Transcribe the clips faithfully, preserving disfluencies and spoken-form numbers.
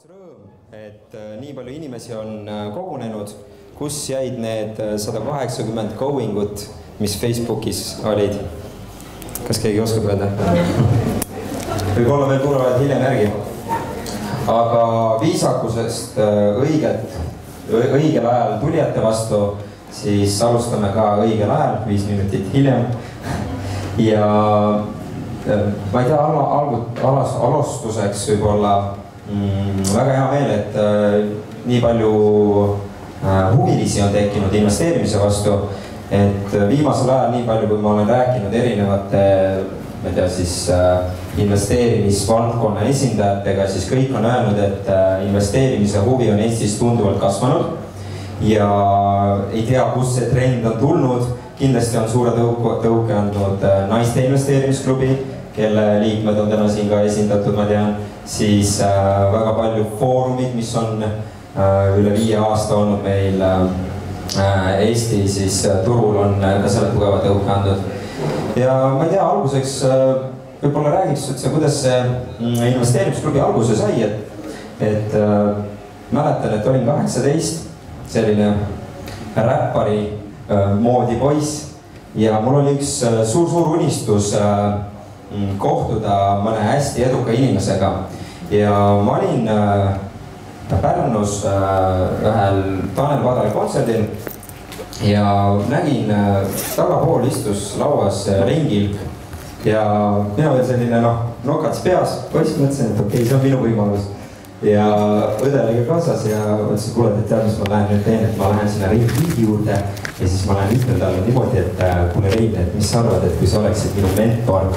rõõm, et nii palju inimesi on kogunenud, kus jäid need sada kaheksakümmend going-ut, mis Facebookis olid. Kas keegi oskab öelda? Võib-olla veel tulevad hiljem järgi. Aga viisakusest õiget, õigel ajal tulijate vastu, siis alustame ka õigel ajal, viis minutit hiljem. Ja ma ei tea, alas, alustuseks võib-olla Mm, väga hea meel, et äh, nii palju äh, huvilisi on tekkinud investeerimise vastu, et äh, viimasel ajal nii palju, kui ma olen rääkinud erinevate ma ei tea, siis, äh, investeerimisvaldkonna esindajatega, siis kõik on öelnud, et äh, investeerimise huvi on Eestis tunduvalt kasvanud ja ei tea, kus see trend on tulnud. Kindlasti on suure tõuke, tõuke andnud äh, naiste investeerimisklubi, kelle liikmed on täna siin ka esindatud, ma tean, siis äh, väga palju foorumid, mis on äh, üle viie aasta olnud meil äh, Eesti siis äh, turul on äh, ka selle tugeva tõuke andnud. Ja ma ei tea, alguseks äh, võib-olla räägiks üldse, kuidas see mm, investeerimisklubi alguse sai, et, et äh, mäletan, et olin kaheksateist, selline räppari äh, moodi poiss ja mul oli üks äh, suur-suur unistus äh, kohtuda mõne hästi eduka inimesega ja ma olin äh, Pärnus äh, ühel Tanel Padari kontserdil ja nägin äh, tagapool istus lauas äh, ringil ja mina veel selline noh, nokats peas, poiss mõtlesin, et okei, see on minu võimalus ja õdelega kaasas ja mõtlesin, kuule, et tead, mis ma lähen nüüd teen, et ma lähen sinna ringi juurde ja siis ma lähen ütlen talle niimoodi, et äh, kuule Rein, et mis sa arvad, et kui sa oleksid minu mentor.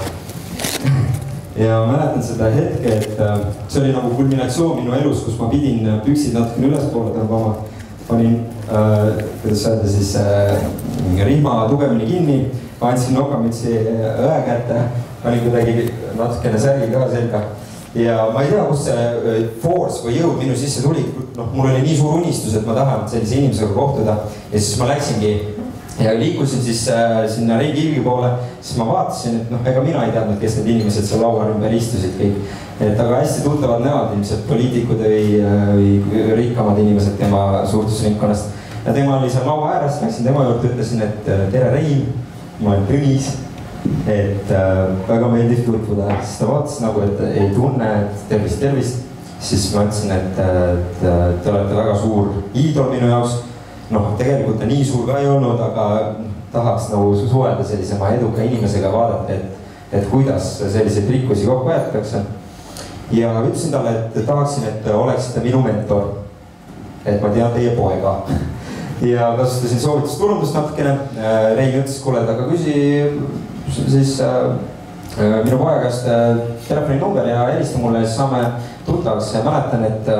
Ja mäletan seda hetke, et see oli nagu kulminatsioon minu elus, kus ma pidin püksid natukene ülespoole tõmbama. Panin, äh, kuidas öelda siis, äh, rihma tugevini kinni, andsin nokamütsi õe kätte, panin kuidagi natukene särgi ka selga. Ja ma ei tea, kus see force või jõud minu sisse tuli. No, mul oli nii suur unistus, et ma tahan sellise inimesega kohtuda. Ja siis ma läksingi ja liikusin siis äh, sinna Reikivgi poole, siis ma vaatasin, et noh, ega mina ei teadnud, kes need inimesed seal laua ümber istusid kõik. Et aga hästi tuntavad näod ilmselt poliitikud või, või rikkamad inimesed tema suhtlusringkonnast. Ja tema oli seal laua ääres, läksin tema juurde, ütlesin, et tere Rein, ma olen Tõnis, et äh, väga meeldib tutvuda. Siis ta vaatas nagu, et ei tunne, et tervist, tervist. Siis ma ütlesin, et, et te olete väga suur iidol minu jaoks. Noh, tegelikult ta nii suur ka ei olnud, aga tahaks nagu suhelda sellisema eduka inimesega vaadata, et, et kuidas selliseid rikkusi kokku jäetakse. Ja ütlesin talle, et tahaksin, et oleksite minu mentor. Et ma tean teie poega. Ja kasutasin soovitusturundust natukene. Rein ütles, kuule, et aga küsi siis äh, minu poega käest telefoni number ja helista mulle, siis saame tuttavaks. Ja mäletan, et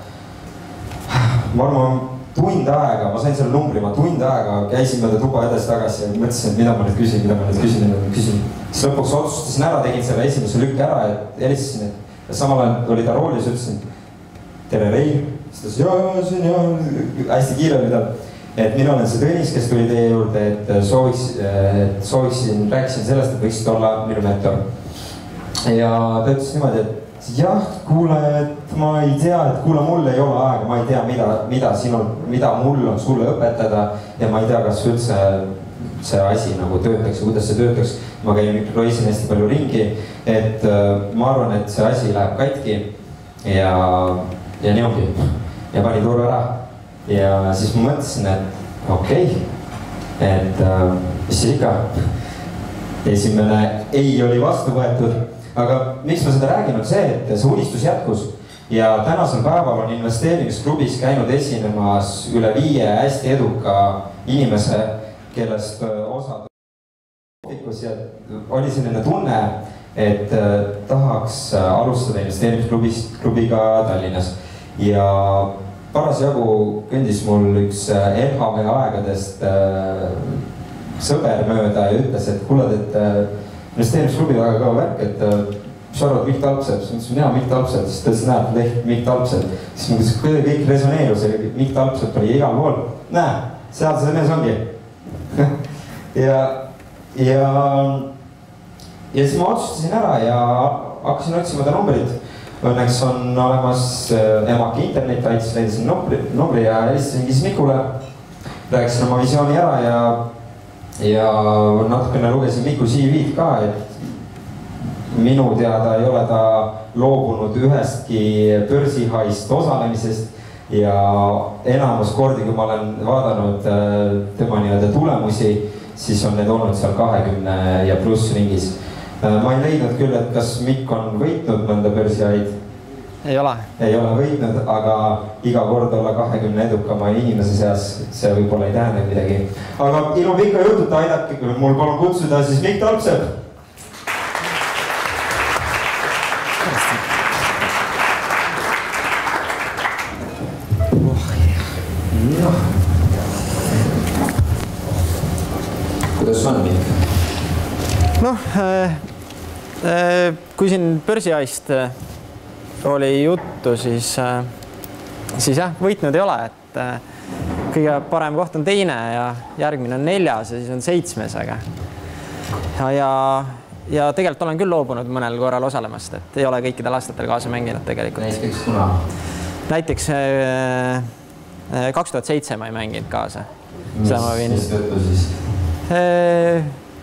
äh, ma arvan, tund aega, ma sain selle numbri, ma tund aega käisin mööda tuba edasi tagasi ja mõtlesin, et mida ma nüüd küsin, mida ma nüüd küsin, mida ma nüüd küsin. Siis lõpuks otsustasin ära, tegin selle esimese lükke ära, et helistasin, et samal ajal oli ta roolis, ütlesin tere Rein, siis ta ütles, jaa, jaa, hästi kiire oli tal. Et mina olen see Tõnis, kes tuli teie juurde, et sooviks, et sooviksin, rääkisin sellest, et võiksid olla minu mentor. Ja ta ütles niimoodi, et jah, kuule, et ma ei tea, et kuule, mul ei ole aega, ma ei tea, mida, mida sinul, mida mul on sulle õpetada ja ma ei tea, kas üldse see asi nagu töötaks ja kuidas see töötaks. Ma käin roisin hästi palju ringi, et ma arvan, et see asi läheb katki ja, ja nii ongi. Ja pani turu ära. Ja siis ma mõtlesin, et okei, okay, et mis siis ikka esimene ei oli vastu võetud. Aga miks ma seda räägin, on see, et see unistus jätkus ja tänasel päeval on investeerimisklubis käinud esinemas üle viie hästi eduka inimese, kellest osad ja oli selline tunne, et tahaks alustada investeerimisklubiga Tallinnas. Ja parasjagu kõndis mul üks L H V aegadest sõber mööda ja ütles, et kuule, et investeerimisklubi väga kõva värk, et mis sa arvad Mikk Talpsepp, siis ma ütlesin, jaa, Mikk Talpsepp, siis ta ütles, näed, leht Mikk Talpsepp. Siis ma ütlesin, kuidas kõik resoneerus, Mikk Talpsepp oli igal pool. Näe, seal see mees ongi. ja, ja, ja siis ma otsustasin ära ja hakkasin otsima ta numbrit. õnneks on olemas emaki internet, aitas leidasin numbri ja helistasin siis Mikule. Rääkisin oma visiooni ära ja, ja natukene lugesin Miku C V-d ka, et minu teada ei ole ta loobunud ühestki börsihaist osalemisest ja enamus kordi, kui ma olen vaadanud tema nii-öelda tulemusi, siis on need olnud seal kahekümne ja pluss ringis. Ma ei leidnud küll, et kas Mikk on võitnud mõnda börsihaid. Ei ole. Ei ole võitnud, aga iga kord olla kahekümne edukama inimese seas, see võib-olla ei tähenda midagi. Aga ilma pikka jututa aidake, kui mul palun kutsuda siis Mikk Talpsepp. Kuidas on Mikk? Noh, kui siin börsihaist oli juttu, siis, siis jah, võitnud ei ole, et kõige parem koht on teine ja järgmine on neljas ja siis on seitsmes, aga ja, ja, ja tegelikult olen küll loobunud mõnel korral osalemast, et ei ole kõikidel aastatel kaasa mänginud tegelikult. Näiteks kuna? Näiteks kaks tuhat seitse ma ei mänginud kaasa. Mis, mis tõttu siis? Ei,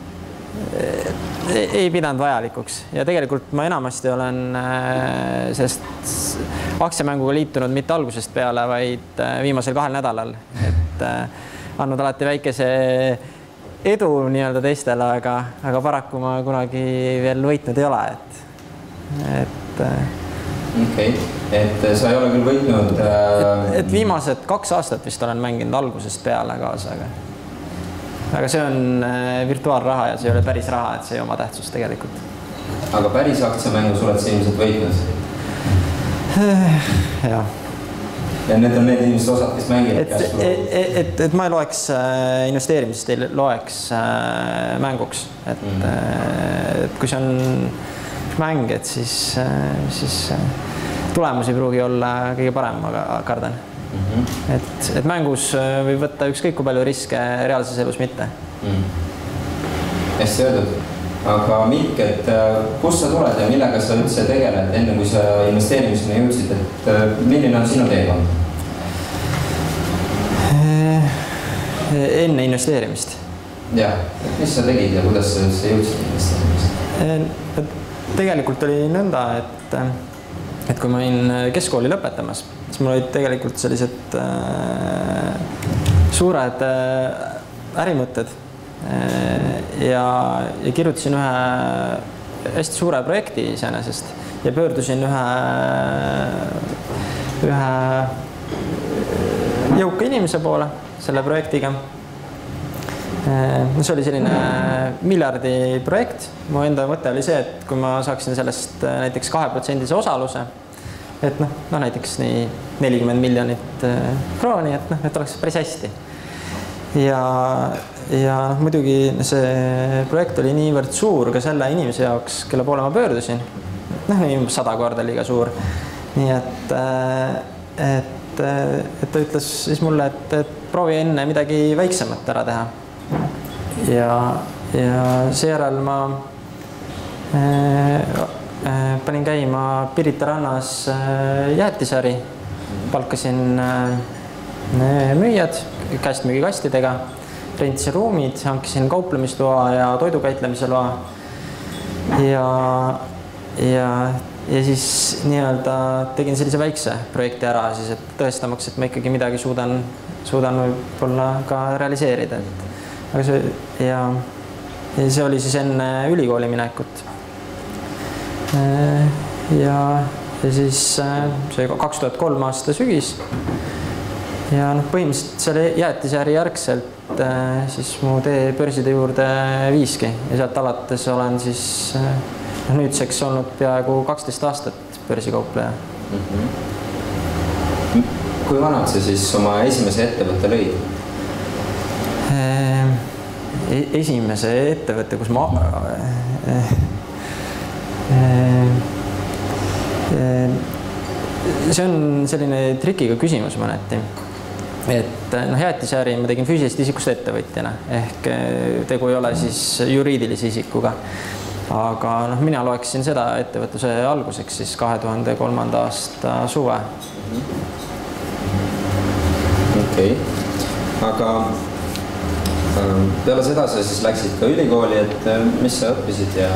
ei pidanud vajalikuks ja tegelikult ma enamasti olen sest aktsiamänguga liitunud mitte algusest peale, vaid viimasel kahel nädalal, et andnud alati väikese edu nii-öelda teistele, aga, aga paraku ma kunagi veel võitnud ei ole, et, et okei, et sa ei ole küll võitnud et, et viimased kaks aastat vist olen mänginud algusest peale kaasa, aga aga see on virtuaalraha ja see ei ole päris raha, et see ei oma tähtsust tegelikult. Aga päris aktsiamängus oled sa ilmselt võitnud? Jah. Ja need on need inimesed osad, kes mängivad et, käes? Et, et, et ma ei loeks investeerimist, ei loeks mänguks. Et, mm. et kui see on mäng, et siis, siis tulemus ei pruugi olla kõige parem, aga kardan. Mm-hmm. et, et mängus võib võtta ükskõik kui palju riske, reaalses elus mitte. Mm. Hästi öeldud. Aga Mikk, et kust sa tuled ja millega sa üldse tegeled, enne kui sa investeerimiseni jõudsid, et milline on sinu teekond? Enne investeerimist. Jah, et mis sa tegid ja kuidas sa üldse jõudsid investeerimist? Tegelikult oli nõnda, et, et kui ma olin keskkooli lõpetamas, siis mul olid tegelikult sellised äh, suured äh, ärimõtted äh, ja, ja kirjutasin ühe hästi suure projekti iseenesest ja pöördusin ühe, ühe jõuka inimese poole selle projektiga. See oli selline miljardi projekt. Mu enda mõte oli see, et kui ma saaksin sellest näiteks kahe protsendise osaluse, et noh, no näiteks nii nelikümmend miljonit krooni, et noh, et oleks päris hästi. Ja, ja muidugi see projekt oli niivõrd suur ka selle inimese jaoks, kelle poole ma pöördusin. Noh, nii sada korda liiga suur. Nii et, et, et ta ütles siis mulle, et, et proovi enne midagi väiksemat ära teha. Ja, ja seejärel ma äh, panin käima Pirita rannas jäätisäri, palkasin müüjad käestmüügikastidega, rentisin ruumid, hankisin kauplemisloa ja toidukäitlemise loa ja, ja, ja siis nii-öelda tegin sellise väikse projekti ära, siis, et tõestamaks, et ma ikkagi midagi suudan, suudan võib-olla ka realiseerida. Aga see, ja, ja see oli siis enne ülikooli minekut. Ja, ja siis see kaks tuhat kolm aasta sügis ja noh, põhimõtteliselt selle jäätisäri järgselt siis mu tee börside juurde viiski ja sealt alates olen siis no, nüüdseks olnud peaaegu kaksteist aastat börsikaupleja. Mm-hmm. Kui vanad sa siis oma esimese ettevõtte lõid? Esimese ettevõtte, kus ma see on selline trikiga küsimus mõneti, et noh, jäätisäri ma tegin füüsilisest isikust ettevõtjana ehk tegu ei ole siis juriidilise isikuga, aga noh, mina loeksin seda ettevõtluse alguseks siis kahe tuhande kolmanda aasta suve. Okei, aga peale seda sa siis läksid ka ülikooli, et mis sa õppisid ja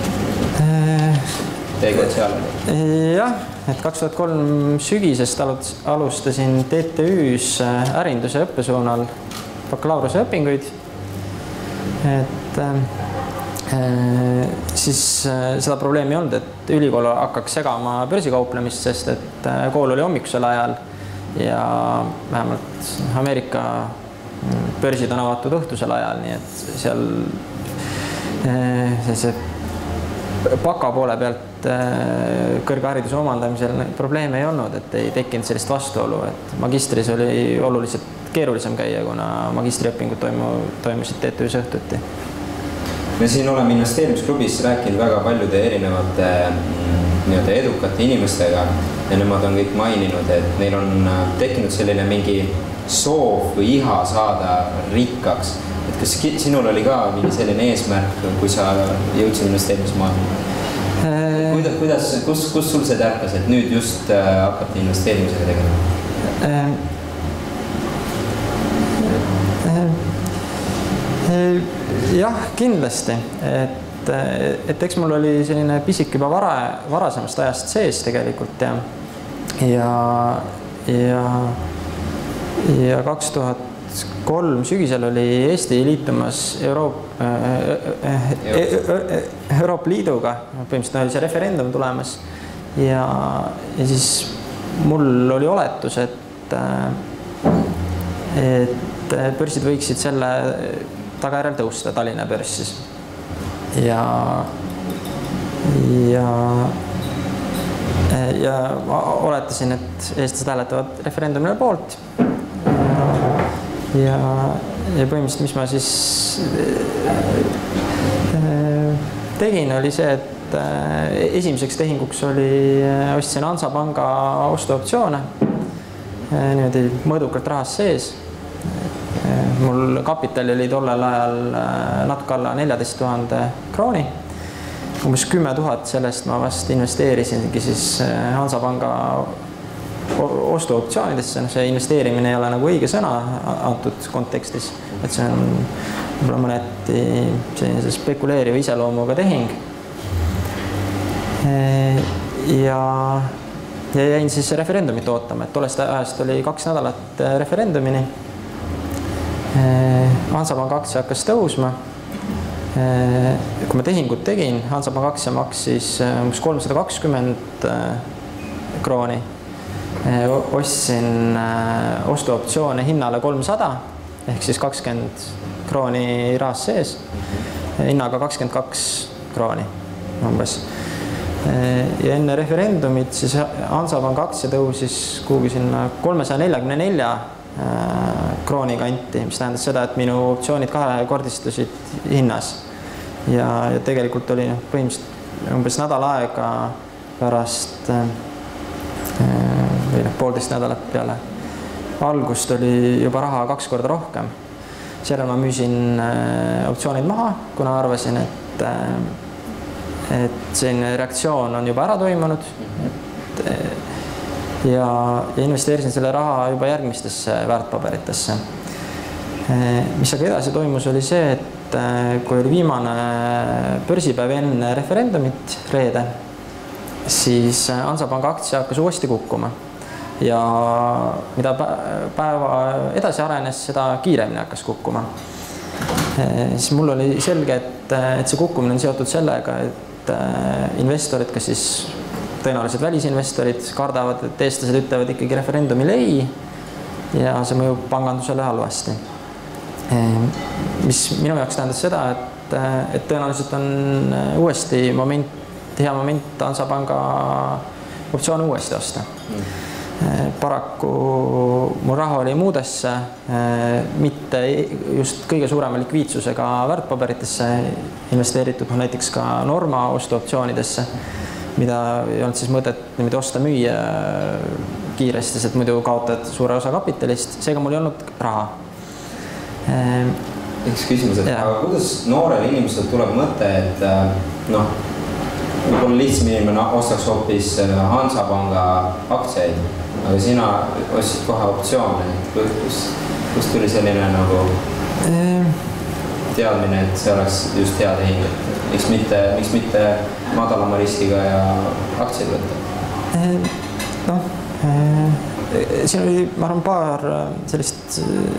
teekord seal oli? Jah, et kaks tuhat kolm sügisest alustasin T T Ü-s ärinduse õppesuunal bakalaureuse õpinguid. Et siis seda probleemi ei olnud, et ülikool hakkaks segama börsikauplemist, sest et kool oli hommikusel ajal ja vähemalt Ameerika börsid on avatud õhtusel ajal, nii et seal see baka poole pealt kõrghariduse omandamisel probleeme ei olnud, et ei tekkinud sellist vastuolu, et magistris oli oluliselt keerulisem käia, kuna magistriõpingud toimu, toimusid T T Ü-s õhtuti. Me siin oleme investeerimisklubis rääkinud väga paljude erinevate nii-öelda edukate inimestega ja nemad on kõik maininud, et neil on tekkinud selline mingi soov või iha saada rikkaks. Et kas sinul oli ka mingi selline eesmärk, kui sa jõudsid investeerimismaailma? Kuidas, kuidas, kus, kus sul see tärkas, et nüüd just hakati investeerimisega tegema? Jah, kindlasti, et, et eks mul oli selline pisik juba vara, varasemast ajast sees tegelikult ja ja, ja, ja kaks tuhat kolm sügisel oli Eesti liitumas Euroopa, Euroopa Liiduga, põhimõtteliselt oli see referendum tulemas ja, ja siis mul oli oletus, et, et börsid võiksid selle tagajärjel tõusta, Tallinna börs siis. Ja, ja, ja ma oletasin, et eestlased hääletavad referendumile poolt. Ja, ja põhimõtteliselt, mis ma siis tegin, oli see, et esimeseks tehinguks oli, ostsin Hansapanga ostuoptsioone, niimoodi mõõdukalt rahas sees. Mul kapitali oli tollel ajal natuke alla neljateist tuhande krooni. Umbes kümme tuhat sellest ma vast investeerisingi siis Hansapanga ostuoptsioonidesse. See investeerimine ei ole nagu õige sõna antud kontekstis, et see on võib-olla mõneti sellise spekuleeriva iseloomuga tehing. Ja, ja jäin siis referendumit ootama, et tollest ajast oli kaks nädalat referendumini. Hansapanga aktsia hakkas tõusma. Kui ma tehingut tegin, Hansapanga aktsia maksis umbes kolmsada kakskümmend krooni. Ostsin ostuoptsioone hinnale kolmsada ehk siis kakskümmend krooni rahas sees. Hinnaga kakskümmend kaks krooni umbes. Ja enne referendumit siis Hansapanga aktsia tõusis kuhugi sinna kolmesaja neljakümne nelja krooni kanti, mis tähendas seda, et minu optsioonid kahekordistusid hinnas. Ja, ja tegelikult oli põhimõtteliselt umbes nädal aega pärast või poolteist nädalat peale algust oli juba raha kaks korda rohkem. Selle ma müüsin optsioonid maha, kuna arvasin, et, et selline reaktsioon on juba ära toimunud. Et, ja, ja investeerisin selle raha juba järgmistesse väärtpaberitesse. Mis aga edasi toimus, oli see, et kui oli viimane börsipäev enne referendumit reede, siis Hansapanga aktsia hakkas uuesti kukkuma. Ja mida päeva edasi arenes, seda kiiremini hakkas kukkuma. Siis mul oli selge, et, et see kukkumine on seotud sellega, et investorid, kas siis tõenäoliselt välisinvestorid kardavad, et eestlased ütlevad ikkagi referendumil ei ja see mõjub pangandusele halvasti. Mis minu jaoks tähendas seda, et, et tõenäoliselt on uuesti moment, hea moment Hansapanga optsioon uuesti osta. Paraku mul raha oli muudesse, mitte just kõige suurema likviidsusega väärtpaberitesse investeeritud, näiteks ka Norma ostuoptsioonidesse, mida ei olnud siis mõtet niimoodi osta müüa kiiresti, sest muidu kaotad suure osa kapitalist, seega mul ei olnud raha. üks küsimus, et aga kuidas noorel inimesel tuleb mõte, et noh, võib-olla lihtsam inimene ostaks hoopis Hansapanga aktsiaid, aga sina ostsid kohe optsioone, et kus, kus tuli selline nagu teadmine, et see oleks just hea tehing, et miks mitte, miks mitte madalama riskiga ja aktsiaid võtta? Noh, siin oli, ma arvan, paar sellist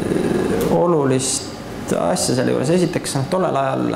olulist asja selle juures. Esiteks, tollel ajal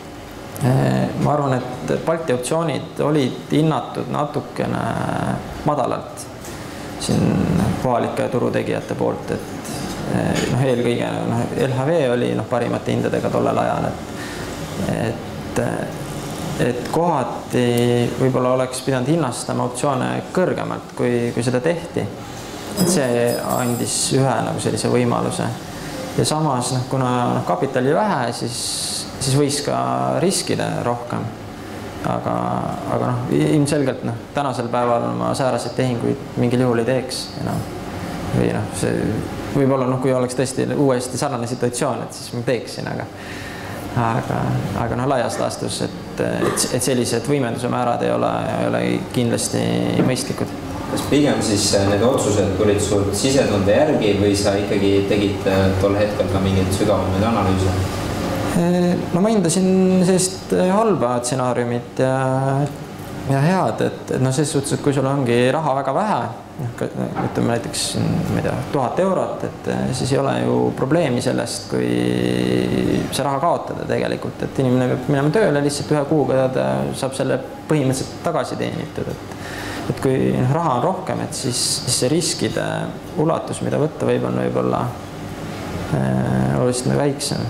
ma arvan, et Balti optsioonid olid hinnatud natukene madalalt siin kohalike turutegijate poolt, et noh, eelkõige noh, L H V oli noh, parimate hindadega tollel ajal, et, et, et kohati võib-olla oleks pidanud hinnastama optsioone kõrgemalt, kui, kui seda tehti. Et see andis ühe nagu sellise võimaluse. Ja samas, noh, kuna noh, kapitali vähe, siis, siis võis ka riskida rohkem. Aga, aga noh, ilmselgelt noh, tänasel päeval ma sääraseid tehinguid mingil juhul ei teeks enam. Või noh, see võib-olla noh, kui oleks tõesti uuesti sarnane situatsioon, et siis ma teeksin, aga aga, aga noh, laias laastus, et, et, et sellised võimenduse määrad ei ole, ei ole kindlasti mõistlikud. Kas pigem siis need otsused tulid sul sisetunde järgi või sa ikkagi tegid tol hetkel ka mingid sügavamaid analüüse? No ma hindasin sellist halba stsenaariumit ja, ja head, et, et noh, selles suhtes, et kui sul ongi raha väga vähe, ütleme näiteks, ma ei tea, tuhat eurot, et siis ei ole ju probleemi sellest, kui see raha kaotada tegelikult, et inimene peab minema tööle lihtsalt ühe kuuga ta saab selle põhimõtteliselt tagasi teenitud, et, et kui raha on rohkem, et siis, siis see riskide ulatus, mida võtta võib on võib-olla äh, oluliselt väiksem.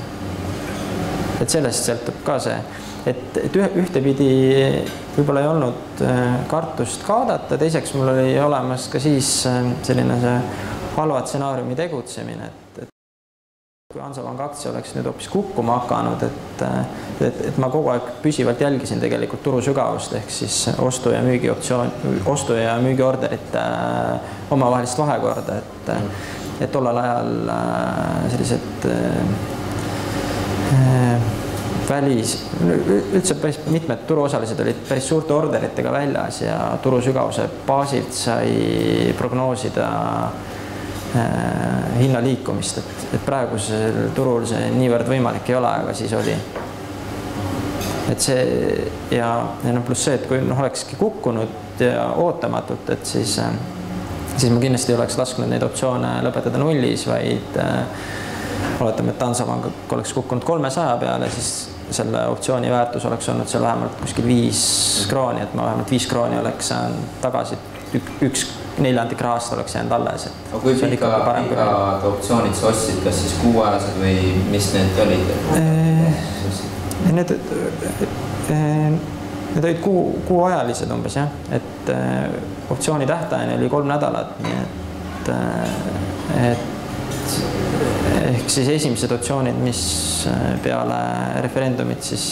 Et sellest sõltub ka see, et, et ühtepidi võib-olla ei olnud kartust kaadata, teiseks mul oli olemas ka siis selline see halva stsenaariumi tegutsemine, et, et kui Hansapanga aktsia oleks nüüd hoopis kukkuma hakanud, et, et, et ma kogu aeg püsivalt jälgisin tegelikult turu sügavust ehk siis ostu ja müügi optsioon, ostu ja müügi orderite omavahelist vahekorda, et, et tollel ajal sellised välis, üldse päris mitmed turuosalised olid päris suurte orderitega väljas ja turusügavuse baasilt sai prognoosida äh, hinna liikumist, et, et praegusel turul see niivõrd võimalik ei ole, aga siis oli. Et see ja, ja no pluss see, et kui noh, olekski kukkunud ja ootamatult, et siis, siis ma kindlasti ei oleks lasknud neid optsioone lõpetada nullis, vaid äh, oletame, et Hansapanga oleks kukkunud kolmesaja peale, siis selle optsiooni väärtus oleks olnud seal vähemalt kuskil viis krooni, et ma vähemalt viis krooni oleks saanud tagasi, üks neljandik rahast oleks jäänud alles. Aga kui pikad optsioonid sa ostsid, kas siis kuuajalised või mis need olid? Need, need olid kuu, kuuajalised umbes, jah, et optsiooni tähtajani oli kolm nädalat, nii et, et ehk siis esimesed optsioonid, mis peale referendumit siis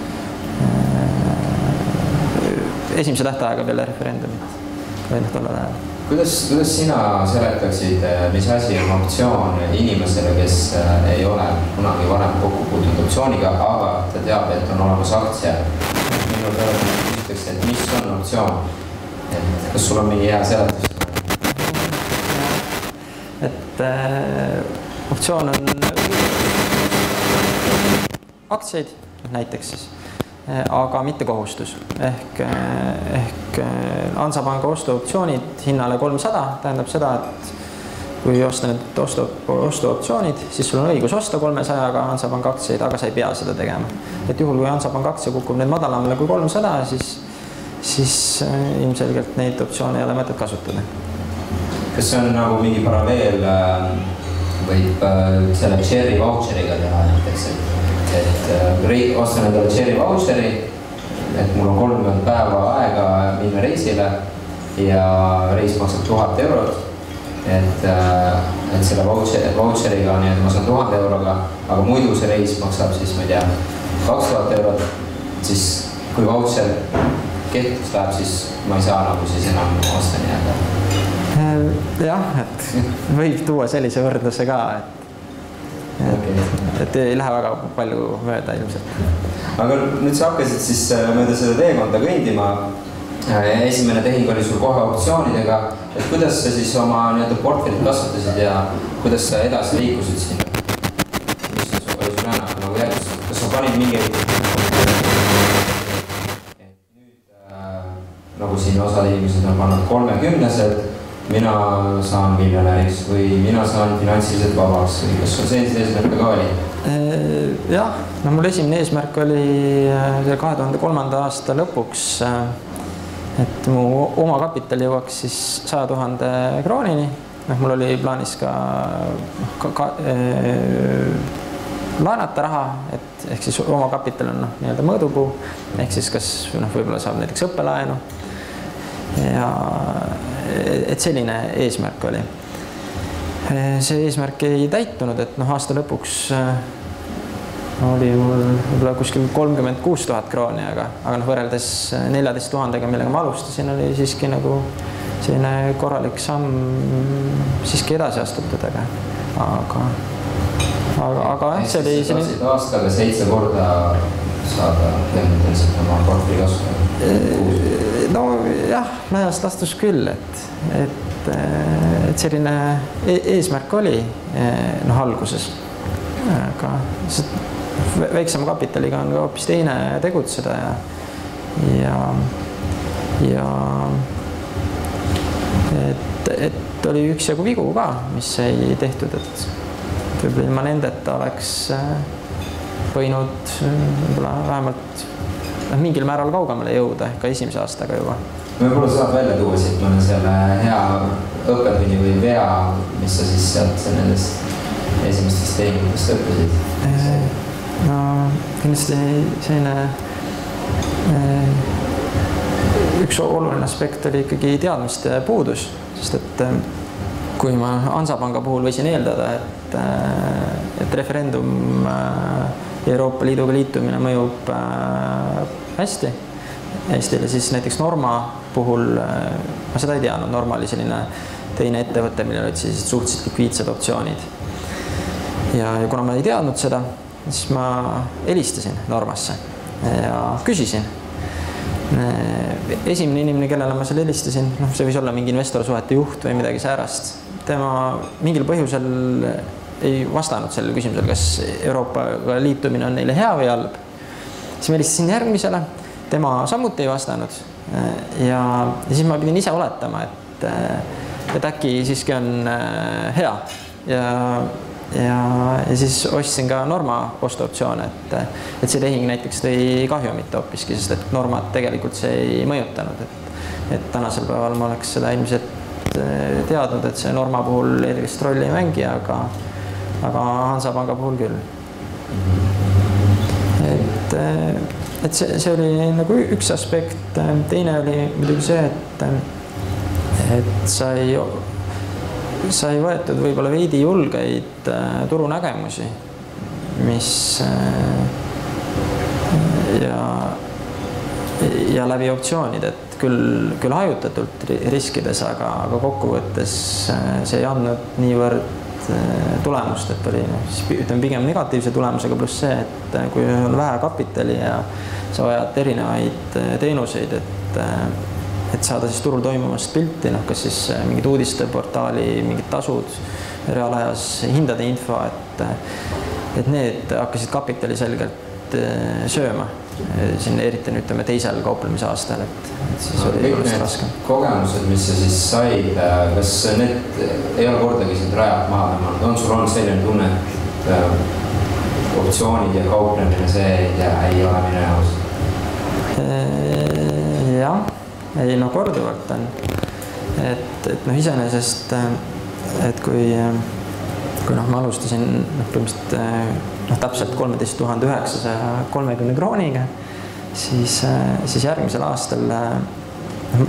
esimese tähtaega peale referendumit või noh tollel ajal. Kuidas, kuidas sina seletaksid, mis asi on optsioon inimesele, kes ei ole kunagi varem kokku puutunud optsiooniga, aga ta teab, et on olemas aktsia? Minu peale küsitakse, et mis on optsioon? Et kas sul on mingi hea seletus? Et äh, optsioon on aktsiaid näiteks siis, aga mitte kohustus. Ehk, ehk Hansapanga ostuoptsioonid hinnale kolmsada tähendab seda, et kui osta need ostu, ostuoptsioonid, siis sul on õigus osta kolmesajaga Hansapanga aktsiaid, aga sa ei pea seda tegema. Et juhul, kui Hansapanga aktsia kukub need madalamale kui kolmsada, siis, siis ilmselgelt neid optsioone ei ole mõtet kasutada. Kas see on nagu mingi paralleel võib selle cherry voucheriga teha näiteks, et, et ostan endale cherry voucheri, et mul on kolmkümmend päeva aega minna reisile ja reis maksab tuhat eurot, et, et selle voucheriga nii, et ma saan tuhande euroga, aga muidu see reis maksab siis, ma ei tea, kaks tuhat eurot, siis kui voucher kehtetuks läheb, siis ma ei saa nagu siis enam osta nii aga. Jah, et võib tuua sellise võrdluse ka, et, Okay. Et ei lähe väga palju mööda ilmselt. Aga nüüd sa hakkasid siis mööda seda teekonda kõndima. Esimene tehing oli sul kohe optsioonidega. Et kuidas sa siis oma nii-öelda portfellit kasvatasid ja kuidas sa edasi liikusid siin? Mis oli sul jäänak nagu järgis? Kas sa panid mingeid nüüd äh, nagu siin osad inimesed on pannud kolmekümnesed, mina saan miljonäriks või mina saan finantsiliselt vabaks või kas sul sellised eesmärke ka oli? Jah, no mul esimene eesmärk oli kahe tuhande kolmanda aasta lõpuks, et mu oma kapital jõuaks siis saja tuhande kroonini. Mul oli plaanis ka, ka, ka äh, laenata raha, et ehk siis oma kapital on no, nii-öelda mõõdupuu, ehk siis kas no, võib-olla saab näiteks õppelaenu. Ja et selline eesmärk oli. See eesmärk ei täitunud, et noh, aasta lõpuks oli mul võib-olla kuskil kolmkümmend kuus tuhat krooni, aga, aga noh, võrreldes neljateist tuhandega, millega ma alustasin, oli siiski nagu selline korralik samm siiski edasi astutud, aga, aga, aga, aga jah, see oli selline... aastaga seitse korda saada põhimõtteliselt oma portfelli kasvu? No jah, laias laastus küll, et, et, et selline eesmärk oli noh, alguses, aga väiksema kapitaliga on ka hoopis teine tegutseda ja, ja, ja et, et oli üksjagu vigu ka, mis ei tehtud, et võib-olla ilma nendeta oleks võinud võib-olla vähemalt mingil määral kaugemale jõuda, ka esimese aastaga juba. Võib-olla saab välja tuua siit mõne selle hea õppetunni või vea, mis sa siis sealt nendest esimestest tehingutest õppisid? No kindlasti selline üks oluline aspekt oli ikkagi teadmiste puudus, sest et kui ma Hansapanga puhul võisin eeldada, et, et referendum Euroopa Liiduga liitumine mõjub hästi Eestile, siis näiteks Norma puhul ma seda ei teadnud. Norma oli selline teine ettevõte, millel olid siis suhteliselt likviidsed optsioonid. Ja, ja kuna ma ei teadnud seda, siis ma helistasin Normasse ja küsisin. Esimene inimene, kellele ma seal helistasin, noh, see võis olla mingi investorsuhete juht või midagi säärast. Tema mingil põhjusel ei vastanud sellele küsimusele, kas Euroopaga liitumine on neile hea või halb. Siis ma helistasin järgmisele, tema samuti ei vastanud ja, ja siis ma pidin ise oletama, et, et äkki siiski on hea ja, ja, ja siis ostsin ka Norma ostuoptsioone, et, et see tehing näiteks tõi kahjumit hoopiski, sest et Normat tegelikult see ei mõjutanud, et, et tänasel päeval ma oleks seda ilmselt teadnud, et see Norma puhul erilist rolli ei mängi, aga aga Hansapanga puhul küll. Et, et see, see oli nagu üks aspekt. Teine oli muidugi see, et, et sai, sai võetud võib-olla veidi julgeid turunägemusi, mis ja, ja läbi optsioonid, et küll, küll hajutatult riskides, aga, aga kokkuvõttes see ei andnud niivõrd tulemust, et oli ütleme, pigem negatiivse tulemusega, pluss see, et kui on vähe kapitali ja sa vajad erinevaid teenuseid, et, et saada siis turul toimumast pilti, noh, kas siis mingid uudisteportaali, mingid tasud, reaalajas hindade info, et, et need hakkasid kapitali selgelt sööma. Siin eriti nüüd ütleme teisel kauplemise aastal, et, et siis oli oluliselt raske. Kogemused, mis sa siis said, kas need ei ole kordagi sind rajalt maha tõmmanud? On sul olnud selline tunne, et optsioonid ja kauplemine, see ei ole minu jaoks? Jah, ei no korduvalt on. Et, et noh, iseenesest, et kui, kui noh, ma alustasin noh, põhimõtteliselt noh, täpselt kolmteist tuhat üheksasaja kolmekümne krooniga, siis, siis järgmisel aastal äh,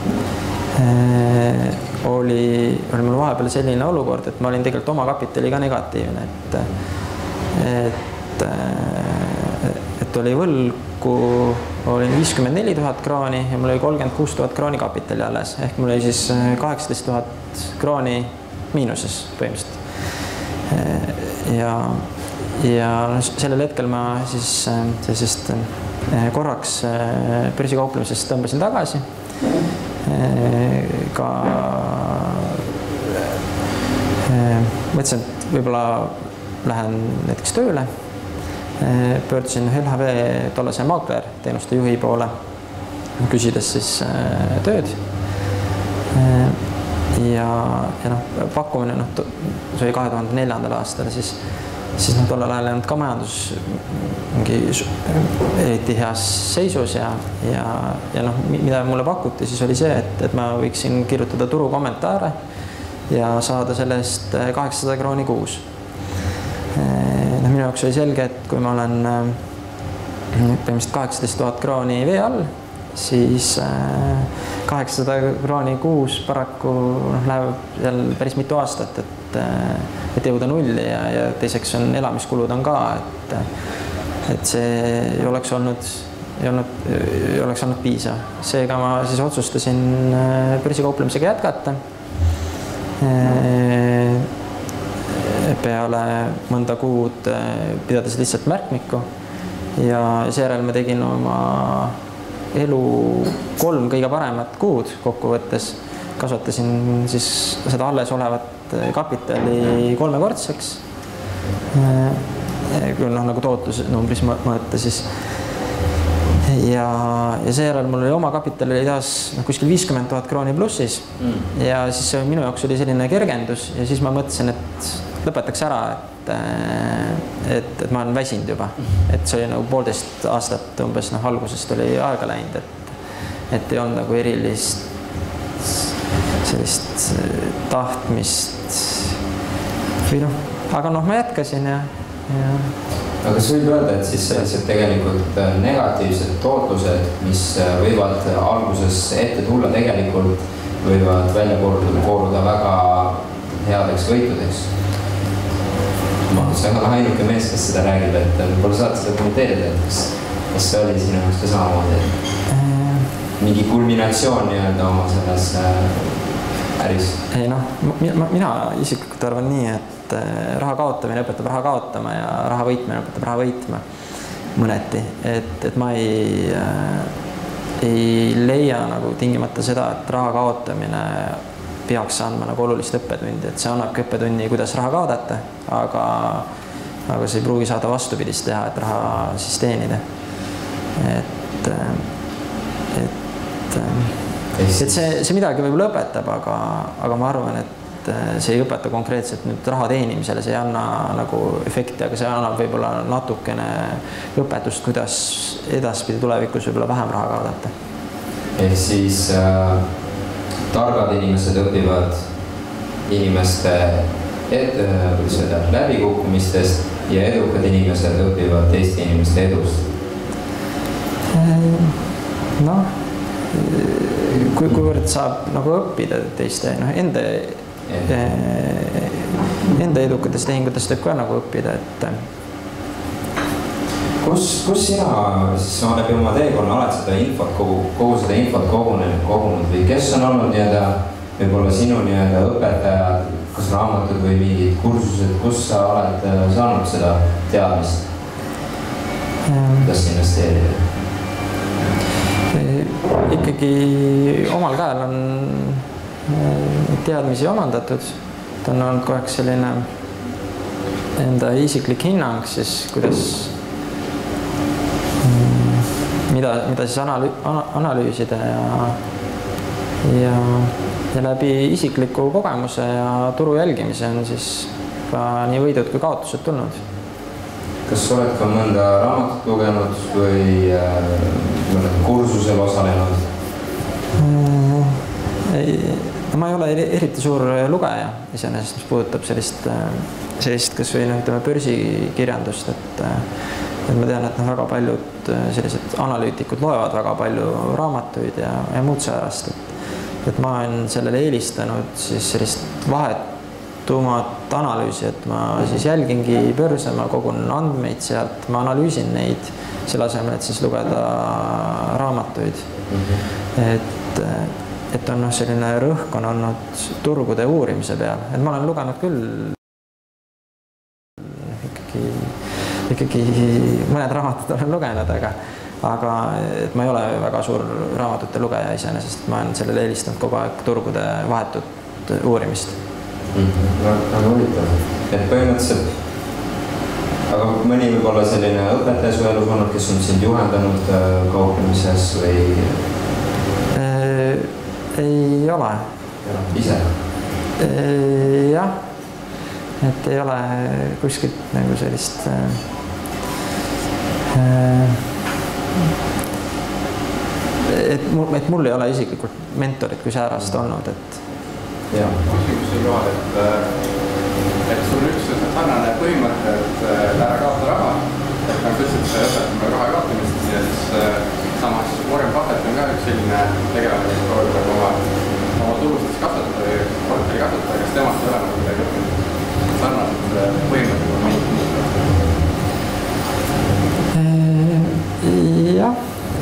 oli, oli mul vahepeal selline olukord, et ma olin tegelikult oma kapitali ka negatiivne, et, et, et oli võlgu, olin viiskümmend neli tuhat krooni ja mul oli kolmkümmend kuus tuhat krooni kapitali alles, ehk mul oli siis kaheksateist tuhat krooni miinuses põhimõtteliselt. ja, ja sellel hetkel ma siis sellisest korraks börsikauplemisest tõmbasin tagasi. Ka mõtlesin, et võib-olla lähen näiteks tööle. Pöördusin L H V tollase maakler teenuste juhi poole, küsides siis tööd. Ja, ja noh, pakkumine, noh, see oli kahe tuhande neljandal aastal, siis, siis noh, tollel ajal ei olnud ka majandus mingi eriti heas seisus ja, ja, ja noh, mida mulle pakuti, siis oli see, et, et ma võiksin kirjutada turukommentaare ja saada sellest kaheksasada krooni kuus. No, minu jaoks oli selge, et kui ma olen põhimõtteliselt kaheksateist tuhat krooni vee all, siis kaheksasada krooni kuus paraku noh, läheb seal päris mitu aastat, et, et jõuda nulli ja, ja teiseks on elamiskulud on ka, et, et see ei oleks olnud, ei olnud, ei oleks olnud piisav. Seega ma siis otsustasin börsikauplemisega jätkata. Peale mõnda kuud pidades lihtsalt märkmikku ja seejärel ma tegin oma elu kolm kõige paremat kuud kokkuvõttes. Kasvatasin siis seda alles olevat kapitali kolmekordseks. Küll noh, nagu tootlus numbris mõõta siis. Ja, ja seejärel mul oli oma kapital oli taas no, kuskil viiskümmend tuhat krooni plussis. Mm. Ja siis minu jaoks oli selline kergendus ja siis ma mõtlesin, et lõpetaks ära, et, et, et ma olen väsinud juba. Et see oli nagu poolteist aastat umbes, noh, algusest oli aega läinud, et, et ei olnud nagu erilist sellist tahtmist või noh, aga noh, ma jätkasin ja, ja aga kas võib öelda, et siis sellised tegelikult negatiivsed tootlused, mis võivad alguses ette tulla tegelikult, võivad välja kooruda väga headeks võitudeks? Ma olen ainuke mees, kes seda räägib, et võib-olla saad seda kommenteerida, et kas, kas see oli sinu jaoks ka samamoodi? Mingi kulminatsioon nii-öelda oma selles äris? Ei noh, mina isiklikult arvan nii, et raha kaotamine õpetab raha kaotama ja raha võitmine õpetab raha võitma mõneti. Et, et ma ei, ei leia nagu tingimata seda, et raha kaotamine peaks andma nagu olulist õppetundi, et see annabki õppetunni, kuidas raha kaodata, aga, aga see ei pruugi saada vastupidist teha, et raha siis teenida. Et, et, et see, see midagi võib-olla õpetab, aga, aga ma arvan, et see ei õpeta konkreetselt nüüd raha teenimisele, see ei anna nagu efekti, aga see annab võib-olla natukene õpetust, kuidas edaspidi tulevikus võib-olla vähem raha kaodata. Ehk siis äh, targad inimesed õpivad inimeste et, äh, läbikukkumistest ja edukad inimesed õpivad teiste inimeste edust? Noh, kui, kuivõrd saab nagu õppida teiste, noh, enda enda edukatest tehingutest võib ka nagu õppida, et kus, kus sina siis ma läbi oma teekonna oled seda infot, kogu, kogu seda infot kogunenud, kogunud või kes on olnud nii-öelda võib-olla sinu nii-öelda õpetajad, kas raamatud või mingid kursused, kus sa oled saanud seda teadmist, kuidas investeerida? Ikkagi omal käel on teadmisi omandatud, ta on olnud kogu aeg selline enda isiklik hinnang siis, kuidas mida, mida siis analüü, analüüsida ja, ja, ja läbi isikliku kogemuse ja turu jälgimise on siis ka nii võidud kui kaotused tulnud. Kas sa oled ka mõnda raamatut lugenud või mõned kursusel osalenud? Ei, ma ei ole eriti suur lugeja iseenesest, mis puudutab sellist, sellist kas või ütleme börsikirjandust, et, et ma tean, et noh, väga paljud sellised analüütikud loevad väga palju raamatuid ja, ja muud säärast, et, et ma olen sellele eelistanud siis sellist vahetumat analüüsi, et ma siis jälgingi börse, ma kogun andmeid sealt, ma analüüsin neid selle asemel, et siis lugeda raamatuid, mm-hmm. et et on noh, selline rõhk on olnud turgude uurimise peal, et ma olen lugenud küll ikkagi mõned raamatud olen lugenud, aga aga et ma ei ole väga suur raamatute lugeja iseenesest, ma olen sellele eelistanud kogu aeg turgude vahetut uurimist. No, aga huvitav, et põhimõtteliselt, aga mõni võib olla selline õpetaja su elus olnud, kes on sind juhendanud kauplemises või? Ei ole. Ise? Jah, et ei ole kuskilt nagu sellist et mul, et mul ei ole isiklikult mentorit kui säärast olnud, et jah, küsimus on kohal, et et sul üks sarnane põhimõte, et ära kaota raha, et nagu ütlesid, et õpetame raha kaotamist ja siis samas Warren Buffett on ka üks selline tegelane, kes proovib oma, oma tulustest kasvatada või portfeli kasvatada, kas temast ei ole nagu midagi sarnased põhimõtted on mingid jah,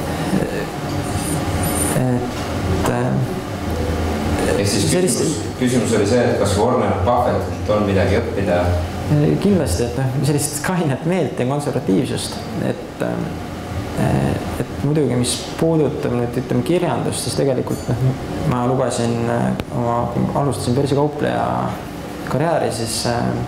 et ehk siis sellist... küsimus, küsimus oli see, et kas Warren Buffett on midagi õppida? Kindlasti, et noh, sellist kainet meelt ja konservatiivsust, et et muidugi, mis puudutab nüüd ütleme kirjandust, siis tegelikult noh, ma lugesin oma, alustasin börsikaupleja karjääri, siis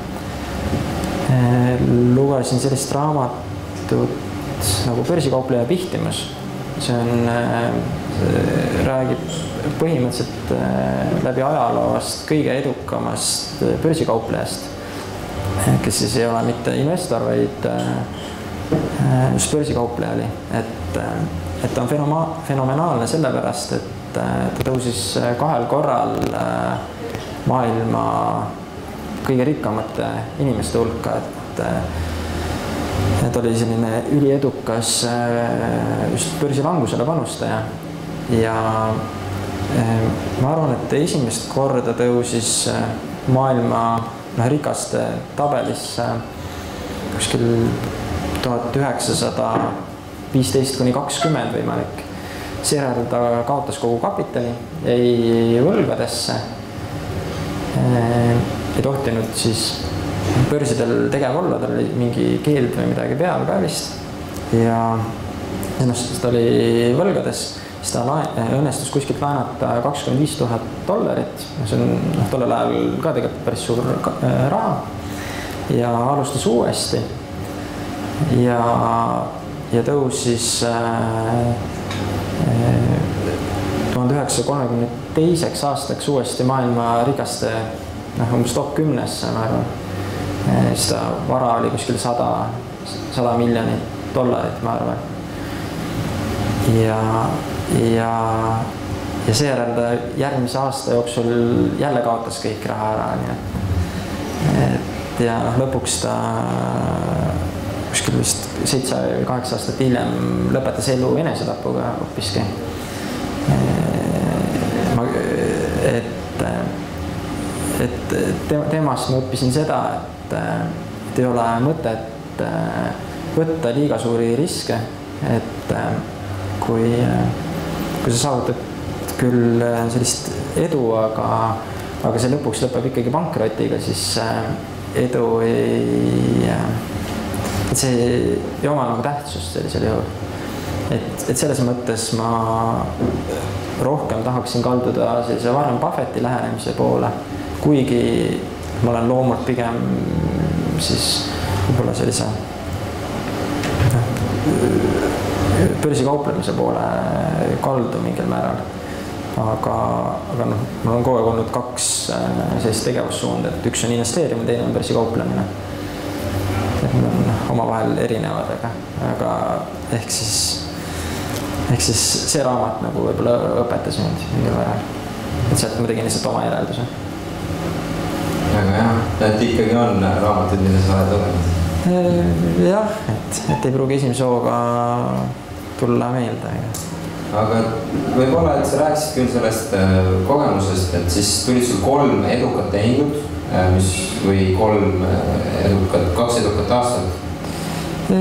äh, lugesin sellist raamatut nagu börsikaupleja pihtimus. See on, see räägib põhimõtteliselt läbi ajaloost kõige edukamast börsikauplejast, kes siis ei ole mitte investor, vaid just börsikaupleja oli. Et, et ta on fenoma, fenomenaalne sellepärast, et ta tõusis kahel korral maailma kõige rikkamate inimeste hulka, et et oli selline üliedukas just börsivangusele panustaja ja ma arvan, et esimest korda tõusis maailma noh, rikaste tabelisse kuskil tuhat üheksasada viisteist kuni kakskümmend võimalik. Seejärel ta kaotas kogu kapitali, jäi võlgadesse, ei tohtinud siis börsidel tegev olla, tal oli mingi keeld või midagi peal ka vist ja ennast ta oli võlgades, siis ta õnnestus kuskilt laenata kakskümmend viis tuhat dollarit, see on noh, tollel ajal ka tegelikult päris suur raha ja alustas uuesti ja, ja tõusis tuhande üheksasaja kolmekümne teiseks aastaks uuesti maailma rikaste noh, umbes top kümnesse, ma arvan. Siis ta vara oli kuskil sada, sada miljonit dollarit, ma arvan. Ja, ja, ja seejärel ta järgmise aasta jooksul jälle kaotas kõik raha ära. Nii et ja lõpuks ta kuskil vist seitse või kaheksa aastat hiljem lõpetas elu enesetapuga hoopiski. Et, et temast ma õppisin seda, et et ei ole mõtet võtta liiga suuri riske, et kui, kui sa saavutad küll sellist edu, aga, aga see lõpuks lõpeb ikkagi pankrotiga, siis edu ei, et see ei oma nagu tähtsust sellisel juhul. Et, et selles mõttes ma rohkem tahaksin kalduda sellise Warren Buffetti lähenemise poole, kuigi ma olen loomult pigem siis võib-olla sellise börsikauplemise poole kaldu mingil määral. Aga, aga noh, mul on kogu aeg olnud kaks sellist tegevussuunda, et üks on investeerimine, teine on börsikauplemine. Et mul on omavahel erinevad, aga, aga ehk siis, ehk siis see raamat nagu võib-olla õpetas mind mingil määral. Et sealt ma tegin lihtsalt oma järelduse. Aga jah, et ikkagi on raamatud, mida sa oled lugenud? Jah, et, et ei pruugi esimese hooga tulla meelde. Aga võib-olla, et sa rääkisid küll sellest kogemusest, et siis tulid sul kolm edukat tehingut, mis või kolm edukat, kaks edukat aastat?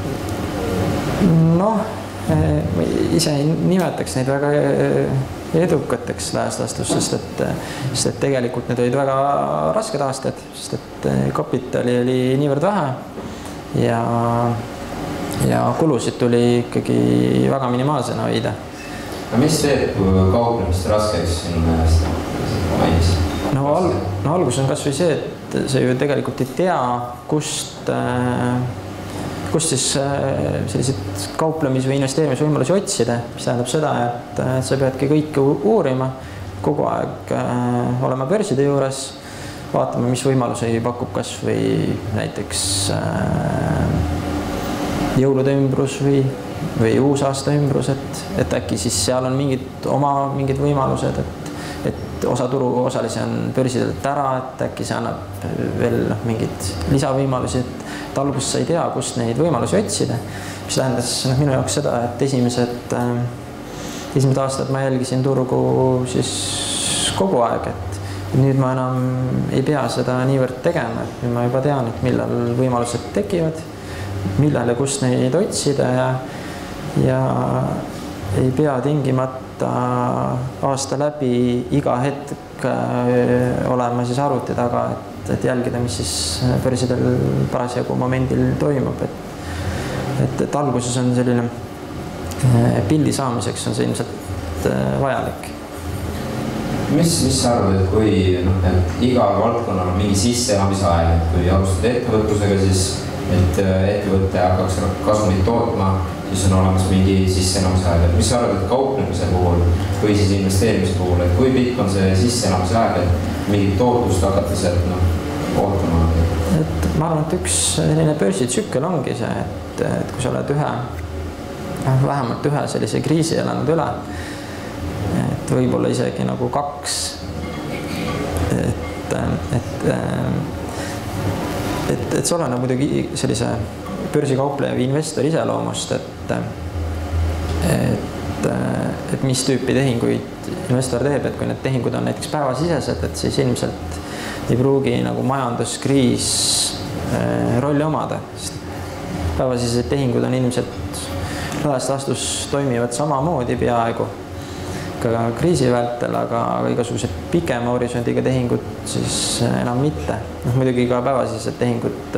Noh, ma ise ei nimetaks neid väga edukateks lääs lastus, sest et, sest et tegelikult need olid väga rasked aastad, sest et kapitali oli niivõrd vähe ja, ja kulusid tuli ikkagi väga minimaalsena hoida. No mis teeb kauplemist raskeks sinu meelest mainis? No, al no algus on kas või see, et sa ju tegelikult ei tea, kust, kust siis sellised kauplemis- või investeerimisvõimalusi otsida, mis tähendab seda, et sa peadki kõike uurima, kogu aeg olema börside juures, vaatama, mis võimalusi pakub kas või näiteks jõulude ümbrus või, või uusaasta ümbrus, et, et äkki siis seal on mingid oma mingid võimalused, et et osa turuosalisi on börsidelt ära, et äkki see annab veel mingid lisavõimalusi, et alguses sa ei tea, kust neid võimalusi otsida, mis tähendas no, minu jaoks seda, et esimesed, äh, esimesed aastad ma jälgisin turgu siis kogu aeg, et nüüd ma enam ei pea seda niivõrd tegema, et nüüd ma juba tean, et millal võimalused tekivad, millal ja kust neid otsida ja, ja ei pea tingimata aasta läbi iga hetk olema siis arvuti taga, et, et jälgida, mis siis börsidel parasjagu momendil toimub, et, et, et alguses on selline pildi saamiseks on see ilmselt vajalik. Mis, mis sa arvad, et kui no, et igal valdkonnal on mingi sisseelamisaeg, et kui alustad ettevõtlusega, siis et ettevõtte hakkaks kasumit tootma, siis on olemas mingi sisseelamisaeg. Mis sa arvad, et kauplemise puhul või siis investeerimise puhul, et kui pikk on see sisseelamisaeg, et mingit tootlust hakata sealt no, ootama? Et ma arvan, et üks selline börsitsükkel ongi see, et, et kui sa oled ühe, vähemalt ühe sellise kriisi elanud üle, et võib-olla isegi nagu kaks, et, et, et, et see oleneb muidugi sellise börsikaupleja või investori iseloomust, et, et, et mis tüüpi tehinguid investor teeb, et kui need tehingud on näiteks päevasisesed, et siis ilmselt ei pruugi nagu majanduskriis rolli omada. Päevasisesed tehingud on ilmselt laias laastus toimivad samamoodi peaaegu ka kriisi vältel, aga igasugused pikema horisondiga tehingud siis enam mitte. No, muidugi ka päevasisesed tehingud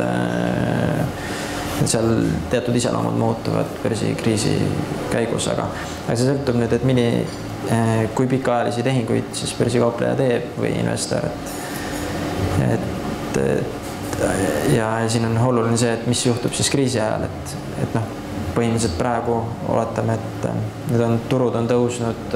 seal teatud iseloomud muutuvad börsikriisi käigus, aga, aga see sõltub nüüd, et mini, kui pikaajalisi tehinguid siis börsikaupleja teeb või investor. Et, et, ja siin on oluline see, et mis juhtub siis kriisi ajal, et, et noh, põhimõtteliselt praegu oletame, et need on, turud on tõusnud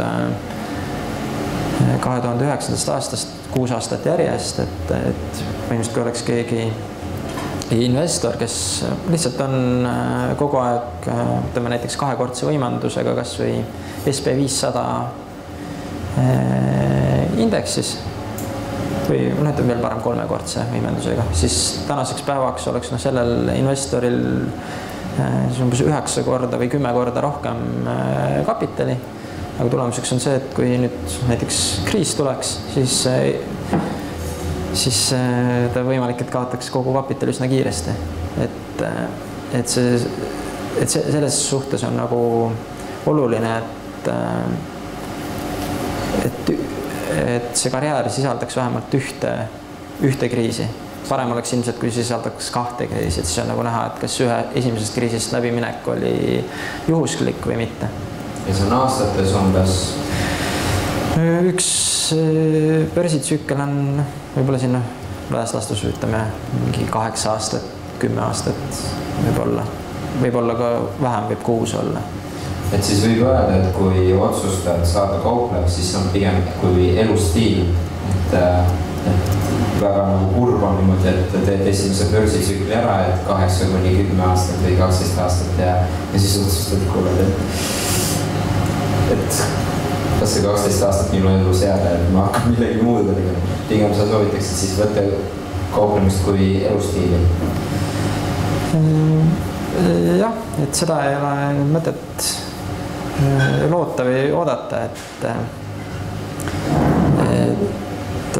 kahe tuhande üheksandast aastast kuus aastat järjest, et, et põhimõtteliselt kui oleks keegi investor, kes lihtsalt on kogu aeg, ütleme näiteks kahekordse võimandusega, kas või S P viissada indeksis või noh, ütleme veel parem kolmekordse võimendusega, siis tänaseks päevaks oleks no, sellel investoril umbes üheksa korda või kümme korda rohkem kapitali. Aga tulemuseks on see, et kui nüüd näiteks kriis tuleks, siis siis ta võimalik, et kaotaks kogu kapitali üsna kiiresti. Et, et, see, et see, selles suhtes on nagu oluline, et, et, et see karjäär sisaldaks vähemalt ühte, ühte kriisi. Parem oleks ilmselt, kui sisaldaks kahte kriisi, et siis on nagu näha, et kas ühe esimesest kriisist läbiminek oli juhusklik või mitte. Ja see on aastates umbes? Üks börsitsükkel on võib-olla sinna laias laastus ütleme mingi kaheksa aastat, kümme aastat võib-olla. Võib-olla ka vähem võib kuus olla. Et siis võib öelda, et kui otsustad saada kauplejaks, siis on pigem kui elustiil. Et, et väga nagu kurb on niimoodi, et teed esimese börsitsükli ära, et kaheksa kuni kümme aastat või kaksteist aastat ja, ja siis otsustad kuuled, et, et kas see kaksteist aastat minu elus jääda, et ma hakkan millegi muud tegema. Pigem sa soovitaksid siis võtta kauplemist kui elustiili? Jah, et seda ei ole mõtet loota või oodata, et, et,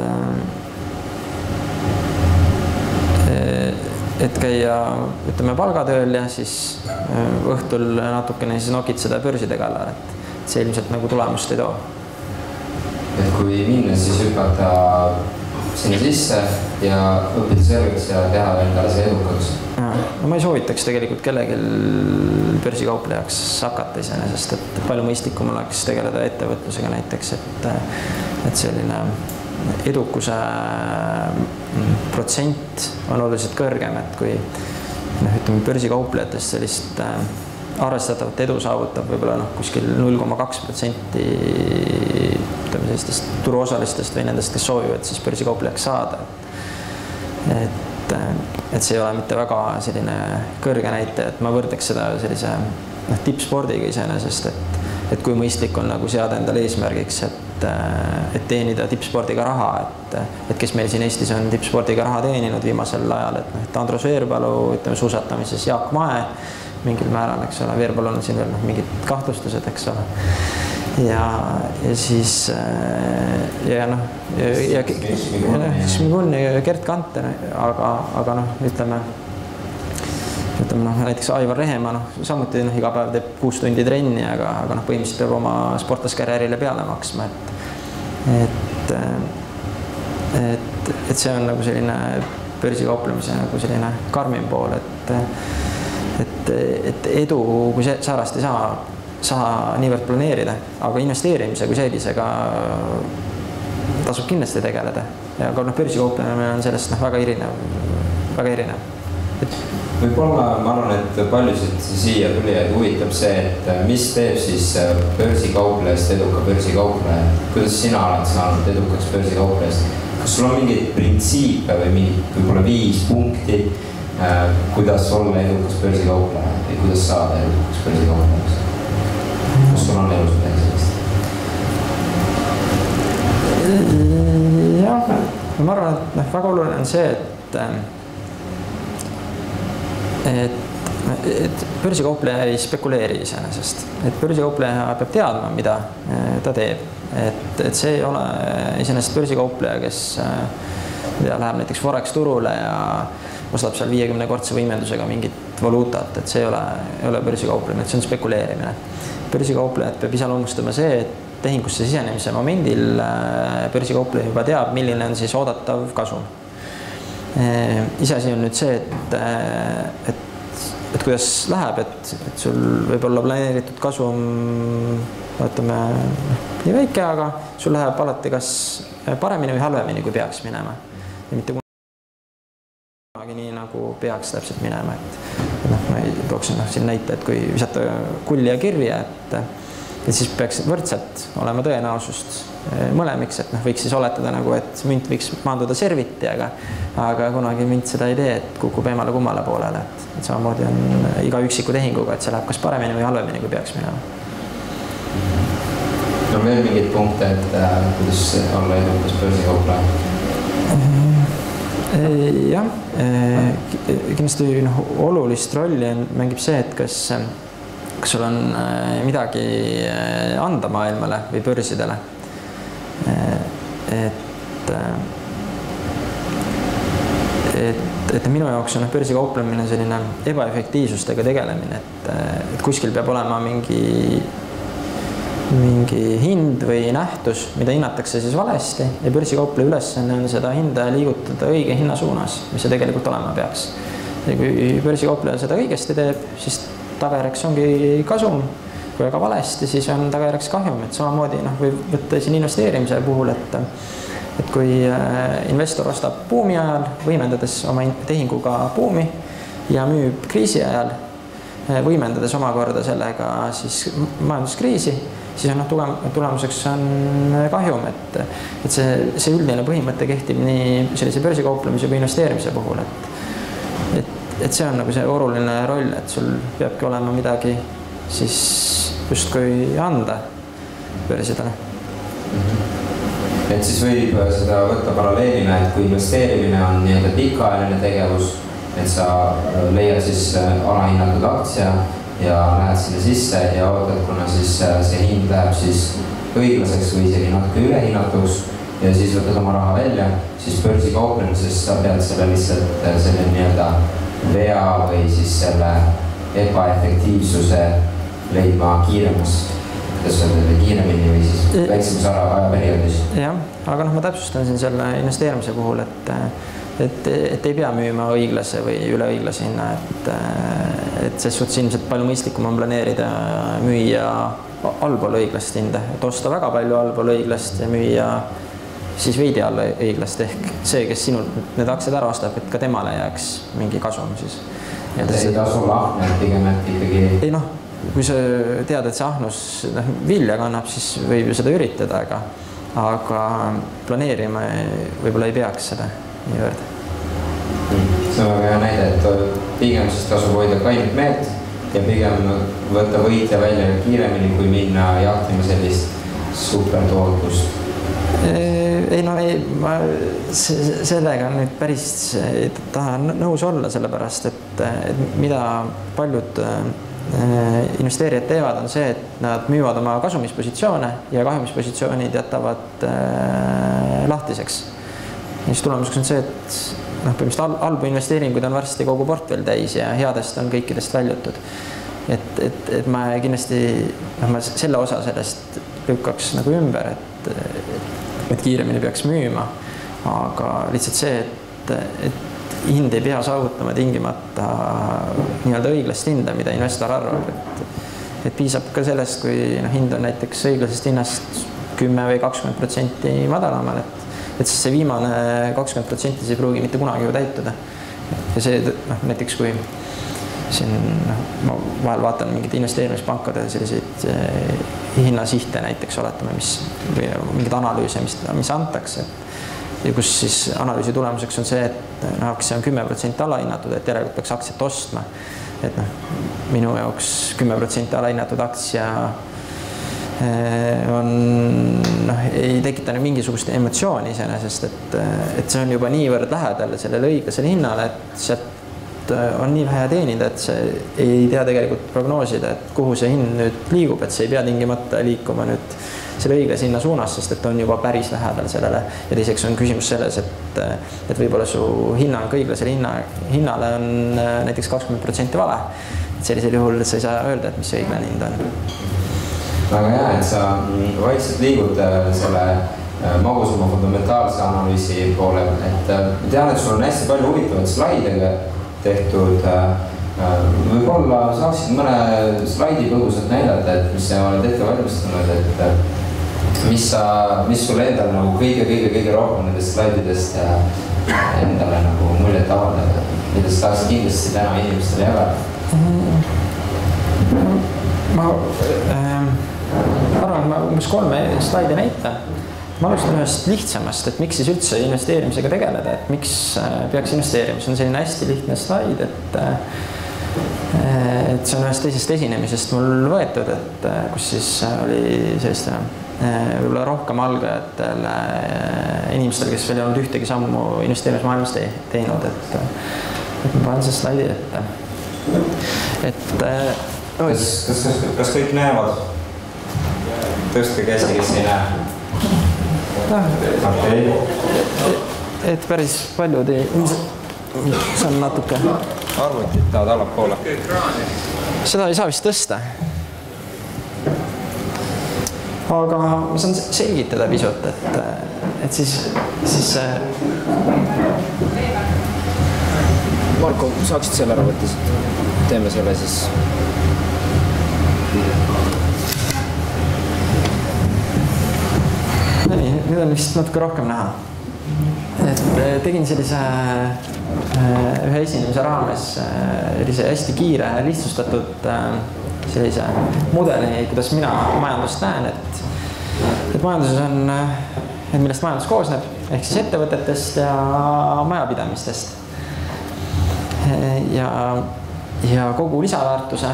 et käia, ütleme, palgatööl ja siis õhtul natukene siis nokitseda börside kallal, et see ilmselt nagu tulemust ei too. Et kui minna, siis hüpata sinna sisse ja õppida selgeks ja teha endale see edukaks. No ma ei soovitaks tegelikult kellegi börsikauplejaks hakata iseenesest, et palju mõistlikum oleks tegeleda ettevõtlusega näiteks, et, et selline edukuse protsent on oluliselt kõrgem, et kui noh, ütleme börsikauplejatest sellist arvestatavat edu saavutab võib-olla noh, kuskil null koma kaks protsenti ütleme sellistest turuosalistest või nendest, kes soovivad siis börsikauplejaks saada. Et, et see ei ole mitte väga selline kõrge näite, et ma võrdeks seda sellise noh, tippspordiga iseenesest, et, et kui mõistlik on nagu seada endale eesmärgiks, et, et teenida tippspordiga raha, et, et kes meil siin Eestis on tippspordiga raha teeninud viimasel ajal, et, et Andrus Veerpalu, ütleme suusatamises Jaak Mae, mingil määral, eks ole, Veerpalul on siin veel noh, mingid kahtlustused, eks ole. Ja, ja siis ja noh, ja, ja, Šmigun ja Gert Kanter, aga, aga noh, ütleme, ütleme noh, näiteks Aivar Rehemaa, noh, samuti noh, iga päev teeb kuus tundi trenni, aga, aga noh, põhimõtteliselt peab oma sportlaskarjäärile peale maksma, et, et, et, et see on nagu selline börsikauplemise nagu selline karmim pool, et Et, et edu, kui see säärast ei saa, saa niivõrd planeerida, aga investeerimise kui sellisega tasub kindlasti tegeleda. Ja aga noh, börsikauplemine on sellest noh, väga erinev, väga erinev. Et... Võib-olla ma arvan, et paljusid siia tulijaid huvitab see, et mis teeb siis börsikauplejast eduka börsikaupleja. Kuidas sina oled saanud edukaks börsikauplejast? Kas sul on mingeid printsiipe või mingid võib-olla viis punkti, kuidas olla edukas börsikaupleja ja kuidas saada edukas börsikaupleja? Kas sul on elus midagi sellist? Jah, ma arvan, et noh, väga oluline on see, et, et, et börsikaupleja ei spekuleeri iseenesest. Et börsikaupleja peab teadma, mida ta teeb. Et, et see ei ole iseenesest börsikaupleja, kes läheb näiteks Forex turule ja ostab seal viiekümne kordse võimendusega mingit valuutat, et see ei ole, ei ole börsikauplemine, et see on spekuleerimine. Börsikauplejad peab iseloomustama see, et tehingusse sisenemise momendil börsikaupleja juba teab, milline on siis oodatav kasum. Iseasi on nüüd see, et, et, et kuidas läheb, et, et sul võib olla planeeritud kasum, vaatame, nii väike, aga sul läheb alati kas paremini või halvemini, kui peaks minema. Ja mitte nii nagu peaks täpselt minema, et noh, ma ei tooksin noh, siin näite, et kui visata kulli ja kirja, et, et siis peaks võrdselt olema tõenäosust mõlemiks, et noh, võiks siis oletada nagu, et münt võiks maanduda serviti, aga, aga kunagi münt seda ei tee, et kukub eemale kummale poolele, et, et samamoodi on iga üksiku tehinguga, et see läheb kas paremini või halvemini, kui peaks minema. No veel mingid punkte, et äh, kuidas olla edukas börsikaupleja? Jah, kindlasti noh, olulist rolli mängib see, et kas, kas sul on midagi anda maailmale või börsidele. Et, et, et minu jaoks on börsikauplemine selline ebaefektiivsustega tegelemine, et, et kuskil peab olema mingi mingi hind või nähtus, mida hinnatakse siis valesti ja börsikaupleja ülesanne on seda hinda liigutada õige hinna suunas, mis see tegelikult olema peaks. Ja kui börsikaupleja seda õigesti teeb, siis tagajärjeks ongi kasum. Kui aga valesti, siis on tagajärjeks kahjum, et samamoodi noh, võib võtta siin investeerimise puhul, et, et kui investor ostab buumi ajal, võimendades oma tehinguga buumi ja müüb kriisi ajal, võimendades omakorda sellega siis majanduskriisi, siis on noh, tulemuseks on kahjum, et, et see, see üldine põhimõte kehtib nii sellise börsikauplemise kui investeerimise puhul, et, et, et see on nagu see oluline roll, et sul peabki olema midagi siis justkui anda börsidele. Et siis võib seda võtta paralleelina, et kui investeerimine on nii-öelda pikaajaline tegevus, et sa leiad siis alahinnatud aktsia ja lähed sinna sisse ja ootad, kuna siis see hind läheb siis õiglaseks või isegi natuke ülehinnatuks ja siis võtad oma raha välja, siis börsikauplemisest sa pead selle lihtsalt selle nii-öelda vea või siis selle ebaefektiivsuse leidma kiiremas kiiremini või siis väiksemas ajaperioodis. jah, aga noh, ma täpsustan siin selle investeerimise puhul, et, et, et ei pea müüma õiglase või üleõiglase hinna, et, et selles suhtes ilmselt palju mõistlikum on planeerida müüa allpool õiglast hinda, et osta väga palju allpool õiglast ja müüa siis veidi alla õiglast ehk see, kes sinult need aktsiad ära ostab, et ka temale jääks mingi kasum siis. See ei tasu lahne, pigem et ikkagi... Ei noh, kui sa tead, et see ahnus noh, vilja kannab, siis võib ju seda üritada, aga, aga planeerima võib-olla ei peaks seda niivõrd. See on väga hea näide, et pigem siis tasub hoida kainit meelt ja pigem võtta võitja välja kiiremini, kui minna jahtima sellist supertootlust. Ei no ei, ma sellega nüüd päris tahan nõus olla, sellepärast, et, et mida paljud investeerijad teevad, on see, et nad müüvad oma kasumispositsioone ja kahjumispositsioonid jätavad lahtiseks. Ja siis tulemuseks on see, et noh, põhimõtteliselt halbu investeeringuid on varsti kogu portfell täis ja headest on kõikidest väljutud. Et, et, et ma kindlasti noh, ma selle osa sellest lükkaks nagu ümber, et et kiiremini peaks müüma, aga lihtsalt see, et, et hind ei pea saavutama tingimata nii-öelda õiglast hinda, mida investor arvab, et, et piisab ka sellest, kui no, hind on näiteks õiglasest hinnast kümme või kakskümmend protsenti madalamal, et, et siis see viimane kakskümmend protsenti ei pruugi mitte kunagi ju täituda. Ja see noh, näiteks kui siin noh, ma vahel vaatan mingid investeerimispankade selliseid hinnasihte näiteks oletame, mis või mingid analüüse, mis, mis antakse. Ja kus siis analüüsi tulemuseks on see, et no, aktsia on kümme protsenti alahinnatud, et järelikult peaks aktsiat ostma. Et noh, minu jaoks kümme protsenti alahinnatud aktsia on, noh, ei tekita mingisugust emotsiooni iseenesest, et, et see on juba niivõrd lähedal sellele õiglasele hinnale, et sealt on nii vähe teenida, et see ei tea tegelikult prognoosida, et kuhu see hind nüüd liigub, et see ei pea tingimata liikuma nüüd selle õiglase hinna suunas, sest et on juba päris lähedal sellele. Ja teiseks on küsimus selles, et, et võib-olla su hinnang õiglasele hinna, hinnale on näiteks kakskümmend protsenti vale. Et sellisel juhul sa ei saa öelda, et mis see õiglane hind on. Väga hea, et sa vaikselt liigud selle magusama fundamentaalse analüüsi poole. Et tean, et sul on hästi palju huvitavaid slaidega tehtud. Võib-olla saaksid mõne slaidi põgusalt näidata, et mis sa oled ette valmistanud, et mis, sa, mis sulle endal nagu kõige-kõige-kõige rohkem nendest slaididest endale nagu muljet avaldab, mida sa tahaksid kindlasti täna inimestele jagada? Ma äh, arvan, et ma umbes kolme slaidi näitan. Ma alustan ühest lihtsamast, et miks siis üldse investeerimisega tegeleda, et miks peaks investeerima. See on selline hästi lihtne slaid, et, et see on ühest teisest esinemisest mul võetud, et kus siis oli selliste võib-olla rohkem algajatele inimestele, kes veel ei olnud ühtegi sammu investeerimismaailmas te, teinud, et, et ma panen see slaidi ette. Et, kas, kas, kas kõik näevad? Tõstke käsi, kes ei näe. Okay. Et päris paljud ei, see on natuke arvutid tahavad allapoole. Seda ei saa vist tõsta. Aga ma saan selgitada pisut, et, et siis, siis Marko, saaksid selle ära võtta, teeme selle siis. Nüüd on vist natuke rohkem näha. Et tegin sellise ühe esinemise raames sellise hästi kiire, lihtsustatud sellise mudeli, kuidas mina majandust näen, et, et majanduses on, et millest majandus koosneb, ehk siis ettevõtetest ja majapidamistest. Ja, ja kogu lisaväärtuse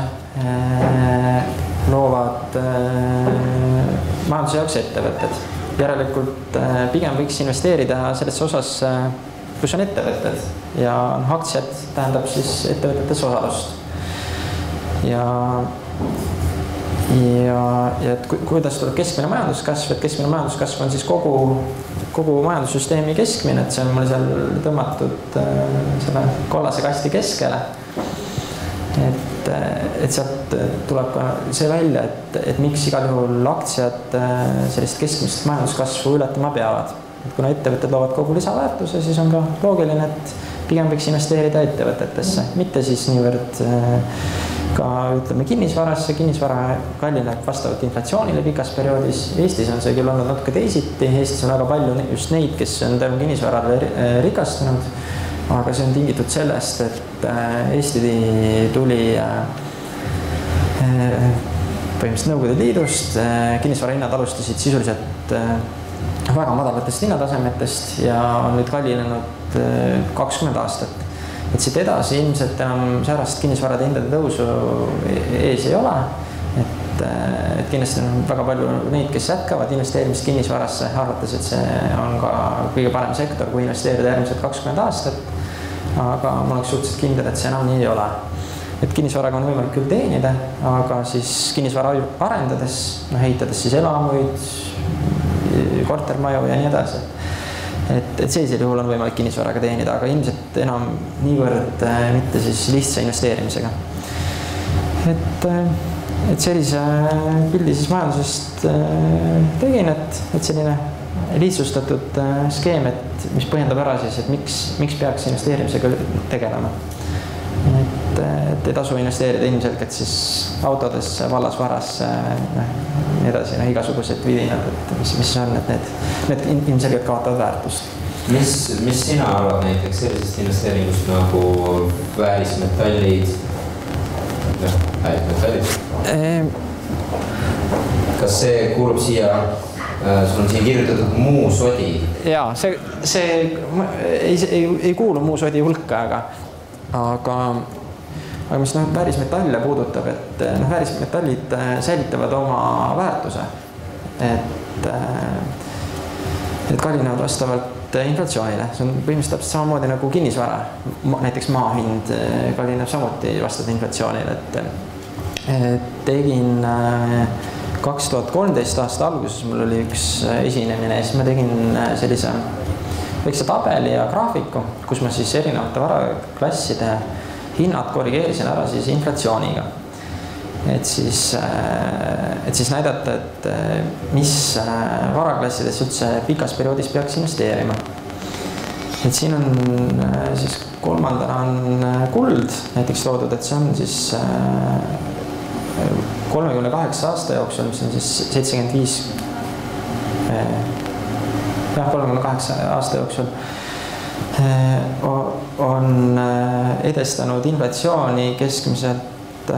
loovad majanduse jaoks ettevõtted. Järelikult pigem võiks investeerida sellesse osas, kus on ettevõtted ja aktsiad tähendab siis ettevõtetes osalust. Ja, ja, ja et kuidas tuleb keskmine majanduskasv, et keskmine majanduskasv on siis kogu, kogu majandussüsteemi keskmine, et see on mul seal tõmmatud selle kollase kasti keskele. Et et, et sealt tuleb ka see välja, et, et miks igal juhul aktsiad sellist keskmist majanduskasvu ületama peavad. Et kuna ettevõtted loovad kogu lisaväärtuse, siis on ka loogiline, et pigem võiks investeerida ettevõtetesse, mitte siis niivõrd ka ütleme kinnisvarasse, kinnisvara kallineb vastavalt inflatsioonile pikas perioodis. Eestis on see küll olnud natuke teisiti, Eestis on väga palju just neid, kes on tänu kinnisvarale rikastunud, aga see on tingitud sellest, et Eesti tuli põhimõtteliselt Nõukogude Liidust, kinnisvara hinnad alustasid sisuliselt väga madalatest hinnatasemetest ja on nüüd kallinenud kakskümmend aastat. Et siit edasi ilmselt enam säärast kinnisvarade hindade tõusu ees ei ole. Et, et kindlasti on väga palju neid, kes jätkavad investeerimist kinnisvarasse, arvates, et see on ka kõige parem sektor, kui investeerida järgmised kakskümmend aastat. Aga ma oleks suhteliselt kindel, et see enam nii ei ole. Et kinnisvaraga on võimalik küll teenida, aga siis kinnisvara arendades, no, ehitades siis elamuid, kortermaju ja nii edasi. Et, et sellisel juhul on võimalik kinnisvaraga teenida, aga ilmselt enam niivõrd mitte siis lihtsa investeerimisega. Et, et sellise pildi siis majandusest tegin, et, et selline lihtsustatud skeem, et mis põhjendab ära siis, et miks, miks peaks investeerimisega tegelema. Et, et ei tasu investeerida ilmselgelt siis autodesse, vallasvarasse, nii edasi, no, igasugused vidinad, et mis, mis on, et need, need ilmselgelt kaotavad väärtust. Mis, mis sina arvad näiteks sellisest investeeringust nagu väärismetallid? Jah, väärismetallid. Ehm... Kas see kuulub siia, sul on siia kirjutatud muu sodi? Jaa, see, see ei, ei, ei kuulu muu sodi hulka, aga Aga, aga mis no, väärismetalle puudutab, et no, väärismetallid säilitavad oma väärtuse, et, et kallinevad vastavalt inflatsioonile. See on põhimõtteliselt samamoodi nagu kinnisvara. Näiteks maa hind kallineb samuti vastavalt inflatsioonile. Et tegin kaks tuhat kolmteist aasta alguses, mul oli üks esinemine ja siis ma tegin sellise väikse tabeli ja graafiku, kus ma siis erinevate varaklasside hinnad korrigeerisin ära siis inflatsiooniga. Et siis, et siis näidata, et mis varaklassides üldse pikas perioodis peaks investeerima. Et siin on siis kolmandana on kuld näiteks toodud, et see on siis kolmekümne kaheksa aasta jooksul, mis on siis seitsekümmend viis kolmekümne kaheksa aasta jooksul on edestanud inflatsiooni keskmiselt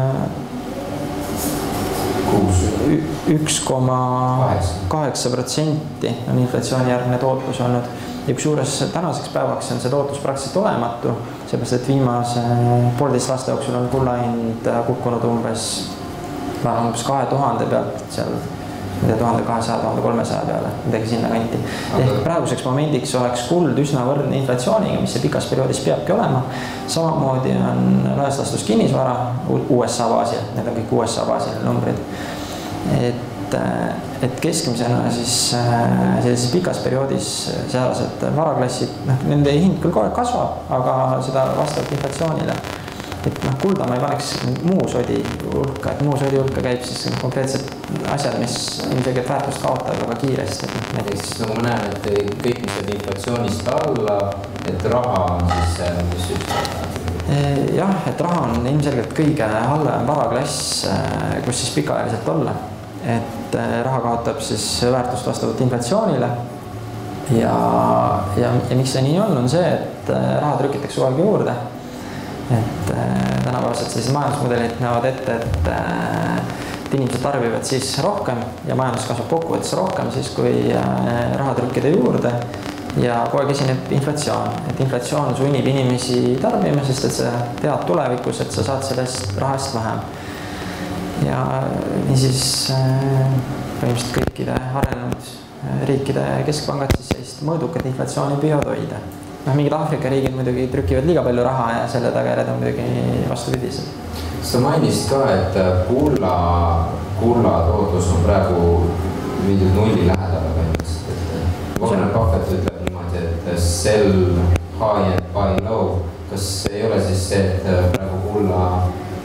üks koma kaheksa protsenti on inflatsiooni järgne tootlus olnud. Ja kusjuures tänaseks päevaks on see tootlus praktiliselt olematu, seepärast, et viimase poolteist aasta jooksul on kulla hind kukkunud umbes, umbes kahe tuhande pealt seal tuhande kahesaja, tuhande kolmesaja peale, midagi sinna kanti. Ehk praeguseks momendiks oleks kuld üsna võrdne inflatsiooniga, mis see pikas perioodis peabki olema. Samamoodi on laias laastus kinnisvara U S A baasil, need on kõik U S A baasil numbrid. Et, et keskmisena siis sellises pikas perioodis sealased varaklassid, nende hind küll kogu aeg kasvab, aga seda vastavalt inflatsioonile. Et noh, kulda ma ei paneks muu sodi hulka, et muu sodi hulka käib siis konkreetsed asjad, mis ilmselgelt väärtust kaotavad väga kiiresti. Näiteks nagu ma näen, et kõik mis on inflatsioonist alla, et raha on siis, mis üks? Jah, et raha on ilmselgelt kõige halvem varaklass, kus siis pikaajaliselt olla. Et raha kaotab siis väärtust vastavalt inflatsioonile. Ja, ja, ja miks see nii on, on see, et raha trükitakse kogu aeg juurde. Et tänapäevaselt sellised majandusmudelid näevad ette, et, et inimesed tarbivad siis rohkem ja majandus kasvab kokkuvõttes rohkem siis, kui raha trükkida juurde ja kogu aeg esineb inflatsioon. Et inflatsioon sunnib inimesi tarbima, sest et sa tead tulevikus, et sa saad sellest rahast vähem. Ja niisiis põhimõtteliselt kõikide arenenud riikide keskpangad siis sellist mõõdukat inflatsiooni püüavad hoida. No, mingid Aafrika riigid muidugi trükivad liiga palju raha ja selle tagajärjed on muidugi vastupidised. Sa mainisid ka, et kulla, kulla tootlus on praegu viidud nulli lähedale põhimõtteliselt. Warren Buffett ütleb niimoodi, et sell high and buy low. Kas ei ole siis see, et praegu kulla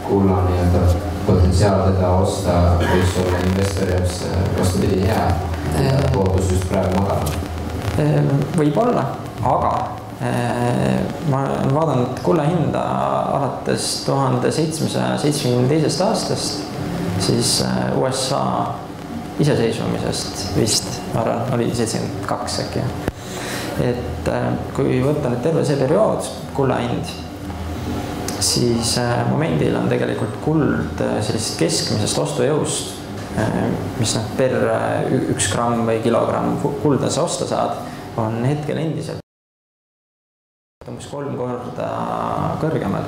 kulla nii-öelda potentsiaal teda osta võiks olla investori jaoks vastupidi hea ja tootlus just praegu madal? Võib-olla, aga ma olen vaadanud kulla hinda alates tuhande seitsmesaja seitsmekümne teisest aastast, siis U S A iseseisvumisest vist, ma arvan, oli seitsekümmend kaks äkki. Et kui võtta nüüd terve see periood, kulla hind, siis momendil on tegelikult kuld sellist keskmisest ostujõust, mis noh, per üks gramm või kilogramm kulda sa osta saad, on hetkel endiselt umbes kolm korda kõrgemal.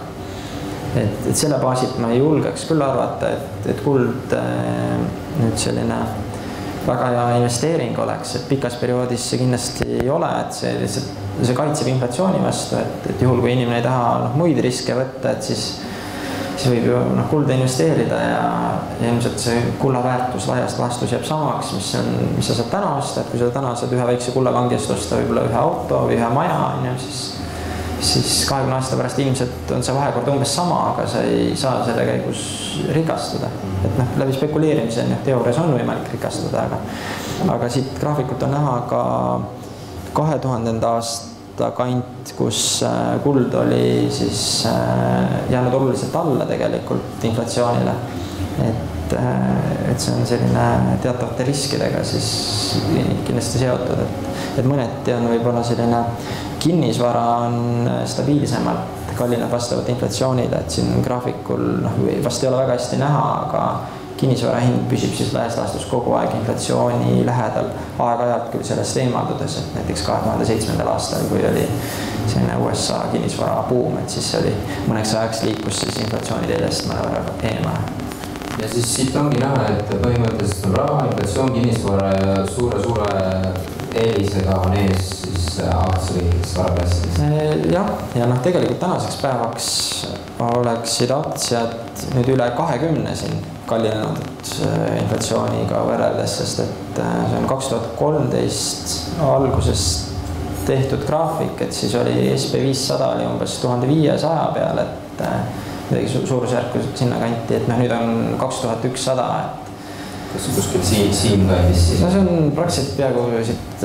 Et, et selle baasit ma ei julgeks küll arvata, et, et kuld nüüd selline väga hea investeering oleks, et pikas perioodis see kindlasti ei ole, et see lihtsalt see kaitseb inflatsiooni vastu, et, et juhul kui inimene ei taha noh, muid riske võtta, et siis, siis võib ju noh, kulda investeerida ja, ja ilmselt see kulla väärtus laiast laastus jääb samaks, mis, on, mis sa saad täna osta, et kui sa täna saad ühe väikse kullakangest osta võib-olla ühe auto või ühe maja, siis siis kahekümne aasta pärast ilmselt on see vahekord umbes sama, aga sa ei saa selle käigus rikastuda. Et noh, läbi spekuleerimise noh, teoorias on võimalik rikastada, aga, aga siit graafikult on näha ka kahe tuhandenda aasta kant, kus kuld oli siis jäänud oluliselt alla tegelikult inflatsioonile. Et, et see on selline teatavate riskidega siis kindlasti seotud, et, et mõneti on võib-olla selline kinnisvara on stabiilsemalt kallineb vastavalt inflatsioonile, et siin graafikul noh, vast ei ole väga hästi näha, aga kinnisvara hind püsib siis laias laastus kogu aeg inflatsiooni lähedal, aeg-ajalt küll sellest eemaldudes, et näiteks kahe tuhande seitsmendal aastal, kui oli selline U S A kinnisvara buum, et siis oli mõneks ajaks liikus siis inflatsiooni teedest mõnevõrra eemale. Ja siis siit ongi näha, et põhimõtteliselt on raha, inflatsioon, kinnisvara ja suure-suure eelisega on ees siis aktsiaõigeks varaklassides. Jah, ja noh, tegelikult tänaseks päevaks oleksid aktsiad nüüd üle kahekümne siin kallinenud inflatsiooniga võrreldes, sest et see on kaks tuhat kolmteist alguses tehtud graafik, et siis oli S P viissada oli umbes tuhande viiesaja peal, et midagi suurusjärku sinna kanti, et noh, nüüd on kaks tuhat ükssada, et kas kuskil siin, siin kandis siis? No see on praktiliselt peaaegu siit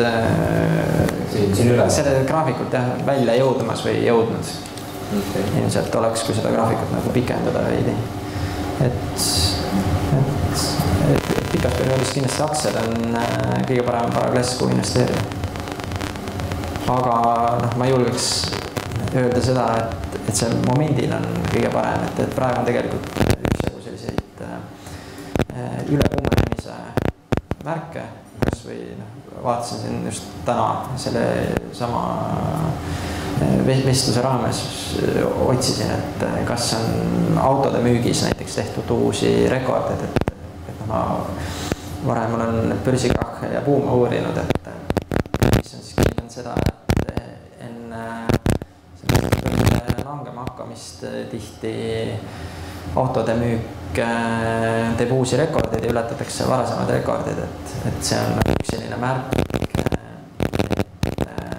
siin, siin üle? Selle graafikult jah, välja jõudmas või jõudnud. Okay. Ilmselt oleks, kui seda graafikut nagu pikendada veidi. Et, et, et, et pikas perioodis kindlasti aktsiad on kõige parem varaklass, kuhu investeerida. Aga noh, ma julgeks öelda seda, et, et see momendil on kõige parem, et, et praegu on tegelikult üksjagu selliseid ülekuumenemise märke, kas või noh, vaatasin siin just täna selle sama vestluse raames otsisin, et kas on autode müügis näiteks tehtud uusi rekordid, et, et ma varem olen börsikrahhe ja buume uurinud, et mis on siis kinnitanud seda, et enne langema hakkamist tihti autode müük teeb uusi rekordeid ja ületatakse varasemad rekordid, et, et see on üks selline märk, et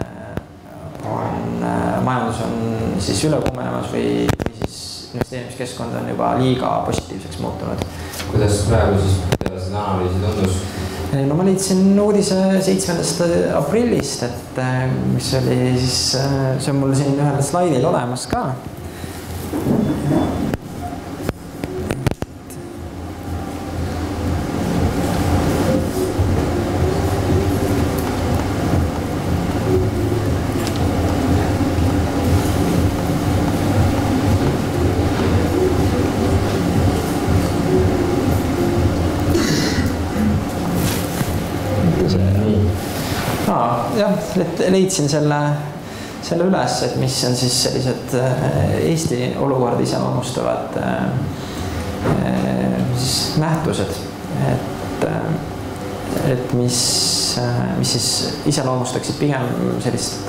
on, majandus on siis ülekuumenemas või, või siis investeerimiskeskkond on juba liiga positiivseks muutunud. Kuidas praegu siis peale seda analüüsi tundus? No ma leidsin uudise seitsmendast aprillist, et mis oli siis, see on mul siin ühel slaidil olemas ka. Leidsin selle, selle üles, et mis on siis sellised Eesti olukorda iseloomustavad siis nähtused, et, et mis, mis siis iseloomustaksid pigem sellist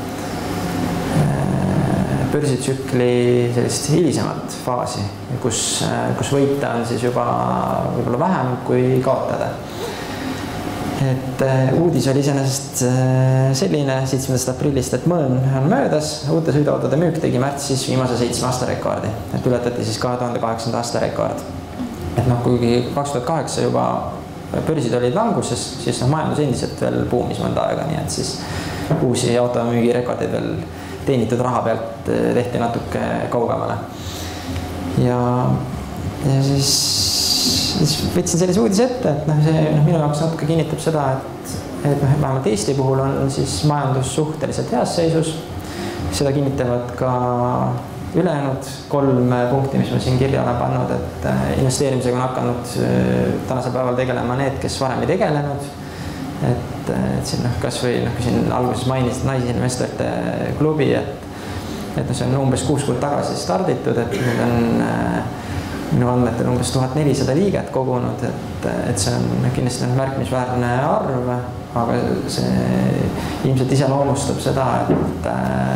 börsitsükli sellist hilisemat faasi, kus, kus võita on siis juba võib-olla vähem kui kaotada. et uudis oli iseenesest selline seitsmendast aprillist, et mõõn on möödas, uute sõiduautode müük tegi märtsis viimase seitsme aasta rekordi, et ületati siis kahe tuhande kaheksanda aasta rekord. Et noh, kuigi kaks tuhat kaheksa juba börsid olid languses, siis noh, majandus endiselt veel buumis mõnda aega, nii et siis uusi automüügirekordeid veel teenitud raha pealt tehti natuke kaugemale. Ja, ja siis siis võtsin sellise uudise ette, et noh, see no, minu jaoks natuke kinnitab seda, et, et noh, vähemalt Eesti puhul on siis majandus suhteliselt heas seisus. Seda kinnitavad ka ülejäänud kolm punkti, mis ma siin kirja olen pannud, et investeerimisega on hakanud tänasel päeval tegelema need, kes varem ei tegelenud. Et, et siin noh, kas või noh, kui siin alguses mainisid naisinvestorite klubi, et, et noh, see on umbes kuus kuud tagasi starditud, et nüüd on minu andmetel umbes tuhat nelisada liiget kogunud, et, et see on kindlasti märkimisväärne arv, aga see ilmselt iseloomustab seda, et,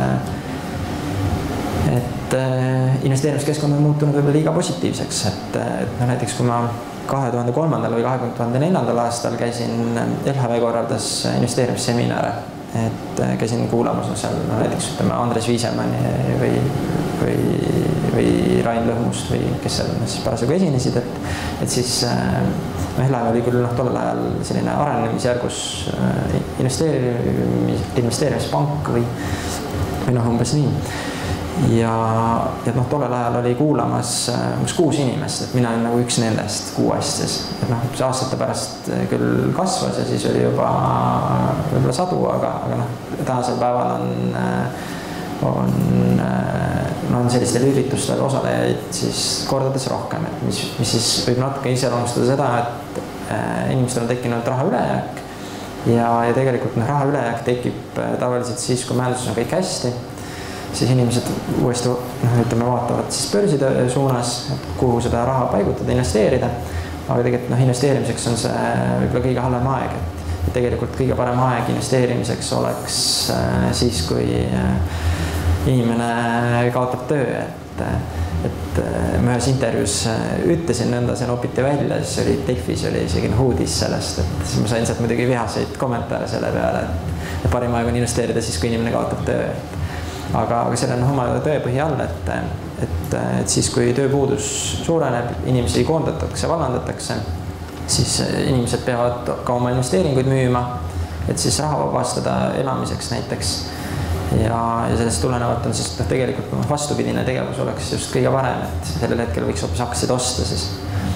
et investeerimiskeskkond on muutunud võib-olla liiga positiivseks, et, et no, näiteks kui ma kahe tuhande kolmandal või kahe tuhande neljandal aastal käisin, L H V korraldas investeerimisseminare, et käisin kuulamas no, seal no, näiteks ütleme Andres Viisemanni või, või, või Rain Lõhmust või kes seal siis parasjagu esinesid, et, et siis no, L H V oli küll noh, tollel ajal selline arenemisjärgus investeerimis, investeerimispank või, või noh, umbes nii. Ja, ja noh, tollel ajal oli kuulamas umbes kuus inimest, et mina olin nagu üks nendest kuuest siis. Et noh, see aastate pärast küll kasvas ja siis oli juba võib-olla sadu, aga, aga noh, tänasel päeval on, on, no, on sellistel üritustel osalejaid siis kordades rohkem, et mis, mis siis võib natuke iseloomustada seda, et inimestel on tekkinud raha ülejääk ja, ja tegelikult noh, raha ülejääk tekib tavaliselt siis, kui majanduses on kõik hästi. Siis inimesed uuesti noh, ütleme, vaatavad siis börside suunas, et kuhu seda raha paigutada, investeerida. Aga tegelikult noh, investeerimiseks on see võib-olla kõige halvem aeg. Et tegelikult kõige parem aeg investeerimiseks oleks siis, kui inimene kaotab töö. Et, et ma ühes intervjuus ütlesin nõnda, see nopiti välja, siis oli Delfis oli isegi uudis sellest, et siis ma sain sealt muidugi vihaseid kommentaare selle peale, et parim aeg on investeerida siis, kui inimene kaotab töö. Aga, aga selle on oma tööpõhi all, et, et, et siis, kui tööpuudus suureneb, inimesi koondatakse, vallandatakse, siis inimesed peavad ka oma investeeringuid müüma, et siis raha vabastada elamiseks näiteks. Ja, ja sellest tulenevalt on siis no, tegelikult vastupidine tegevus oleks just kõige parem, et sellel hetkel võiks hoopis aktsiaid osta siis.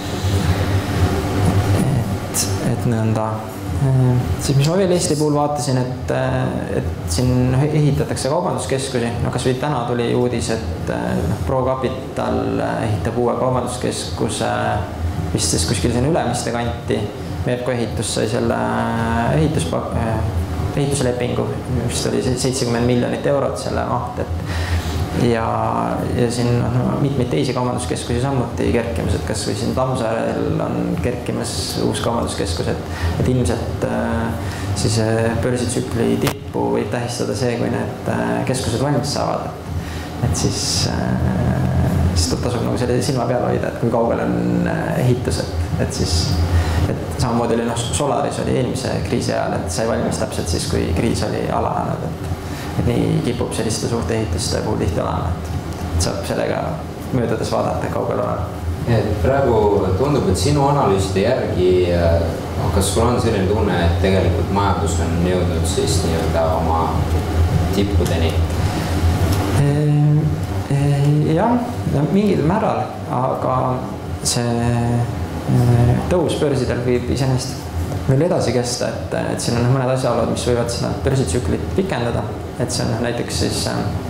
Et, et nõnda. Siis mis ma veel Eesti puhul vaatasin, et, et siin ehitatakse kaubanduskeskusi. No, kas või täna tuli uudis, et no, ProCapital ehitab uue kaubanduskeskuse vist siis kuskil siin Ülemiste kanti. Meepko ehitus sai selle ehitus, ehituslepingu, mis oli seitsekümmend miljonit eurot selle maht. Et, ja, ja siin on no, mitmeid teisi kaubanduskeskusi samuti kerkimas, et kas või siin Tammsaarel on kerkimas uus kaubanduskeskus, et, et ilmselt äh, siis börsitsükli tippu võib tähistada see, kui need äh, keskused valmis saavad. Et, et siis, äh, siis tasub nagu selle silma peal hoida, et kui kaugel on äh, ehitus, et, et siis et samamoodi oli noh, Solaris oli eelmise kriisi ajal, et sai valmis täpselt siis, kui kriis oli alanud, et et nii kipub selliste suurte ehituste puhul tihti olema, et saab sellega möödades vaadata kaugel olema. Praegu tundub, et sinu analüüside järgi, kas sul on selline tunne, et tegelikult majandus on jõudnud siis nii-öelda oma tippudeni? Jah, mingil määral, aga see tõus börsidel võib iseenesest veel edasi kesta, et, et siin on mõned asjaolud, mis võivad seda börsitsüklit pikendada. Et see on näiteks siis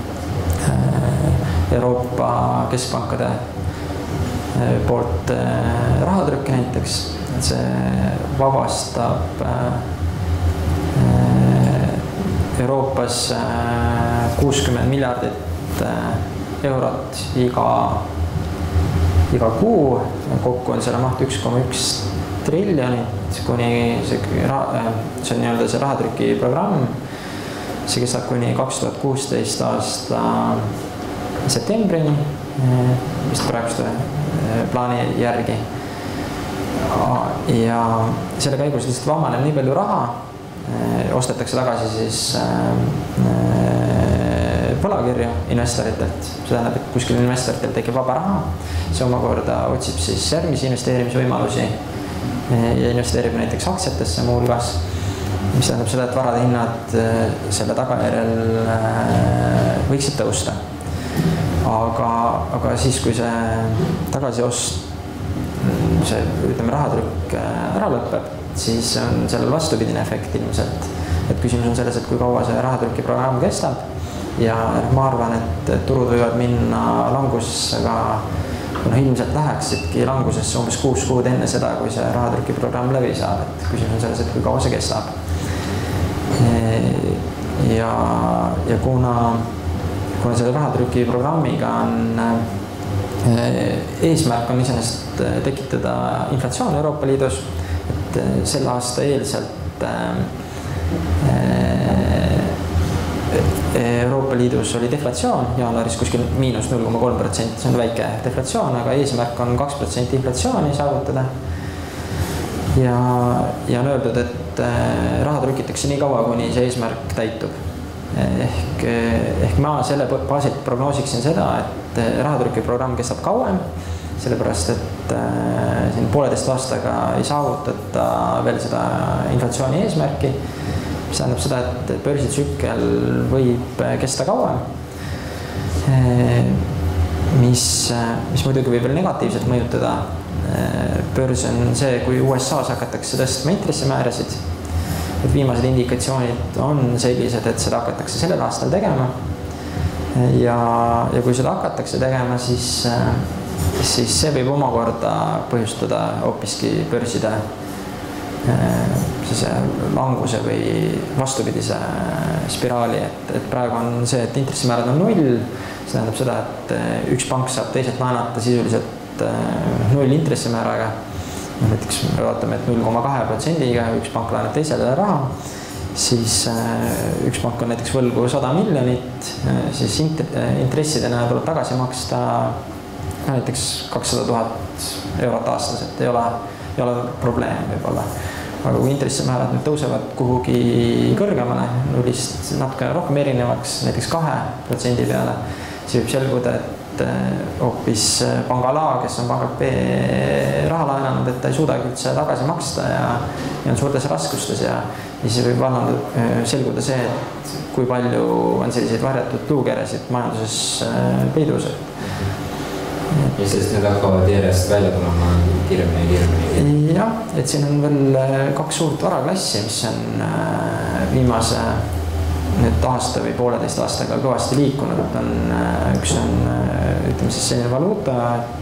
Euroopa keskpankade poolt rahatrükki näiteks. Et see vabastab Euroopas kuuskümmend miljardit eurot iga, iga kuu. Kokku on selle maht üks koma üks triljonit, kuni see, see on nii-öelda see rahatrüki programm. See kestab kuni kaks tuhat kuusteist aasta septembrini, vist praeguste plaani järgi. ja selle käigus lihtsalt vabaneb nii palju raha, ostetakse tagasi siis võlakirju investoritelt. See tähendab, et kuskil investoritel tekib vaba raha, see omakorda otsib siis järgmisi investeerimisvõimalusi ja investeerib näiteks aktsiatesse muu hulgas, mis tähendab seda, et varade hinnad selle tagajärjel võiksid tõusta. Aga, aga siis, kui see tagasiost, see ütleme, rahatrükk ära lõpeb, siis on sellel vastupidine efekt ilmselt. Et küsimus on selles, et kui kaua see rahatrüki programm kestab ja ma arvan, et turud võivad minna langusesse, aga no, ilmselt läheksidki langusesse umbes kuus kuud enne seda, kui see rahatrüki programm läbi saab. Et küsimus on selles, et kui kaua see kestab. Ja, ja kuna, kuna selle rahatrüki programmiga on eesmärk on iseenesest tekitada inflatsioon Euroopa Liidus, et selle aasta eelselt Euroopa Liidus oli deflatsioon, jaanuaris kuskil miinus null koma kolm protsenti, see on väike deflatsioon, aga eesmärk on kaks protsenti inflatsiooni saavutada. Ja, ja on öeldud, et raha trükitakse nii kaua, kuni see eesmärk täitub. Ehk, ehk ma selle baasilt prognoosiksin seda, et rahatrüki programm kestab kauem, sellepärast, et siin pooleteist aastaga ei saavutata veel seda inflatsiooni eesmärki, mis tähendab seda, et börsitsükkel võib kesta kauem, mis, mis muidugi võib veel negatiivselt mõjutada. Börs on see, kui U S A-s hakatakse tõstma intressimäärasid, et viimased indikatsioonid on sellised, et seda hakatakse sellel aastal tegema. Ja, ja kui seda hakatakse tegema, siis, siis see võib omakorda põhjustada hoopiski börside siis languse või vastupidise spiraali, et, et praegu on see, et intressimäärad on null, see tähendab seda, et üks pank saab teiselt laenata sisuliselt null intressimääraga. Näiteks me vaatame, et null koma kahe protsendiga üks pank laenab teisele raha, siis üks pank on näiteks võlgu sada miljonit, siis intressidena tuleb tagasi maksta näiteks kakssada tuhat eurot aastas, et ei ole, ei ole probleem võib-olla. Aga kui intressimäärad nüüd tõusevad kuhugi kõrgemale, nullist natuke rohkem erinevaks, näiteks kahe protsendi peale, siis võib selguda, et hoopis pangala, kes on pangalt B raha laenanud, et ta ei suudagi üldse tagasi maksta ja, ja on suurtes raskustes ja, ja siis võib vallandu, selguda see, et kui palju on selliseid varjatud luukeresid majanduses peidus. Ja sest need hakkavad järjest välja tulema kiiremini ja kiiremini. Jah, et siin on veel kaks suurt varaklassi, mis on viimase nüüd aasta või pooleteist aastaga kõvasti liikunud. On, üks on, ütleme siis selline valuuta,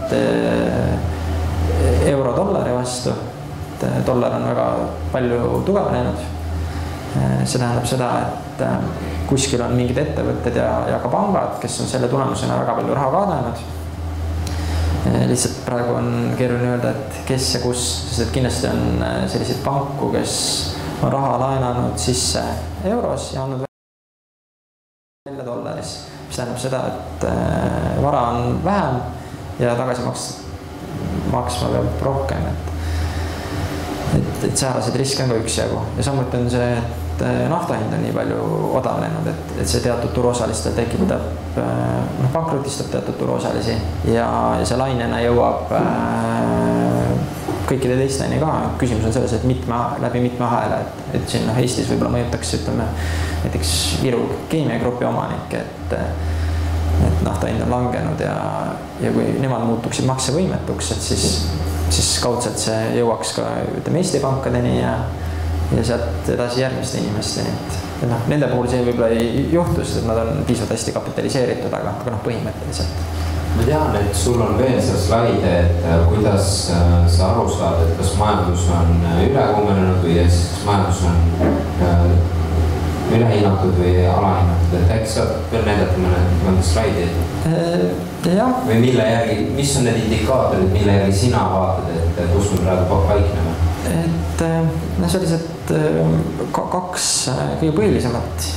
et euro dollari vastu. Dollar on väga palju tugevnenud. See tähendab seda, et kuskil on mingid ettevõtted ja, ja ka pangad, kes on selle tulemusena väga palju raha kaadanud. Lihtsalt praegu on keeruline öelda, et kes ja kus, sest et kindlasti on selliseid panku, kes on raha laenanud sisse euros ja andnud välja dollaris, mis tähendab seda, et vara on vähem ja tagasi maks, maksma peab rohkem. Et, et, et säärased riske on ka üksjagu ja samuti on see, et naftahind on nii palju odavnenud, et, et see teatud turuosalistel tekitab, noh, pankrotistab teatud turuosalisi ja, ja see lainena jõuab kõikide teisteni ka. Küsimus on selles, et mitme, läbi mitme ahela, et, et siin noh, Eestis võib-olla mõjutaks, ütleme, näiteks Viru keemiagrupi omanik, et, et naftahind on langenud ja, ja kui nemad muutuksid maksevõimetuks, et siis, siis kaudselt see jõuaks ka, ütleme, Eesti pankadeni ja ja sealt edasi järgmiste inimesteni. Et noh, nende puhul see võib-olla ei juhtu, sest et nad on piisavalt hästi kapitaliseeritud, aga, aga noh, põhimõtteliselt. Ma tean, et sul on veel see slaide, et kuidas sa aru saad, et kas majandus on ülekuumenenud või siis majandus on ülehinnatud või alahinnatud, et äkki saad veel näidata mõned slaidi? Ja. Või mille järgi, mis on need indikaatorid, mille järgi sina vaatad, et kus me praegu paikneme? Et no sellised kaks kõige põhilisemat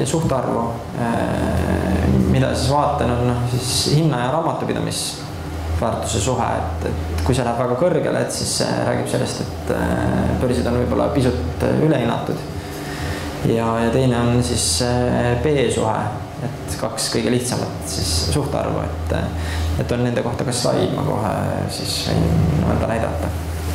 suhtarvu, mida siis vaatan, on siis hinna- ja raamatupidamis väärtuse suhe, et, et kui see läheb väga kõrgele, et siis see räägib sellest, et börsid on võib-olla pisut ülehinnatud. Ja, ja teine on siis B-suhe, et kaks kõige lihtsamat siis suhtarvu, et, et on nende kohta ka slaid, ma kohe siis võin mõnda näidata.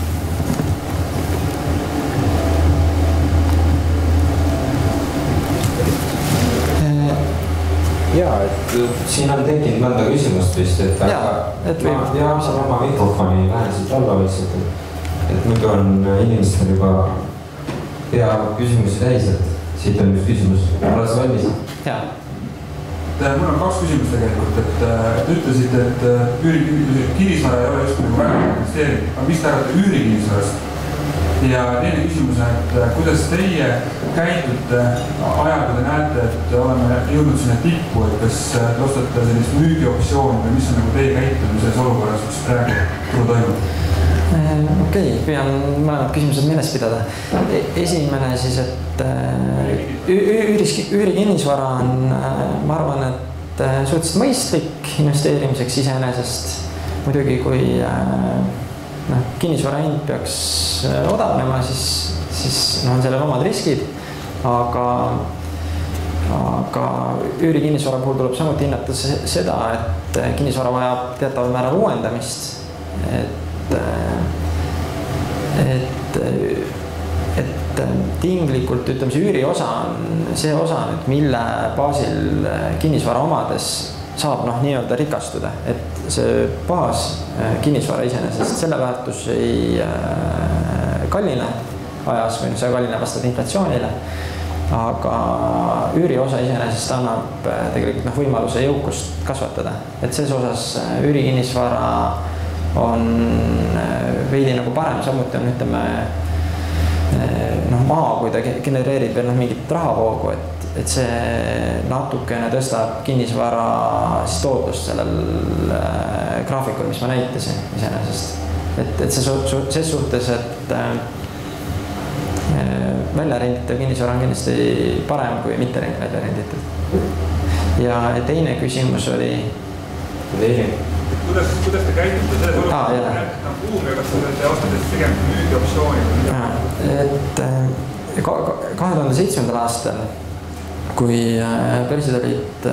Jaa, et siin on tekkinud mõnda küsimust vist, et Jaa, et või... ma jaaksin oma mikrofoni väheselt alla võtsid, et, et muidu on inimestel juba pea küsimusi täis, et siit on üks küsimus. Oled sa valmis? Jaa. Mul on kaks küsimust tegelikult, et te ütlesite, et üürikinnisvara ei ole just nagu väga investeering, aga mis te arvate üürikinnisvarast? Ja teine küsimus on, et kuidas teie käitute ajal, kui te näete, et oleme jõudnud sinna tippu, et kas te ostate sellist müügioptsiooni või mis on nagu teie käitumises olukorras, mis praegu turu toimub? Okei, okay, püüan mõlemad küsimused meeles pidada. Esimene siis, et üürikinnisvara on, ma arvan, et suhteliselt mõistlik investeerimiseks iseenesest. Muidugi, kui no, kinnisvara hind peaks odavnema, siis, siis no, on sellel omad riskid, aga, aga üürikinnisvara puhul tuleb samuti hinnata seda, et kinnisvara vajab teataval määral uuendamist, et, et, et tinglikult, ütleme, see üüri osa on see osa, mille baasil kinnisvara omades saab noh, nii-öelda rikastuda, et see baas kinnisvara iseenesest, selle väärtus ei kalline ajas või see kalline vastavalt inflatsioonile, aga üüri osa iseenesest annab tegelikult noh, võimaluse jõukust kasvatada, et selles osas üürikinnisvara on veidi nagu parem, samuti on ütleme noh, maa, kui ta genereerib veel noh, mingit rahavoogu, et et see natukene tõstab kinnisvara siis tootlust sellel graafikul, mis ma näitasin iseenesest. Et, et see su ses suhtes, et äh, välja renditav kinnisvara on kindlasti parem kui mitte välja renditud. Ja teine küsimus oli... Teine. Kuidas, kuidas te käitute selles olukorras, ah, kui näete buumi ja kas te ostate tegema müügioptsiooni? Et kahe tuhande seitsmendal aastal kui börsid olid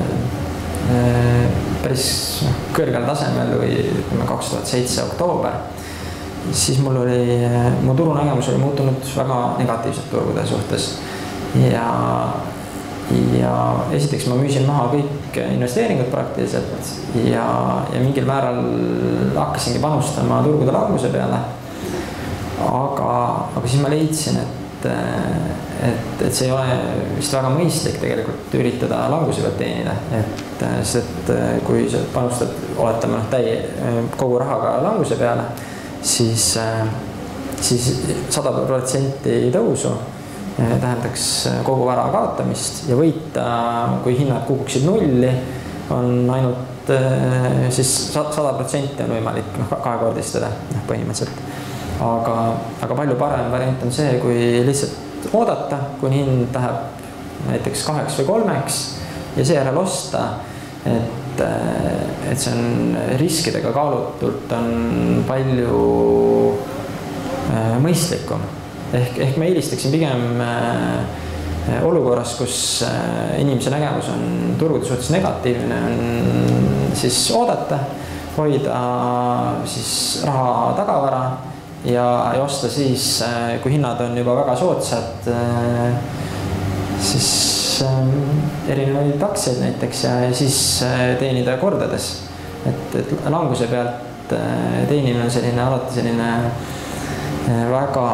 päris kõrgel tasemel või kaks tuhat seitse oktoober, siis mul oli, mu turunägemus oli muutunud väga negatiivselt turgude suhtes. Ja, ja esiteks ma müüsin maha kõik investeeringud praktiliselt ja, ja mingil määral hakkasingi panustama turgude languse peale. Aga, aga siis ma leidsin, et Et, et see ei ole vist väga mõistlik tegelikult üritada languse pealt teenida, et, et kui sa panustad, oletame täie kogu rahaga languse peale, siis, siis sada protsenti tõusu tähendaks kogu vara kaotamist ja võita, kui hinnad kukuksid nulli, on ainult siis sada protsenti on võimalik no, kahekordistada põhimõtteliselt. Aga, aga palju parem variant on see, kui lihtsalt oodata, kui hind läheb näiteks kaheks või kolmeks ja seejärel osta, et, et see on riskidega kaalutult on palju mõistlikum. Ehk, ehk ma eelistaksin pigem olukorras, kus inimese nägemus on turgude suhtes negatiivne, on siis oodata, hoida siis raha tagavara ja ei osta siis, kui hinnad on juba väga soodsad, siis erinevaid aktsiaid näiteks ja siis teenida kordades. Et, et languse pealt teenimine on selline, alati selline väga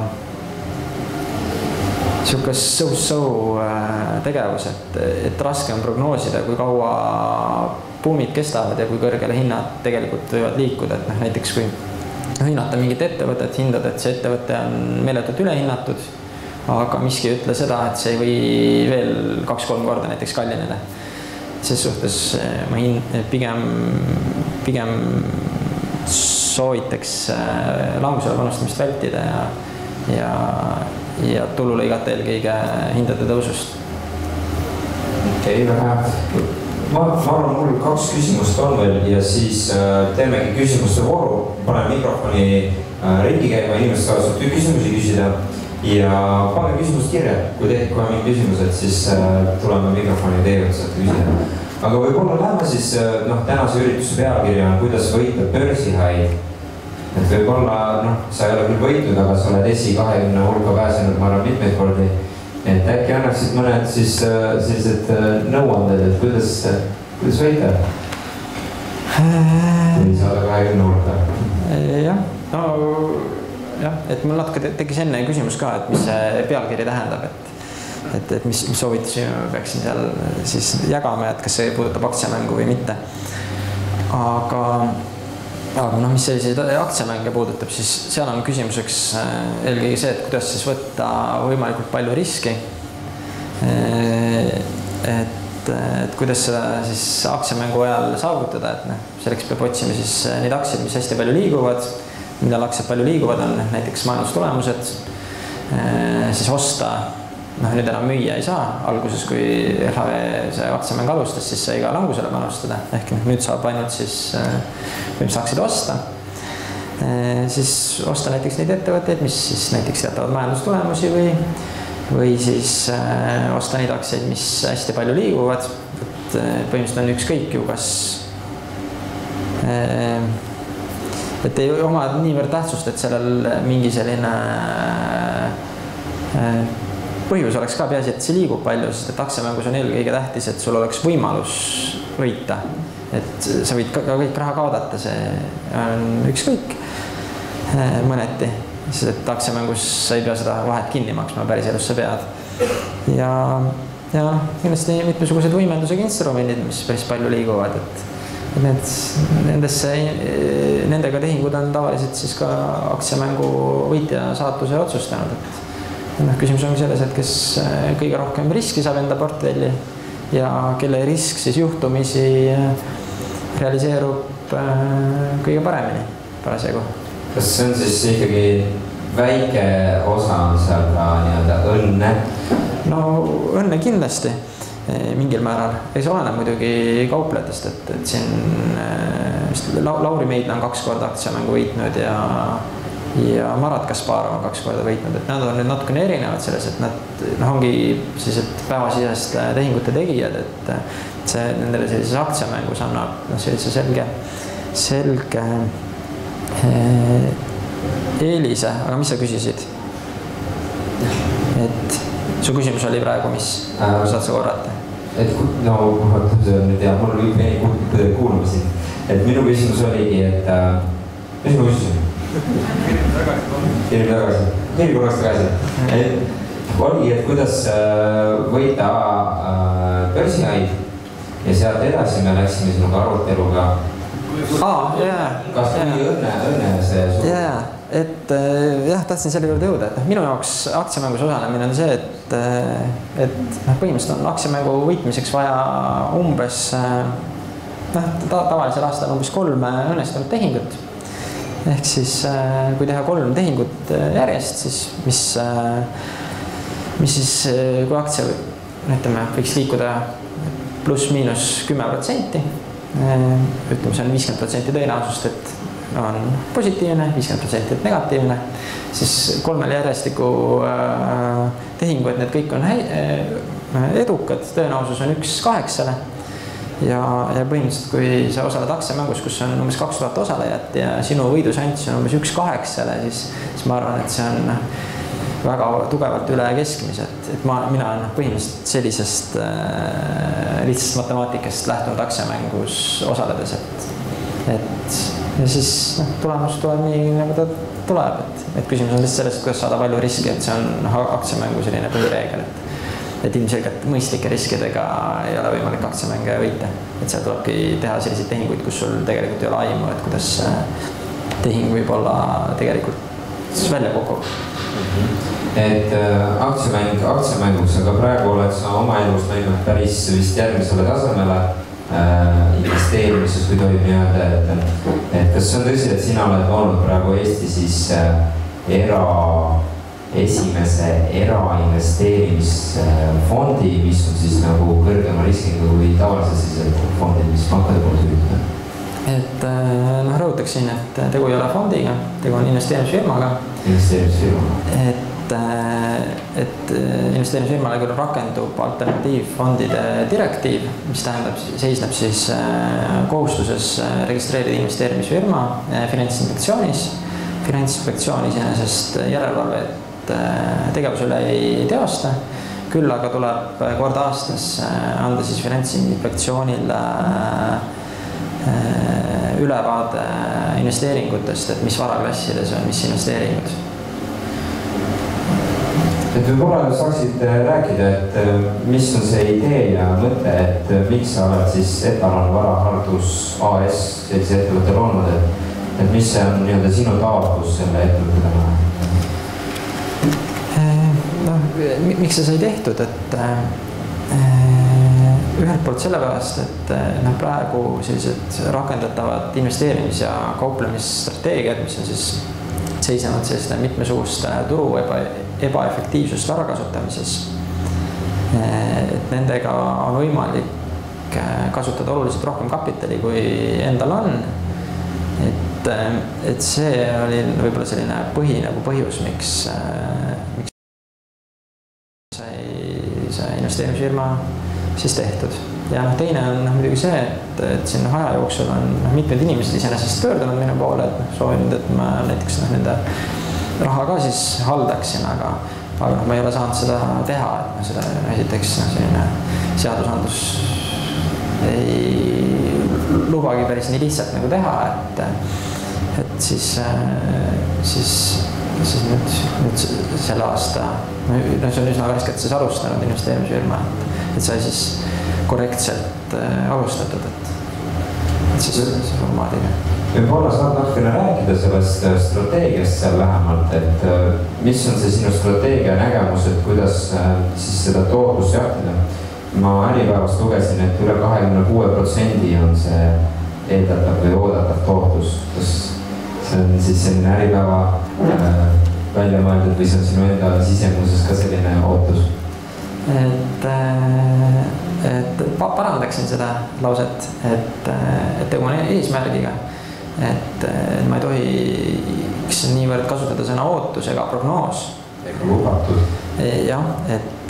siukas so-so tegevus, et, et raske on prognoosida, kui kaua buumid kestavad ja kui kõrgele hinnad tegelikult võivad liikuda, et noh, näiteks kui hinnata mingit ettevõtet, hindad, et see ettevõte on meeletult ülehinnatud, aga miski ei ütle seda, et see ei või veel kaks-kolm korda näiteks kallineda. Ses suhtes ma hind, pigem, pigem soovitaks langusele panustamist vältida ja, ja, ja tulu lõigata eelkõige hindade tõusust. Okei, väga hea. ma, ma arvan, mul kaks küsimust on veel ja siis äh, teemegi küsimuste vooru, panen mikrofoni äh, ringi käima, inimesed saavad küsimusi küsida ja pane küsimus kirja, kui tehti kohe mingi küsimused, siis äh, tuleme mikrofoni teie võtta saate küsida. Aga võib-olla lähme siis, äh, noh, tänase ürituse pealkirja on, kuidas võita börsihaid. Et võib-olla, noh, sa ei ole küll võitnud, aga sa oled esi kahekümne hulka pääsenud, ma arvan, mitmeid kordi. Et äkki annaksid mõned siis sellised nõuanded, et kuidas, kuidas võita? Või saada kahekümne hulka? Jah, no jah, et mul natuke tekkis enne küsimus ka, et mis see pealkiri tähendab, et et, et mis, mis soovitusi peaksin seal siis jagama, et kas see puudutab aktsiamängu või mitte. Aga aga noh, mis selliseid aktsiamänge puudutab, siis seal on küsimuseks eelkõige see, et kuidas siis võtta võimalikult palju riski. Et, et kuidas seda siis aktsiamängu ajal saavutada, et noh, selleks peab otsima siis neid aktsiaid, mis hästi palju liiguvad, millal aktsiad palju liiguvad, on näiteks majandustulemused, siis osta. Noh, nüüd enam müüa ei saa. Alguses, kui L H V see aktsiamäng alustas, siis sai ka langusele panustada. Ehk nüüd saab ainult siis, või mis saaksid osta. Siis osta näiteks neid ettevõtteid, mis siis näiteks jätavad majandustulemusi või, või siis osta neid aktsiaid, mis hästi palju liiguvad. Et põhimõtteliselt on ükskõik ju, kas et ei oma niivõrd tähtsust, et sellel mingi selline põhjus oleks ka peaasi, et see liigub palju, sest et aktsiamängus on eelkõige tähtis, et sul oleks võimalus võita. Et sa võid ka kõik raha kaodata, see on ükskõik mõneti. Sest et aktsiamängus sa ei pea seda vahet kinni maksma, päris elus sa pead. Ja, ja kindlasti mitmesugused võimendusega instrumendid, mis päris palju liiguvad. Et, et need, nendesse, nendega tehingud on tavaliselt siis ka aktsiamängu võitja saatuse otsustanud. Et noh, küsimus ongi selles, et kes kõige rohkem riski saab enda portfelli ja kelle risk siis juhtumisi realiseerub kõige paremini parasjagu. Kas see on siis ikkagi väike osa on seal ka nii-öelda õnne? No õnne kindlasti mingil määral. Ei see oleneb muidugi kauplejatest, et, et siin Lauri Meidla on kaks korda aktsiamängu võitnud ja ja Marat Kasparov on kaks korda võitnud, et nad on nüüd natukene erinevad selles, et nad noh, ongi sellised päevasisest tehingute tegijad, et see nendele sellises aktsiamängus annab noh, sellise selge, selge eelise. Aga mis sa küsisid? Et su küsimus oli praegu, mis äh, saad sa korrata? Et no, see on nüüd ja mul ei kuulama siin. Et minu küsimus oligi, et äh, mis ma küsisin? Kirjum tagasi. Kirjum tagasi. Kirjum korraks tagasi. Et oligi, et kuidas võita börsihaid ja sealt edasi me läksime sinuga aruteluga. Aa, jah. Kas tuli õnne, õnne see suur? Jaa, et jah, tahtsin selle juurde jõuda. Et minu jaoks aktsiamängus osalemine on see, et, et põhimõtteliselt on aktsiamängu võitmiseks vaja umbes, noh, tavalisel aastal umbes kolm õnnestunud tehingut. Ehk siis, kui teha kolm tehingut järjest, siis mis, mis siis, kui aktsia ütleme, võiks liikuda pluss miinus kümme protsenti, ütleme, see on viiskümmend protsenti tõenäosust, et on positiivne, viiskümmend protsenti et negatiivne, siis kolmele järjestiku tehingu, et need kõik on edukad, tõenäosus on üks kaheksale. Ja, ja põhimõtteliselt, kui sa osaled aktsiamängus, kus on umbes kaks tuhat osalejat ja sinu võidušanss on umbes üks kaheksale, siis, siis ma arvan, et see on väga tugevalt üle keskmised. Et ma, mina olen põhimõtteliselt sellisest äh, lihtsast matemaatikast lähtunud aktsiamängus osaledes. Et, et ja siis noh, tulemus tuleb nii, nagu ta tuleb. Et, et küsimus on lihtsalt sellest, kuidas saada palju riski, et see on aktsiamängu selline põhireegel. Et, et ilmselgelt mõistlike riskidega ei ole võimalik aktsiamänge võita. Et seal tulebki teha selliseid tehinguid, kus sul tegelikult ei ole aimu, et kuidas tehing võib olla tegelikult välja kukub. Et aktsiamäng, aktsiamängus, aga praegu oled sa oma elus läinud päris vist järgmisele tasemele äh, investeerimises, kui tohib nii öelda, et, et kas see on tõsi, et sina oled olnud praegu Eesti siis äh, era esimese erainvesteerimisfondi, mis on siis nagu kõrgema riskiga kui tavalised sellised fondid, mis pankade poolt hüvitada? Et noh, rõhutaksin, et tegu ei ole fondiga, tegu on investeerimisfirmaga. Investeerimisfirmaga. Et, et investeerimisfirmale küll rakendub alternatiivfondide direktiiv, mis tähendab, seisneb siis kohustuses registreerida investeerimisfirma Finantsinspektsioonis. Finantsinspektsioon iseenesest järelevalvet tegevuse üle ei teosta, küll aga tuleb kord aastas anda siis Finantsinspektsioonile ülevaade investeeringutest, et mis varaklassides on, mis investeeringud. Et võib-olla saaksid rääkida, et mis on see idee ja mõte, et miks sa oled siis Etalon Varahaldus A S sellise ettevõtte loonud, et, et mis see on nii-öelda sinu taotlus selle ettevõttele? No, miks see sai tehtud, et ühelt poolt sellepärast, et noh, praegu sellised rakendatavad investeerimis- ja kauplemisstrateegiad, mis on siis seisnevad selliste mitmesuguste turu eba, ebaefektiivsust ärakasutamises. Et nendega on võimalik kasutada oluliselt rohkem kapitali, kui endal on. Et, et see oli võib-olla selline põhi nagu põhjus, miks, miks sai see investeerimisfirma siis tehtud. Ja noh, teine on noh, muidugi see, et, et siin aja jooksul on noh, mitmed inimesed iseenesest pöördunud minu poole, et noh, soovinud, et ma näiteks noh, nende raha ka siis haldaksin, aga, aga noh, ma ei ole saanud seda teha, et noh, seda esiteks noh, selline seadusandlus ei lubagi päris nii lihtsalt nagu teha, et, et siis, siis, siis nüüd, nüüd selle aasta, no see on üsna värskelt siis alustanud investeerimisfirma, et, et sai siis korrektselt alustatud, et, et siis see formaadiga. Võib-olla saad natukene rääkida sellest strateegiast seal lähemalt, et mis on see sinu strateegia nägemus, et kuidas siis seda tootlust jahtida? Ma Äripäevast lugesin, et üle kahekümne kuue protsendi on see eeldatav või oodatav tootlus. Kas see on siis selline Äripäeva välja mõeldud või see on sinu enda sisemuses ka selline ootus? Et, et parandaksin seda lauset, et, et tegu on eesmärgiga, et ma ei tohiks niivõrd kasutada sõna ootus ega prognoos. Ega lubatud. Jah, et,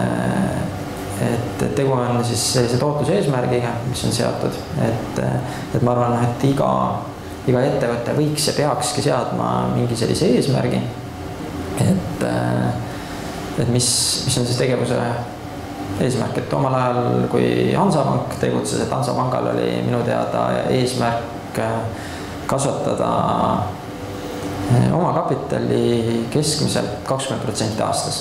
et tegu on siis sellise tootluse eesmärgiga, mis on seatud, et, et ma arvan, et iga, iga ettevõte võiks ja peakski seadma mingi sellise eesmärgi, et et mis, mis on siis tegevuse eesmärk, et omal ajal, kui Hansapank tegutses, et Hansapangal oli minu teada eesmärk kasvatada oma kapitali keskmiselt kakskümmend protsenti aastas.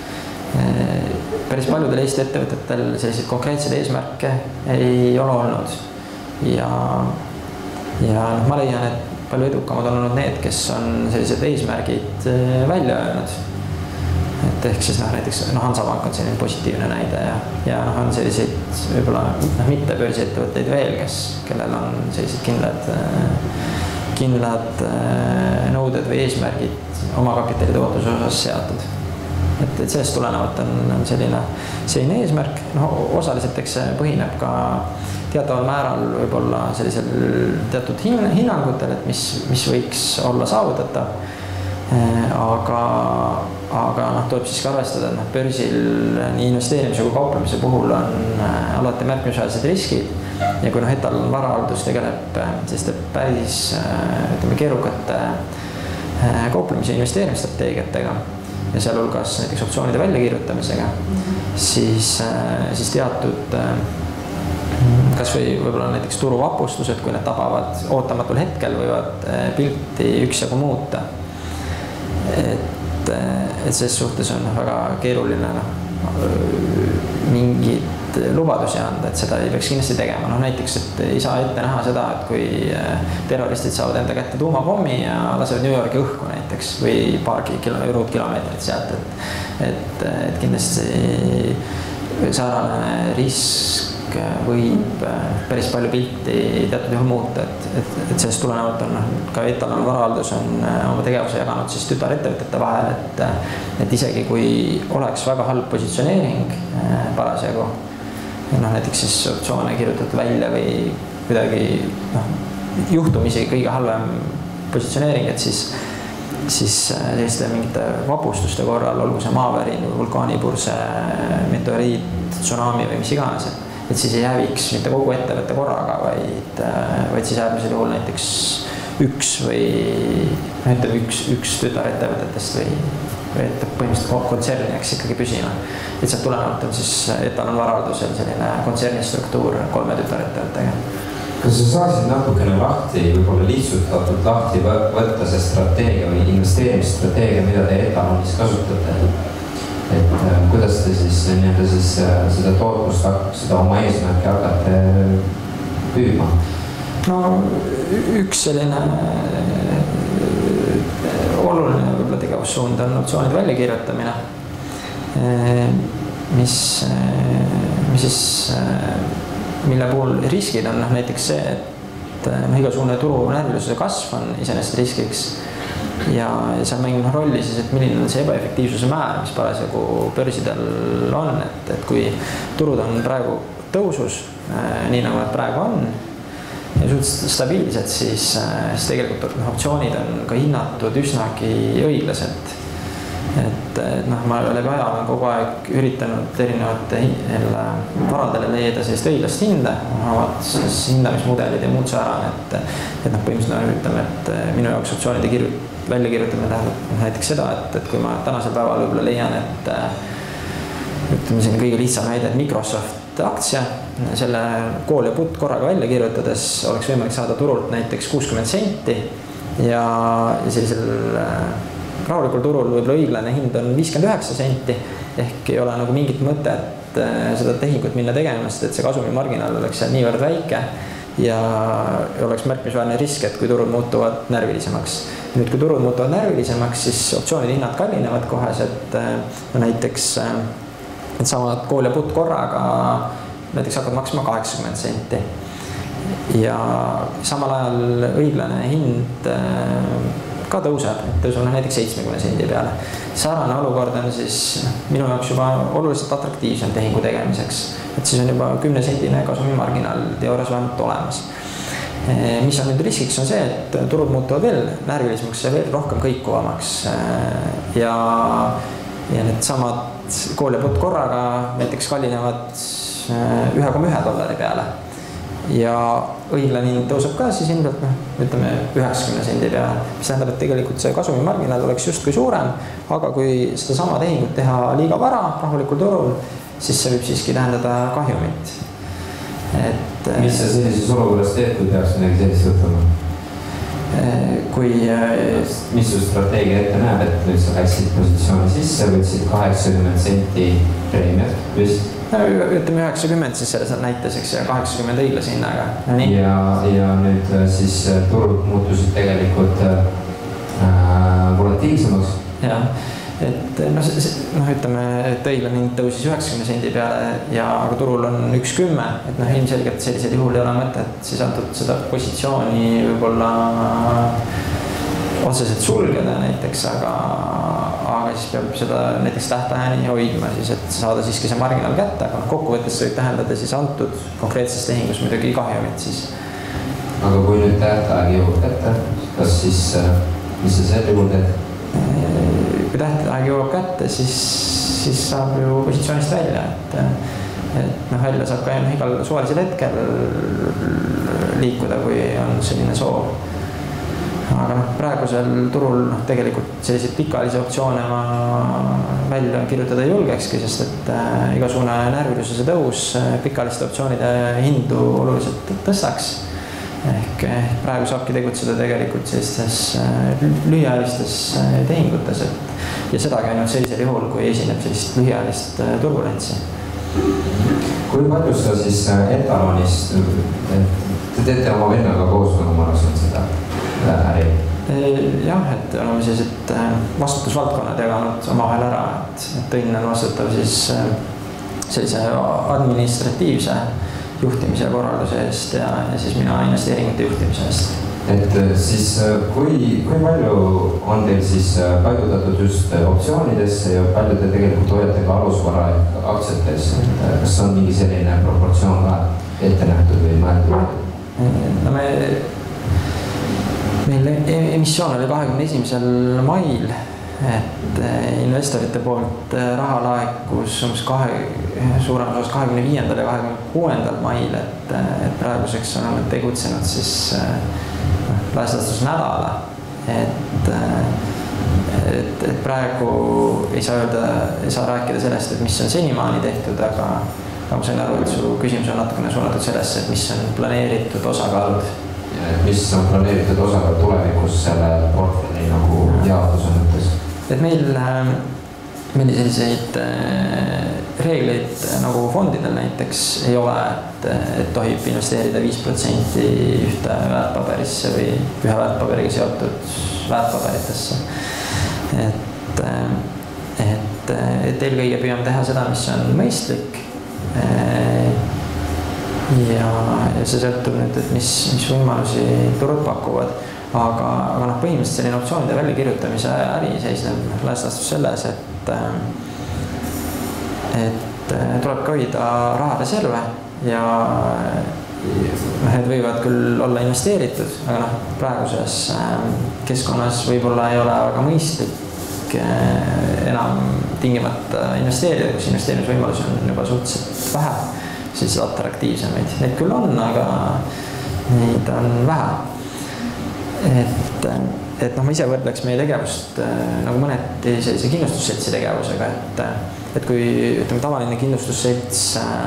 Päris paljudel Eesti ettevõtetel selliseid konkreetseid eesmärke ei ole olnud ja, ja ma leian, et palju edukamad on olnud need, kes on sellised eesmärgid välja öelnud. Et ehk siis noh, näiteks no Hansapank on selline positiivne näide ja, ja noh, on selliseid võib-olla noh, mitte börsiettevõtteid veel, kes, kellel on sellised kindlad, kindlad nõuded või eesmärgid oma kapitali tootluse osas seatud. Et, et sellest tulenevalt on, on selline, selline eesmärk, no osaliselt eks see põhineb ka teataval määral võib-olla sellisel teatud hinnangutel, et mis, mis võiks olla saavutatav. Aga, aga noh, tuleb siiski arvestada, et noh, börsil nii investeerimise kui kauplemise puhul on alati märkimisväärsed riskid ja kui noh, Etalon Varahaldus tegeleb selliste päris ütleme, keerukate kauplemise ja investeerimisstrateegiatega ja sealhulgas näiteks optsioonide väljakirjutamisega, siis, siis teatud kas või võib-olla näiteks turuvapustused, kui need tabavad ootamatul hetkel, võivad pilti üksjagu muuta. Et, et selles suhtes on väga keeruline no, mingid lubadusi anda, et seda ei peaks kindlasti tegema. No, näiteks, et ei saa ette näha seda, et kui terroristid saavad enda kätte tuumapommi ja lasevad New Yorki õhku näiteks või paargi ruutkilomeetrit sealt, et, et, et kindlasti sarnane risk risk võib päris palju pilti teatud juhul muuta, et, et, et sellest tulenevalt on ka Etalon varahaldus on oma tegevuse jaganud siis tütarettevõtete vahel, et, et isegi kui oleks väga halb positsioneering parasjagu, noh, näiteks siis optsioone kirjutatud välja või kuidagi noh, juhtumisi kõige halvem positsioneering, et siis siis selliste mingite vapustuste korral, olgu see maavärin, vulkaanipurse, meteoriit, tsunami või mis iganes, et siis ei häviks mitte kogu ettevõtte korraga, vaid, vaid siis äärmisel juhul näiteks üks või ütleme üks, üks tütarettevõtetest või, või et põhimõtteliselt kontsern jääks ikkagi püsima. Et sealt tulenevalt on siis Etalon varahaldusel selline kontserni struktuur kolme tütarettevõttega. Kas sa saaksid natukene lahti, võib-olla lihtsustatult lahti võtta see strateegia või investeerimisstrateegia, mida te Etalonis kasutate? Et kuidas te siis, nii-öelda siis seda tootlust, seda oma eesmärki hakkate püüma? No üks selline oluline võib-olla tegevussuund on optsioonide väljakirjutamine, mis, mis siis mille puhul riskid on noh, näiteks see, et noh, igasugune turu närvilisuse kasv on iseenesest riskiks ja seal mängib rolli siis, et milline on see ebaefektiivsuse määr, mis parasjagu börsidel on, et, et kui turud on praegu tõusus, nii nagu nad praegu on ja suhteliselt stabiilsed, siis, siis tegelikult noh, optsioonid on ka hinnatud üsnagi õiglaselt. Et, et noh, ma läbi aja olen kogu aeg üritanud erinevate varadele leida sellist õiglast hinda, omad siis hindamismudelid ja muud säärane, et, et noh, põhimõtteliselt üritame, et minu jaoks optsioonide kirjut, väljakirjutamine tähendab näiteks seda, et, et kui ma tänasel päeval võib-olla leian, et ütleme siin kõige lihtsam näide, et Microsoft aktsia, selle call ja put korraga välja kirjutades oleks võimalik saada turult näiteks kuuskümmend senti ja, ja sellisel rahulikul turul võib-olla õiglane hind on viiskümmend üheksa senti ehk ei ole nagu mingit mõtet seda tehingut minna tegema, sest et see kasumimarginaal oleks seal niivõrd väike ja oleks märkimisväärne risk, et kui turud muutuvad närvilisemaks. Nüüd, kui turud muutuvad närvilisemaks, siis optsioonide hinnad kallinevad kohas, et no näiteks et samad call ja put korraga näiteks hakkavad maksma kaheksakümmend senti ja samal ajal õiglane hind ka tõuseb, et tõuseb näiteks seitsmekümne sendi peale. Sarane olukord on siis minu jaoks juba oluliselt atraktiivsem tehingu tegemiseks, et siis on juba kümne sendine kasumimarginaal teoorias vähemalt olemas. Mis on nüüd riskiks on see, et turud muutuvad veel närvilisemaks ja veel rohkem kõikuvamaks ja, ja need samad call ja put korraga näiteks kallinevad ühe koma ühe dollari peale ja õiglane hind tõuseb ka siis ilmselt noh, ütleme üheksakümne sendi peale, mis tähendab, et tegelikult see kasumimarginaal oleks justkui suurem, aga kui seda sama tehingut teha liiga vara rahulikul turul, siis see võib siiski tähendada kahjumit. Et, mis sa sellises olukorras teed, kui peaks midagi sellist võtama? Kui... Mis su strateegia ette näeb, et nüüd sa läksid positsiooni sisse, võtsid kaheksakümmend senti preemiat vist? No, ütleme üheksakümmend siis selles näites, eks, ja kaheksakümmend õiglase hinnaga. No, ja, ja nüüd siis turud muutusid tegelikult äh, volatiilsemaks. Ja, et noh, no, ütleme, et õiglane hind tõusis üheksakümne sendi peale ja aga turul on üks kümme, et noh, ilmselgelt sellisel juhul ei ole mõtet siis antud seda positsiooni võib-olla otseselt sulgeda näiteks, aga, aga siis peab seda näiteks tähtajani hoidma siis, et saada siiski see marginaal kätte, aga kokkuvõttes võib tähendada siis antud konkreetses tehingus muidugi kahjumit siis. Aga kui nüüd tähtaeg jõuab kätte, kas siis, mis sa selle juhul teed? Kui tähtaeg jõuab kätte, siis, siis saab ju positsioonist välja, et, et noh, välja saab ka igal suvalisel hetkel liikuda, kui on selline soov. Aga noh, praegusel turul noh, tegelikult selliseid pikaajalisi optsioone ma välja kirjutada ei julgekski, sest et äh, igasugune närvilisuse tõus pikaajaliste optsioonide hindu oluliselt tõstaks. Ehk praegu saabki tegutseda tegelikult sellistes äh, lühiajalistes äh, tehingutes, et ja sedagi ainult sellisel juhul, kui esineb sellist lühiajalist äh, turbulentsi. Kui palju sa siis Etalonist, te teete oma vennaga koos, nagu ma arvasin seda äri? Jah, et oleme sellised vastutusvaldkonnad jaganud omavahel ära, et Tõinn on vastutav siis sellise administratiivse juhtimise ja korralduse eest ja, ja siis mina investeeringute juhtimise eest. Et siis kui, kui palju on teil siis paigutatud just optsioonidesse ja palju te tegelikult hoiate ka alusvara aktsiates, et kas on mingi selline proportsioon ka ette nähtud või mõeldud? No me, meil emissioon oli kahekümne esimesel mail, et investorite poolt raha laekus umbes kahe, suurem osas kahekümne viiendal ja kahekümne kuuendal mail, et, et praeguseks oleme tegutsenud siis laiastastus nädala, et, et, et praegu ei saa öelda, ei saa rääkida sellest, et mis on senimaani tehtud, aga, aga ma sain aru, et su küsimus on natukene suunatud sellesse, et mis on planeeritud osakaalud. Mis on planeeritud osakaal tulevikus selle portfelli nagu jaotuse mõttes? Et meil, meil selliseid reegleid nagu fondidel näiteks ei ole, et, et tohib investeerida viis protsenti ühte väärtpaberisse või ühe väärtpaberiga seotud väärtpaberitesse. Et, et, et eelkõige püüame teha seda, mis on mõistlik. Ja, ja see sõltub nüüd, et mis, mis võimalusi turud pakuvad. Aga, aga noh, põhimõtteliselt selline optsioonide väljakirjutamise äri seisneb laiastastus selles, et, et tuleb ka hoida rahareserve ja need võivad küll olla investeeritud, aga noh, praeguses keskkonnas võib-olla ei ole väga mõistlik enam tingimata investeerida, kus investeerimisvõimalusi on juba suhteliselt vähe, siis atraktiivsemaid. Neid küll on, aga neid on vähe. Et, et noh, ma ise võrdleks meie tegevust nagu mõneti sellise kindlustusseltsi tegevusega, et, et kui ütleme tavaline kindlustusselts,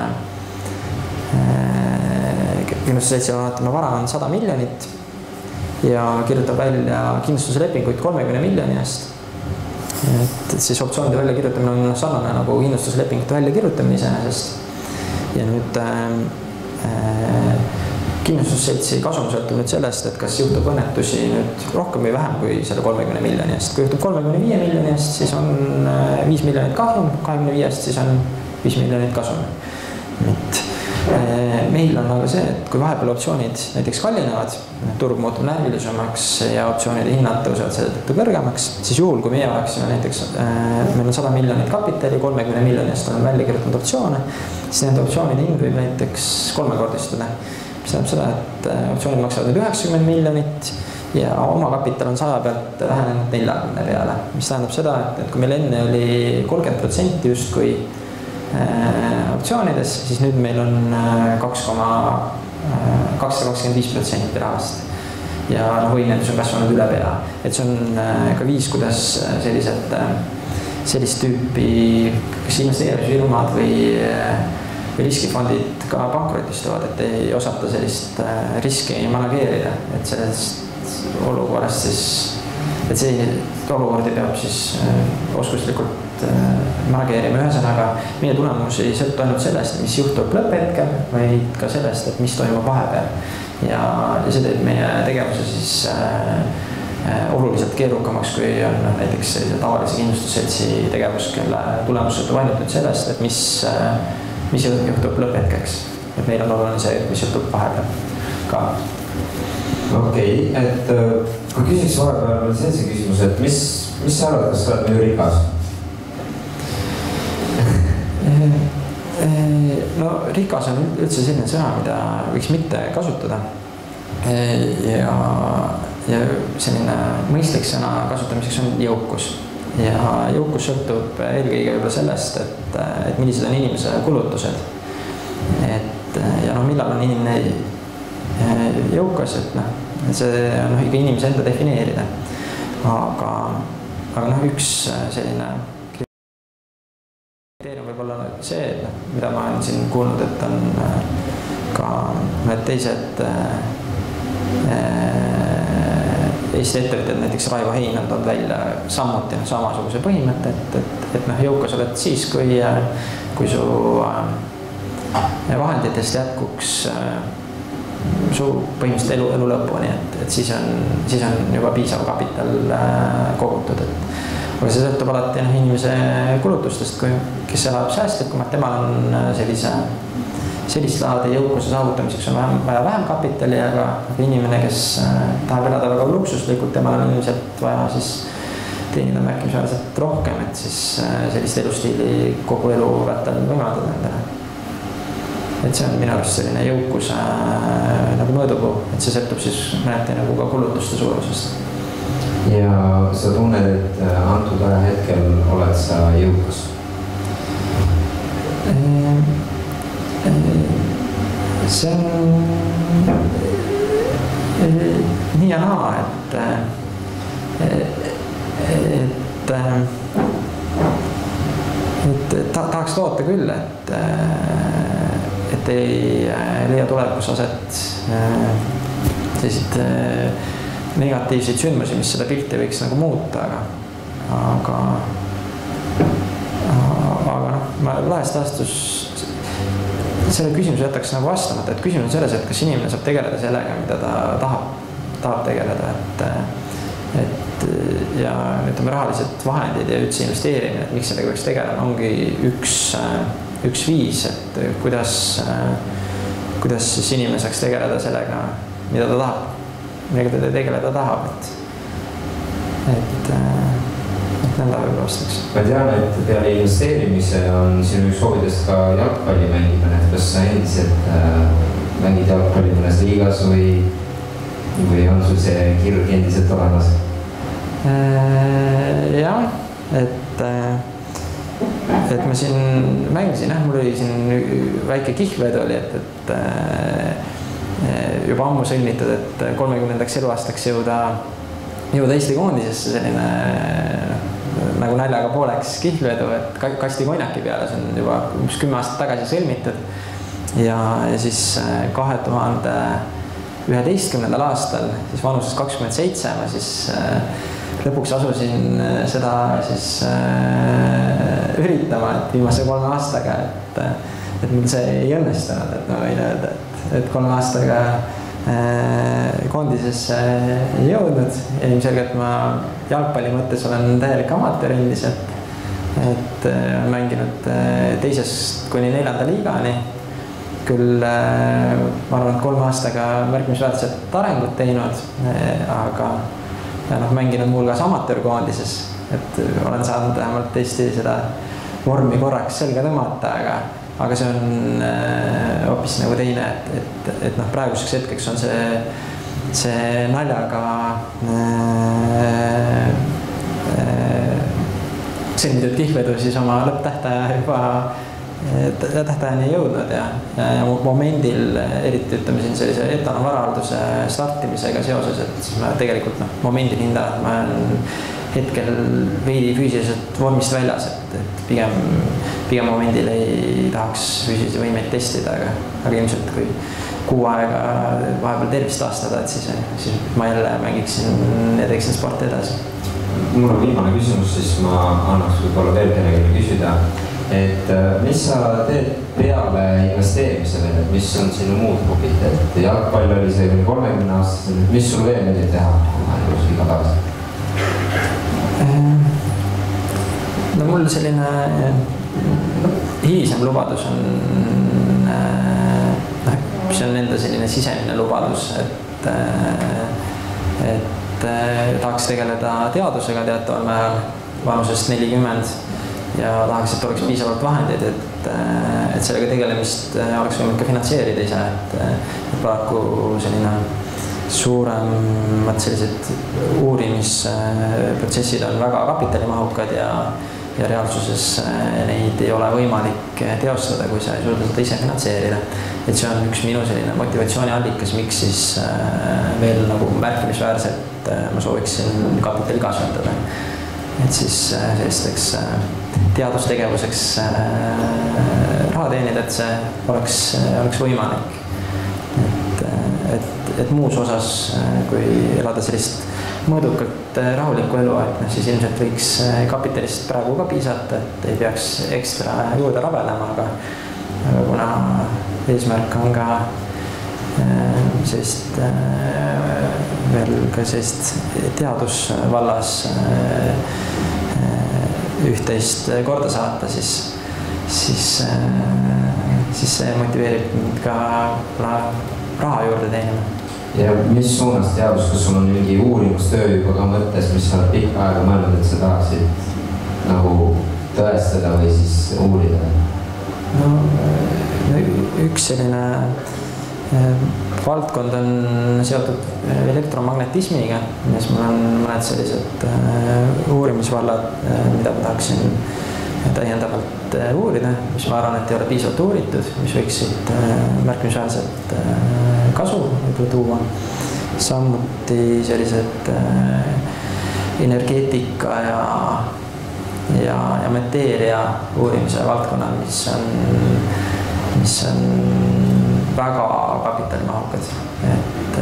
kindlustusseltsil on vaatame vara on sada miljonit ja kirjutab välja kindlustuslepinguid kolmekümne miljoni eest. Et, et siis optsioonide väljakirjutamine on sarnane nagu kindlustuslepingute väljakirjutamine iseenesest ja nüüd äh, kindlustusseltsi kasum sõltub nüüd sellest, et kas juhtub õnnetusi nüüd rohkem või vähem kui selle kolmekümne miljoni eest. Kui juhtub kolmekümne viie miljoni eest, siis on viis miljonit kahjum, kahekümne viiest siis on viis miljonit kasum. Et meil on aga see, et kui vahepeal optsioonid näiteks kallinevad, turg muutub närvilisemaks ja optsioonide hinnad tõusevad selle tõttu kõrgemaks, siis juhul, kui meie oleksime näiteks, meil on sada miljonit kapitali, kolmekümne miljoni eest on välja kirjutanud optsioone, siis nende optsioonide hind võib näiteks kolmekordistada. Mis tähendab seda, et optsioonid maksavad nüüd üheksakümmend miljonit ja oma kapital on saja pealt vähenenud neljakümne peale. Mis tähendab seda, et, et kui meil enne oli kolmkümmend protsenti just kui äh, optsioonides, siis nüüd meil on kakssada kakskümmend viis protsenti rahast. Ja noh, võimendus on kasvanud üle pea. Et see on äh, ka viis, kuidas sellised, äh, sellist tüüpi kas investeerimisfirmad või äh, riskifondid ka pankrotistuvad, et ei osata sellist riski manageerida, et sellest olukorrast siis, et see olukordi peab siis oskuslikult manageerima. Ühesõnaga, meie tulemus ei sõltu ainult sellest, mis juhtub lõpphetkel, vaid ka sellest, et mis toimub vahepeal. Ja, ja see teeb meie tegevuse siis äh, oluliselt keerukamaks, kui on näiteks tavalise kindlustusseltsi tegevus, kelle tulemus sõltub ainult nüüd sellest, et mis äh, mis juhtub lõpphetkeks. Et meil on oluline see, mis juhtub vahepeal ka. Okei, okay, et kui küsiks vahepeal veel sellise küsimuse, et mis, mis sa arvad, kas sa oled minu rikas? No rikas on üldse selline sõna, mida võiks mitte kasutada. Ja, ja selline mõistlik sõna kasutamiseks on jõukus. Ja jõukus sõltub eelkõige juba sellest, et, et millised on inimese kulutused. Et, ja noh, millal on inimene jõukas, et noh, see on noh, ikka inimese enda defineerida. Aga, aga noh, üks selline kriteerium võib olla see, et noh, mida ma olen siin kuulnud, et on ka mõned teised Eesti ettevõtjad, näiteks Raivo Hein on toonud välja samuti no, samasuguse põhimõtte, et, et, et noh, jõukas oled siis, kui, kui su vahenditest jätkuks su põhimõtteliselt elu, elu lõpuni, et, et siis, on, siis on juba piisav kapital kogutud. Et, aga see sõltub alati noh, inimese kulutustest, kui, kes elab säästlikumalt, temal on sellise, sellist laadi jõukuse saavutamiseks on vähem, vaja vähem kapitali, aga inimene, kes tahab elada väga luksuslikult, temal on ilmselt vaja siis teenida märkimisväärselt rohkem, et siis sellist elustiili kogu elu vältel võimaldada endale. Et see on minu arust selline jõukuse nagu mõõdupuu, et see sõltub siis mõneti nagu ka kulutuste suurusest. Ja sa tunned, et antud aja hetkel oled sa jõukas? See on nii ja naa, et et et ta, tahaks loota küll, et et ei leia tulevikus aset selliseid negatiivseid sündmusi, mis seda pilti võiks nagu muuta, aga aga aga noh, ma lahest astus selle küsimuse jätaks nagu vastamata, et küsimus on selles, et kas inimene saab tegeleda sellega, mida ta tahab, tahab tegeleda, et et ja ütleme rahalised vahendid ja üldse investeerimine, et miks sellega võiks tegelema, ongi üks, üks viis, et kuidas, kuidas siis inimene saaks tegeleda sellega, mida ta tahab, millega ta tegeleda tahab, et, et, et nõnda võib vastaks. Ma tean, et peale investeerimise on sinu üks soovidest ka jalgpalli mängimine, et kas sa endiselt mängid jalgpalli mõnes liigas või või on sul see kirg endiselt olemas? Jah, et et ma siin mängisin, jah, mul oli siin väike kihvedu oli, et, et juba ammu sõlmitud, et kolmekümnendaks eluaastaks jõuda, jõuda Eesti koondisesse selline nagu naljaga pooleks kihvedu, et kasti konjaki peale, see on juba umbes kümme aastat tagasi sõlmitud ja, ja siis kahe tuhande üheteistkümnendal aastal, siis vanuses kakskümmend seitse, ma siis lõpuks asusin seda siis üritama, et viimase kolme aastaga, et, et mul see ei õnnestunud, et ma võin öelda, et, et kolme aastaga koondisesse ei jõudnud ja ilmselgelt ma jalgpalli mõttes olen täielik amatöör endiselt, et olen mänginud teisest kuni neljanda liigani. Küll ma arvan, et kolme aastaga märkimisväärset arengut teinud, aga ja noh, mänginud mul ka amatöörkoondises, et olen saanud vähemalt Eesti seda vormi korraks selga tõmmata, aga, aga see on hoopis nagu teine, et, et, et noh, praeguseks hetkeks on see, see naljaga sõlmitud kihvedu siis oma lõpptähtaja juba tähtajani jõudnud ja, ja momendil eriti ütleme siin sellise etana varahalduse startimisega seoses, et ma tegelikult noh, momendil hindan, et ma olen hetkel veidi füüsiliselt vormist väljas, et, et pigem, pigem momendil ei tahaks füüsilisi võimeid testida, aga, aga ilmselt kui kuu aega vahepeal tervist taastada, et siis, siis ma jälle mängiksin ja teeksin sporti edasi. Mul on viimane küsimus, siis ma annaks võib-olla veel kellelegi küsida. Et mis sa teed peale investeerimise veel, et mis on sinu muud hobid, et jalgpall oli see kuni kolmekümne aastasel, mis sul veel meeldib teha iga tagasi? No mul selline hilisem lubadus on, mis on enda selline sisemine lubadus, et, et tahaks tegeleda teadusega teataval määral vanusest nelikümmend ja tahaks, et oleks piisavalt vahendeid, et, et sellega tegelemist oleks võimalik ka finantseerida ise, et, et paraku selline suuremad sellised uurimisprotsessid on väga kapitalimahukad ja, ja reaalsuses neid ei ole võimalik teostada, kui sa ei suuda seda ise finantseerida. Et see on üks minu selline motivatsiooniallikas, miks siis veel nagu märkimisväärselt ma sooviksin kapitali kasvatada. Et siis sellisteks teadustegevuseks raha teenida, et see oleks, oleks võimalik. Et, et, et muus osas, kui elada sellist mõõdukalt rahulikku elu, et siis ilmselt võiks kapitalist praegu ka piisata, et ei peaks ekstra juurde rabelema, aga, aga kuna eesmärk on ka sellist veel ka sellist teadusvallas üht-teist korda saata, siis, siis siis see motiveerib mind ka raha juurde teenima. Ja mis suunas teadus, kas sul on mingi uurimustöö juba ka mõttes, mis sa oled pikka aega mõelnud, et sa tahaksid nagu tõestada või siis uurida? No üks selline valdkond on seotud elektromagnetismiga, mis mul on mõned sellised uurimisvallad, mida ma tahaksin täiendavalt uurida, mis ma arvan, et ei ole piisavalt uuritud, mis võiksid märkimisväärselt kasu tuua. Samuti sellised energeetika ja, ja, ja mateeria uurimise valdkonnad, mis on, mis on väga kapitalimahukad. Et,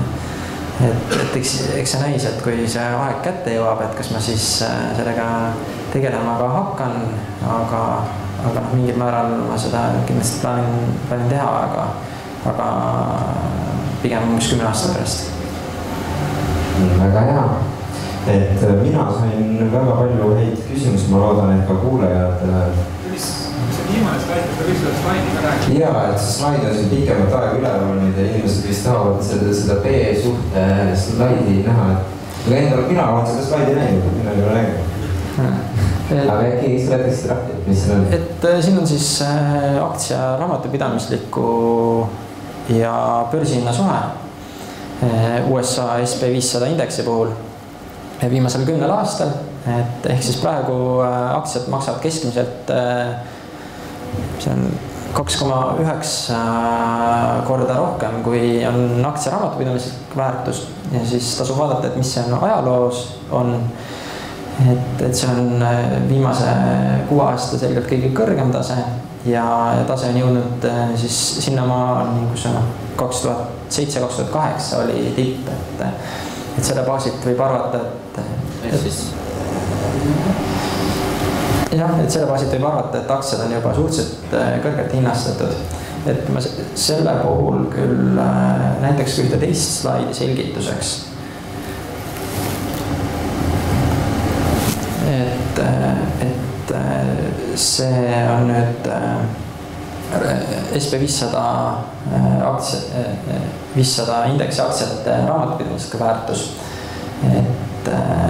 et, et eks, eks see näis, et kui see aeg kätte jõuab, et kas ma siis sellega tegelema ka hakkan, aga, aga mingil määral ma seda kindlasti plaanin, plaanin teha, aga, aga pigem umbes kümme aastat pärast. Väga hea. Et mina sain väga palju häid küsimusi, ma loodan, et ka kuulajad. See viimane slaid, et võiks seda slaidi ka rääkida? Jaa, et see slaid on siin pikemat aega üleval nüüd ja inimesed vist tahavad seda, seda B-suhte slaidi näha. Aga endal mina olen seda slaidi näinud, mina ei ole näinud. Aga äkki seletaksid lahti, et mis siin on? Et siin on siis aktsia raamatupidamisliku ja börsihinna suhe U S A S P viissada indeksi puhul viimasel kümnel aastal. Et ehk siis praegu aktsiad maksavad keskmiselt see on kaks koma üheksa korda rohkem, kui on aktsia raamatupidamislik väärtus. Ja siis tasub vaadata, et mis see on ajaloos on. Et, et see on viimase kuue aasta selgelt kõige kõrgem tase ja, ja tase on jõudnud siis sinnamaa, kus on kaks tuhat seitse kaks tuhat kaheksa oli tipp, et, et selle baasilt võib arvata, et, et jah, et selle baasilt võib arvata, et aktsiad on juba suhteliselt kõrgelt hinnastatud. Et ma selle puhul küll näiteks ühte teist slaidi selgituseks. Et, et see on nüüd S P viissada aktsia, viissada indeksi aktsiate raamatupidamislik väärtus. Et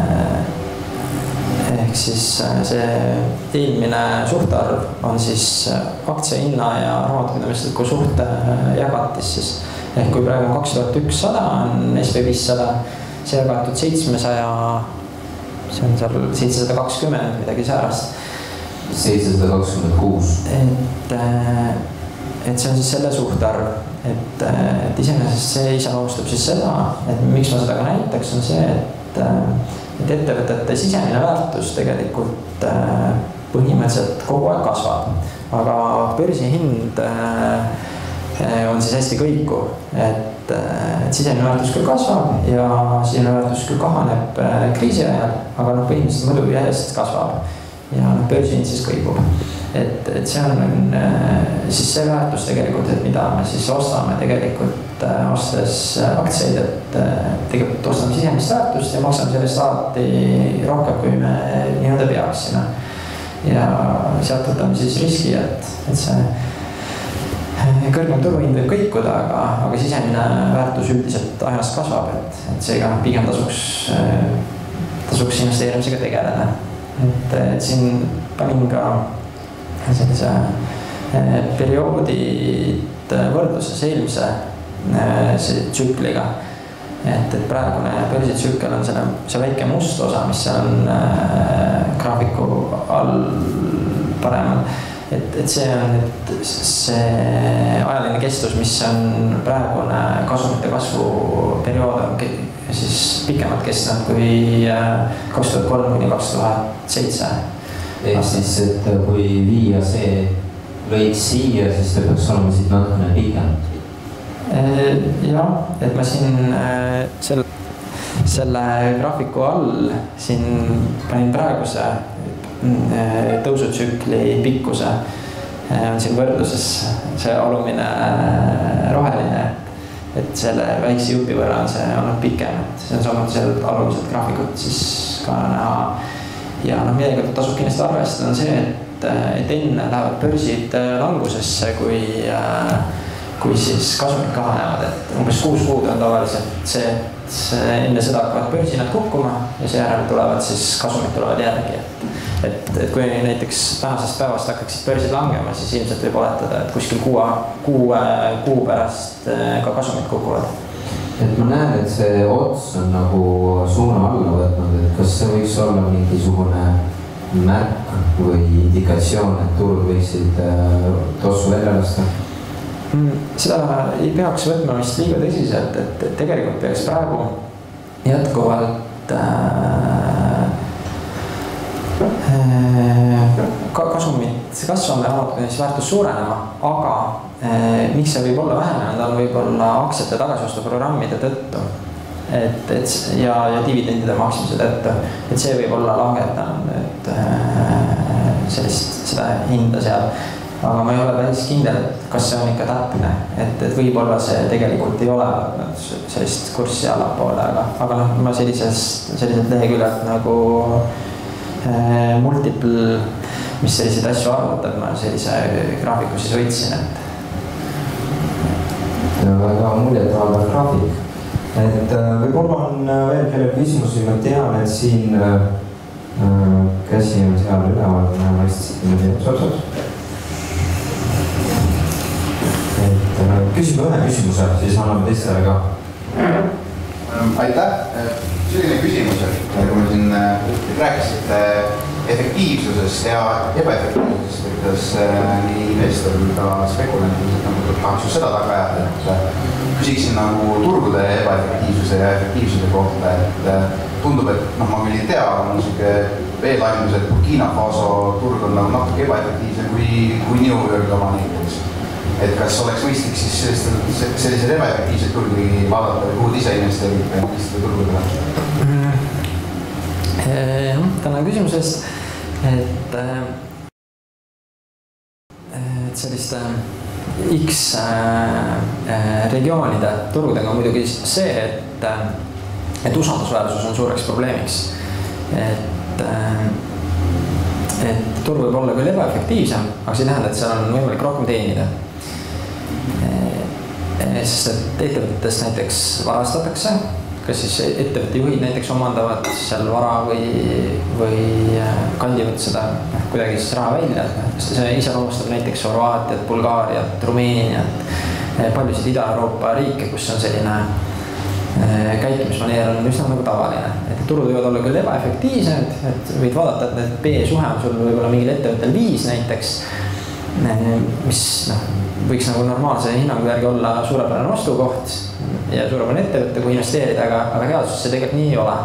ehk siis see eelmine suhtarv on siis aktsia hinna ja raamatupidamisliku suhte jagatis siis. Ehk kui praegu on kaks tuhat ükssada on S P viissada, see jagatud seitsmesaja, see on seal seitsesada kakskümmend midagi säärast. seitsesada kakskümmend kuus. Et, et see on siis selle suhtarv, et, et iseenesest see iseloomustab siis seda, et miks ma seda ka näitaks, on see, et, et ettevõtete sisemine väärtus tegelikult põhimõtteliselt kogu aeg kasvab, aga börsihind on siis hästi kõikuv, et, et sisemine väärtus küll kasvab ja sisemine väärtus küll kahaneb kriisi ajal, aga noh, põhimõtteliselt muidu järjest kasvab ja noh, börsihind siis kõigub. Et, et see on siis see väärtus tegelikult, et mida me siis ostame tegelikult ostes aktsiaid, et tegelikult ostame sisemist väärtust ja maksame sellest alati rohkem, kui me nii-öelda peaksime. Ja sealt võtame siis riski, et, et see kõrgem turuhind võib kõikuda, aga, aga sisemine väärtus üldiselt ajas kasvab, et, et seega pigem tasuks, tasuks investeerimisega tegeleda. Et, et siin panin ka sellise perioodid võrdluses eelmise tsükliga. Et, et praegune börsitsükkel on selle, see väike must osa, mis seal on graafiku all paremal. Et, et see on et see ajaline kestus, mis on praegune kasumite kasvu periood on siis pikemalt kestnud kui kaks tuhat kolm kuni kaks tuhat seitse. Ehk siis, et kui viia see lõik siia, siis ta peaks olema siit natukene pikem. Jah, et ma siin selle, selle graafiku all siin panin praeguse tõusutsükli pikkuse on siin võrdluses see alumine roheline, et selle väikse jupi võrra on see olnud pikem, et see on samuti sealt alumiselt graafikut siis ka näha. Ja noh, millega tasub kindlasti arvestada on see, et et, et enne lähevad börsid langusesse, kui, kui siis kasumid kaha jäävad, et umbes kuus kuud on tavaliselt see, et enne seda hakkavad börsinad kukkuma ja seejärel tulevad siis kasumid tulevad järgi. Et, et kui näiteks tänasest päevast hakkaksid börsid langema, siis ilmselt võib oletada, et kuskil kuue kuu, kuu pärast ka kasumid kukuvad. Et ma näen, et see ots on nagu suuna alla võtnud, et kas see võiks olla mingisugune märk või indikatsioon, et turud võiksid tossu välja lasta? Seda ei peaks võtma vist liiga tõsiselt, et tegelikult peaks praegu jätkuvalt äh, kasumid kasvame, raamatukogudes väärtus suurenema, aga eh, miks see võib olla vähenenud, on võib-olla aktsiate tagasiostuprogrammide tõttu et, et, ja, ja dividendide maksimise tõttu, et see võib olla langetanud et, eh, sellist, seda hinda seal. Aga ma ei ole päris kindel, et kas see on ikka täpne, et, et võib-olla see tegelikult ei ole sellist kurssi allapoole, aga, aga noh, ma sellisest, sellised leheküljed nagu multiple, mis selliseid asju arvutab, ma sellise graafiku siis võitsin, et väga muljet-avaldav graafik. Et võib-olla on veel kellel küsimusi, ma tean, et siin käsi on seal üleval, ma hästi niimoodi otsad. Et küsime ühe küsimuse, siis anname teistele ka. Aitäh! Selline küsimus, et kui me siin rääkisite efektiivsusest ja ebaefektiivsusest, kuidas nii investor kui ka spekulantiivselt nagu tahaks ju seda taga ajada, et küsiksin nagu turgude ebaefektiivsuse ja efektiivsuse kohta, et tundub, et noh, ma küll ei tea, aga on siuke veelaindus, et Burkina Faso turg on nagu natuke ebaefektiivsem kui, kui New York oma näiteks. Et kas oleks mõistlik siis sellised, sellised ebaefektiivsed turgi vaadata või kuhu ise investeerib ja milliste turgudele? Tänan küsimusest, et, et selliste X regioonide turgudega on muidugi see, et, et usaldusväärsus on suureks probleemiks. Et, et turg võib olla küll ebaefektiivsem, aga see tähendab, et seal on võimalik rohkem teenida. Sest et ettevõtetest näiteks varastatakse, kas siis ettevõtte juhid näiteks omandavad seal vara või, või kandivad seda kuidagi siis raha välja. See iseloomustab näiteks Horvaatiat, Bulgaariat, Rumeeniat, paljusid Ida-Euroopa riike, kus on selline käitumismaneer on üsna nagu tavaline. Et turud võivad olla küll ebaefektiivsed, et võid vaadata, et B-suhe on sul võib-olla mingil ettevõttel viis näiteks, mis noh, võiks nagu normaalse hinnangu järgi olla suurepärane ostukoht ja suurepärane ettevõtte, kui investeerida, aga, aga reaalsus see tegelikult nii ei ole.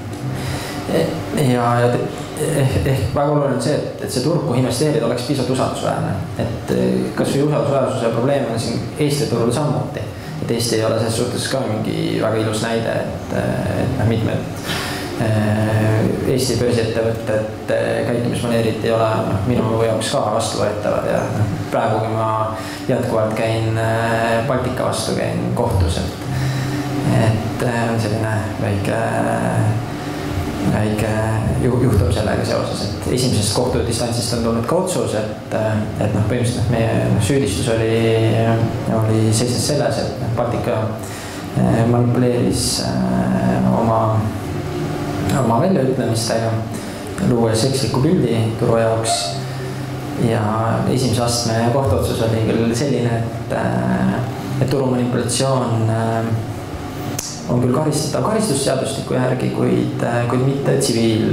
Ja, ja ehk, ehk väga oluline on see, et, et see turg, kuhu investeerida, oleks piisavalt usaldusväärne. Et kas või usaldusväärsuse probleem on siin Eesti turul samuti. Et Eesti ei ole selles suhtes ka mingi väga ilus näide, et, et mitmed Eesti börsiettevõtted käitumismaneerid ei ole minu jaoks ka vastuvõetavad ja praegu, kui ma jätkuvalt käin Baltika vastu, käin kohtus, et, et selline väike, väike juhtum sellega seoses, et esimesest kohtudistantsist on tulnud ka otsus, et, et noh, põhimõtteliselt meie süüdistus oli, oli seisnes selles, et Baltika manipuleeris oma oma väljaütlemistega, luues eksliku pildi turu jaoks ja esimese astme kohtuotsus oli küll selline, et, et turumanipulatsioon on küll karistatav karistusseadustiku järgi, kuid, kuid mitte tsiviil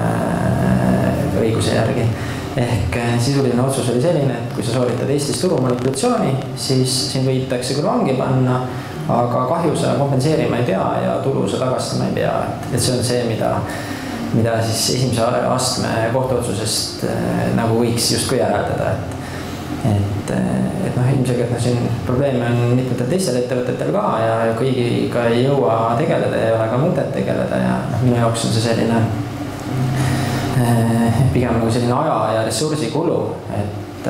õiguse järgi. Ehk sisuline otsus oli selline, et kui sa sooritad Eestis turumanipulatsiooni, siis sind võidakse küll vangi panna, aga kahju sa kompenseerima ei pea ja tulu sa tagastama ei pea. Et see on see, mida, mida siis esimese astme kohtuotsusest nagu võiks justkui järeldada. Et, et, et noh, ilmselgelt no, siin probleeme on mitmetel teistel ettevõtetel ka ja kõigiga ei jõua tegeleda ja ei ole ka mõtet tegeleda ja noh, minu jaoks on see selline pigem nagu selline aja ja ressursi kulu, et,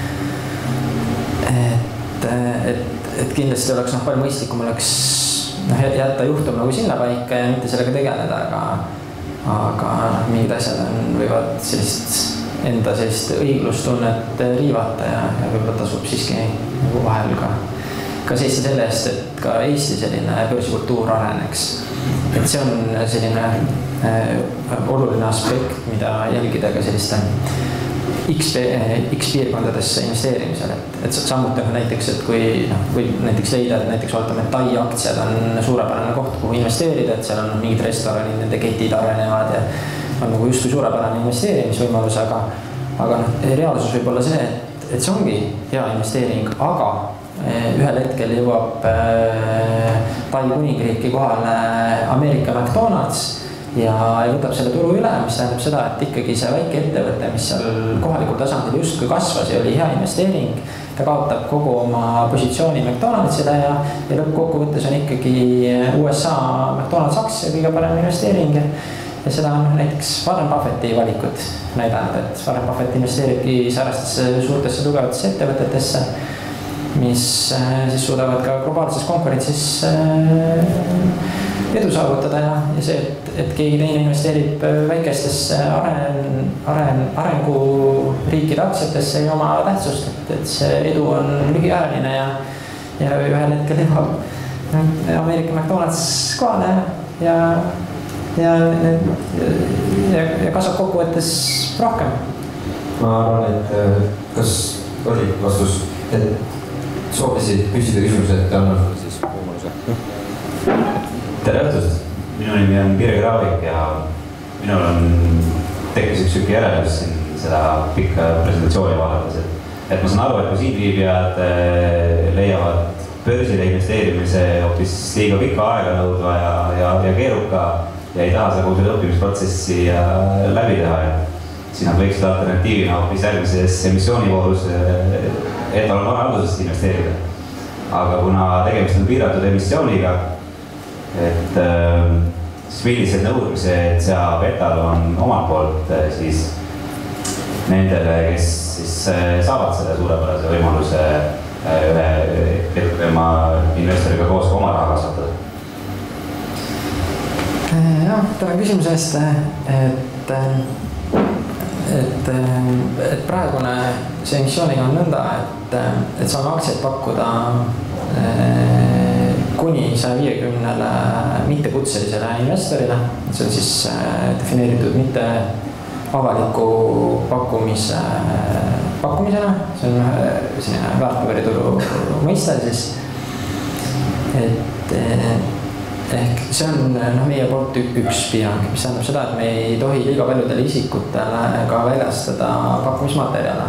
et, et et kindlasti oleks noh, palju mõistlikum oleks noh, jätta juhtum nagu sinna paika ja mitte sellega tegeleda, aga, aga mingid asjad on, võivad sellist enda sellist õiglustunnet riivata ja, ja võib-olla tasub siiski nagu vahel ka, ka seista selle eest, et ka Eesti selline börsikultuur areneks. Et see on selline äh, oluline aspekt, mida jälgida ka selliste X, X piirkondadesse investeerimisel, et, et samuti on näiteks, et kui noh, võib näiteks leida, et näiteks oletame, et Tai aktsiad on suurepärane koht, kuhu investeerida, et seal on mingid restoranid, nende ketid arenevad ja on nagu justkui suurepärane investeerimisvõimalus, aga, aga noh, reaalsus võib olla see, et, et see ongi hea investeering, aga ühel hetkel jõuab äh, Tai kuningriiki kohale Ameerika McDonald's ja võtab selle turu üle, mis tähendab seda, et ikkagi see väike ettevõte, mis seal kohalikul tasandil justkui kasvas ja oli hea investeering, ta kaotab kogu oma positsiooni McDonaldsile ja, ja lõppkokkuvõttes on ikkagi U S A McDonald's aktsia kõige parem investeering ja seda on näiteks Warren Buffetti valikud näidanud, et Warren Buffett investeeribki säärastesse suurtesse tugevatesse ettevõtetesse, mis siis suudavad ka globaalses konkurentsis edu saavutada ja, ja see, et, et keegi teine investeerib väikestesse aren, aren, arenguriikide aktsiatesse ei oma tähtsust, et, et see edu on lühiajaline ja, ja ühel hetkel jõuab Ameerika McDonald's kohale ja, ja, ja, ja kasvab kokkuvõttes rohkem. Ma arvan, et kas oli vastus, et soovisid küsida küsimuse, et annan siis võimaluse. Tere õhtust! Minu nimi on Pirge Raavik ja minul on tekkis üks sükki järeldus siin seda pikka presentatsiooni vaadates, et, et ma saan aru, et kui siin viibijad leiavad börsile investeerimise hoopis liiga pika aega nõudva ja, ja, ja keeruka ja ei taha seda kogu selle õppimisprotsessi läbi teha. Siin on võiks seda alternatiivina hoopis järgmises emissioonivoorus etalon varahaldusest investeerida. Aga kuna tegemist on piiratud emissiooniga, et siis millised nõudmised seab etalon omalt poolt siis nendele, kes siis saavad selle suurepärase võimaluse ühe edukama investoriga koos ka oma raha kasvatada? Jah, tänan küsimuse eest, et, et, et praegune see emissiooniga on nõnda, et, et saame aktsiaid pakkuda kuni saja viiekümnele mittekutselisele investorile. See on siis defineeritud mitte avaliku pakkumise pakkumisena. See on selline väärtpaberituru mõiste siis. Et ehk see on no, meie poolt üks piirang, mis tähendab seda, et me ei tohi liiga paljudele isikutele ka väljastada pakkumismaterjale.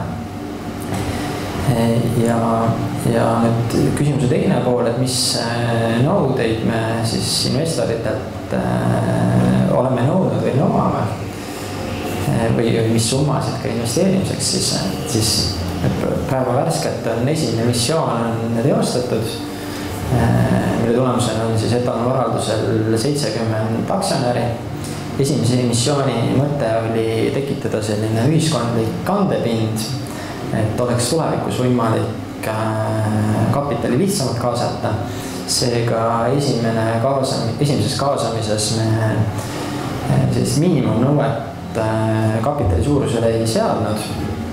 Ja, ja nüüd küsimuse teine pool, et mis nõudeid me siis investoritelt oleme nõudnud või nõuame või mis summasid ka investeerimiseks, siis, siis praegu värskelt on esimene missioon on teostatud, mille tulemusena on siis etalon varaldusel seitsekümmend aktsionäri. Esimese missiooni mõte oli tekitada selline ühiskondlik kandepind, et oleks tulevikus võimalik kapitali lihtsamalt kaasata. Seega esimene kaasam, esimeses kaasamises me sellist miinimumnõuet kapitali suurusele ei seadnud.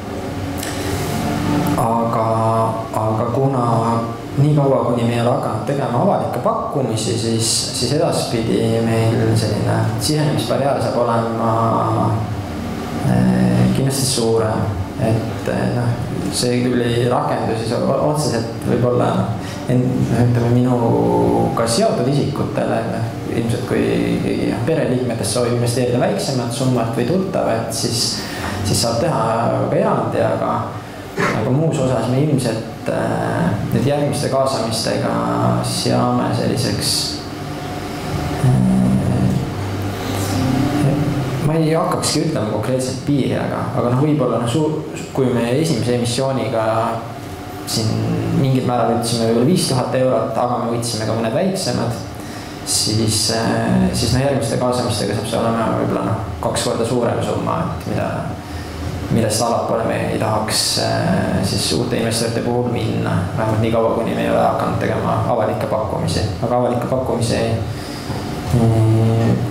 Aga, aga kuna nii kaua, kuni me ei ole hakanud tegema avalikke pakkumisi, siis, siis edaspidi meil selline sisenemisbarjäär saab olema kindlasti suurem. Et noh, see küll ei rakendu siis otseselt võib-olla ütleme minuga seotud isikutele, ilmselt kui pereliikmetest soovib investeerida väiksemat summat või tuttavat, siis, siis saab teha ka erandi, aga, aga muus osas me ilmselt nüüd järgmiste kaasamistega seame selliseks ma ei hakkakski ütlema konkreetselt piiri, aga, aga noh, võib-olla noh, kui me esimese emissiooniga siin mingid määrad võtsime võib-olla viis tuhat eurot, aga me võtsime ka mõned väiksemad, siis, siis noh, järgmiste kaasamistega saab see olema võib-olla noh, kaks korda suurem summa, et mida, millest allapoole me ei tahaks siis uute investorite puhul minna, vähemalt nii kaua, kuni me ei ole hakanud tegema avalikke pakkumisi, aga avalikke pakkumisi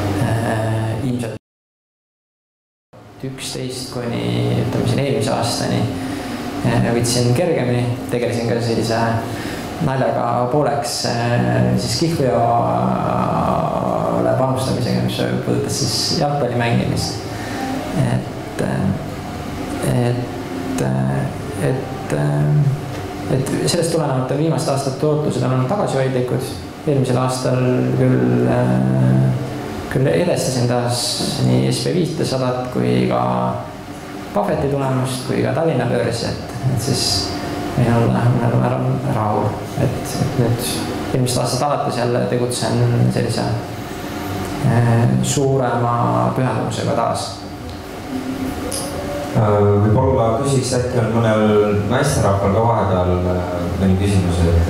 ilmselt üksteist kuni ütleme siin eelmise aastani võtsin kergemini, tegelesin ka sellise naljaga pooleks siis kihlveole panustamisega, mis puudutas siis jalgpalli mängimist. Et, et, et, et sellest tulenevalt viimaste aastate tootlused on olnud tagasihoidlikud. Eelmisel aastal küll, küll edestasin taas nii S P viissada kui ka Buffetti tulemust kui ka Tallinna börsi, et, et siis meil on rahul, et, et nüüd eelmist aastat alates jälle tegutsen sellise suurema pühendumusega taas. Võib-olla küsiks äkki on mõnel naisterahval ka vahepeal mõni küsimus, et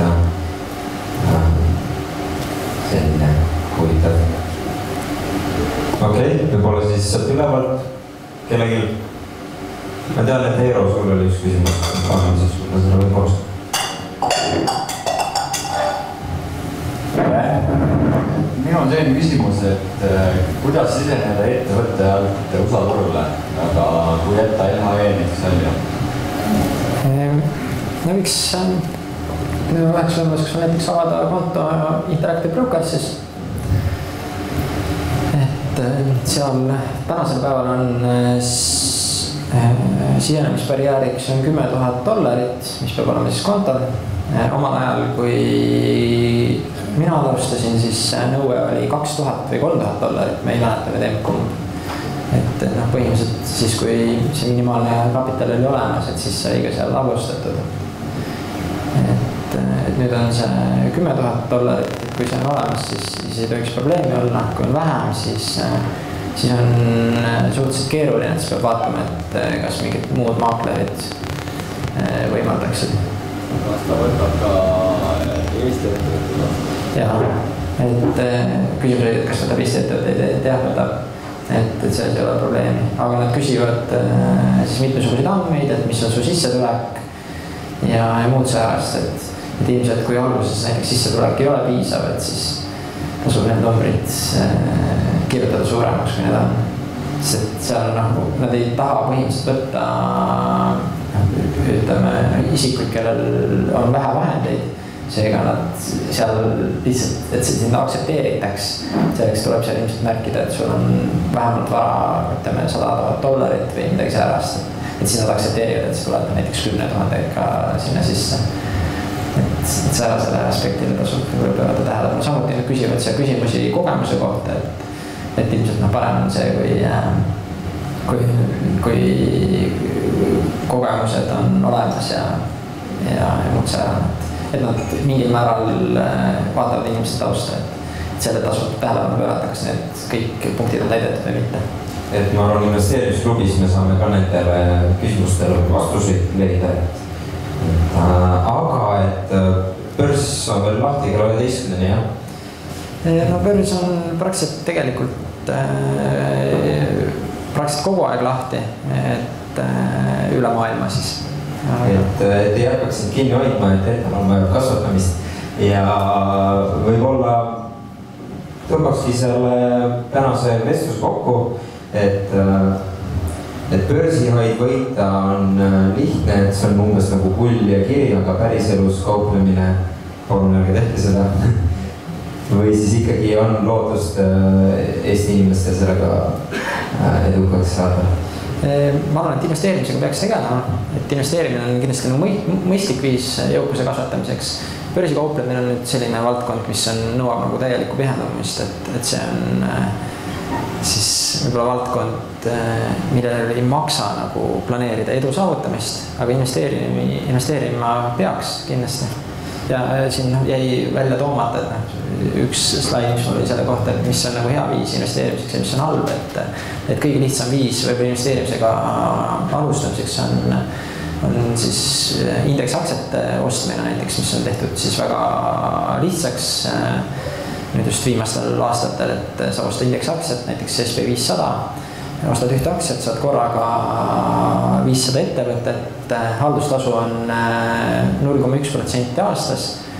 selline huvitav. Okei, võib-olla siis sealt ülevalt kellelgi. Ma tean, et Eero, sul oli üks küsimus. Pangan siis sulle seda või korst. Minu on selline küsimus, et kuidas siseneda ettevõtte alt U S A turule, aga kui jätta L H E näiteks välja? No miks üheks võimaluseks on näiteks avada konto Interactive Brokersis. Et seal tänasel päeval on sisenemisbarjääriks on kümme tuhat dollarit, mis peab olema siis kontol. Omal ajal, kui mina alustasin, siis nõue oli kaks tuhat või kolm tuhat dollarit, me ei mäleta nüüd emkumb. Et noh, põhimõtteliselt siis, kui see minimaalne kapital oli olemas, et siis sai ka seal alustatud. Et, et nüüd on see kümme tuhat dollarit, et kui see on olemas, siis, siis ei tohiks probleemi olla. Kui on vähem, siis siis on suhteliselt keeruline, et siis peab vaatama, et kas mingid muud maaklerid võimaldaksid. Kas ta võtab ka Eesti ettevõtteid? Jaa, et küsimus oli, et kas võtab Eesti ettevõtteid, et jah, võtab, et, et selles ei ole probleemi. Aga nad küsivad siis mitmesuguseid andmeid, et mis on su sissetulek ja, ja muud säärast, et, et ilmselt kui alguses näiteks sissetulek ei ole piisav, et siis tasub need numbrid kirjutada suuremaks, kui need on. Sest seal noh, nad ei taha põhimõtteliselt võtta ütleme, isikuid, kellel on vähe vahendeid, seega nad seal lihtsalt, et see sind aktsepteeritaks, selleks tuleb seal ilmselt märkida, et sul on vähemalt vara, ütleme, sada tuhat dollarit või midagi säärast, et siis nad aktsepteerivad, et see tuleb näiteks kümne tuhandega sinna sisse. Et säärasele aspektile tasub pöörata tähelepanu. Samuti nad küsivad seal küsimusi kogemuse kohta, et, et ilmselt noh, parem on see, kui, kui, kui kogemused on olemas ja, ja, ja muud säärane. Et nad mingil määral vaatavad inimeste tausta, et selle tasub tähelepanu pöörata, kas need kõik punktid on täidetud või mitte. Et ma arvan, investeerimisklubis me saame ka nendele küsimustele vastuseid leida. Et, aga et börs on veel lahti kella üheteistkümneni, jah? No börs on praktiliselt tegelikult praktiliselt kogu aeg lahti, et üle maailma siis. Et, et ei hakkaks sind kinni hoidma, et hetkel on vaja kasvatamist ja võib-olla tõmbakski selle tänase vestlus kokku, et et börsihoid võita on lihtne, et see on umbes nagu kull ja kiri, aga päriselus kauplemine, palun ärge tehke seda. Või siis ikkagi on lootust Eesti inimestel sellega edukaks saada. Ma arvan, et investeerimisega peaks tegelema, et investeerimine on kindlasti mõistlik viis jõukuse kasvatamiseks. Börsikauplemine on nüüd selline valdkond, mis on, nõuab nagu täielikku pühendumist, et, et see on siis võib-olla valdkond, millel ei maksa nagu planeerida edu saavutamist, aga investeerima, investeerima peaks kindlasti. Ja siin jäi välja toomata, et üks slaid, mis mul oli selle kohta, et mis on nagu hea viis investeerimiseks ja mis on halb, et, et kõige lihtsam viis võib investeerimisega alustamiseks on, on siis indeksaktsiate ostmine näiteks, mis on tehtud siis väga lihtsaks nüüd just viimastel aastatel, et sa ostad indeksaktsiat, näiteks S P viissada, ostad ühte aktsiat, saad korraga viissada ettevõtet, haldustasu on null koma üks protsenti aastas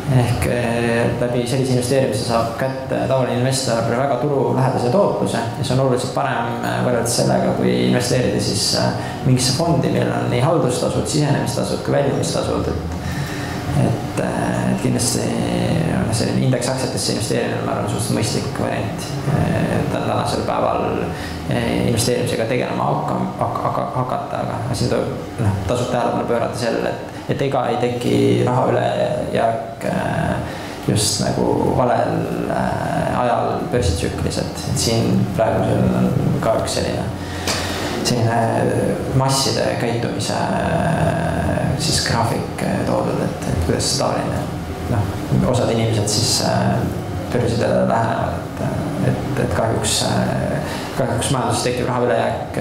ehk läbi sellise investeerimise saab kätte tavaline investor väga turulähedase tootluse ja see on oluliselt parem võrreldes sellega, kui investeerida siis mingisse fondi, millel on nii haldustasud, sisenemistasud kui väljumistasud. Et, et, et kindlasti selline indeksaktsiatesse investeerimine, ma arvan, suhteliselt mõistlik variant. Et on tänasel päeval investeerimisega tegelema hakata, aga siin tasub tähelepanu pöörata sellele, et et ega ei teki raha ülejääk just nagu valel ajal börsitsüklis, et siin praegu on ka üks selline, selline masside käitumise siis graafik toodud, et, et kuidas tavaline, noh, osad inimesed siis börsidele lähenevad, et, et, et kahjuks, kahjuks majanduses tekib raha ülejääk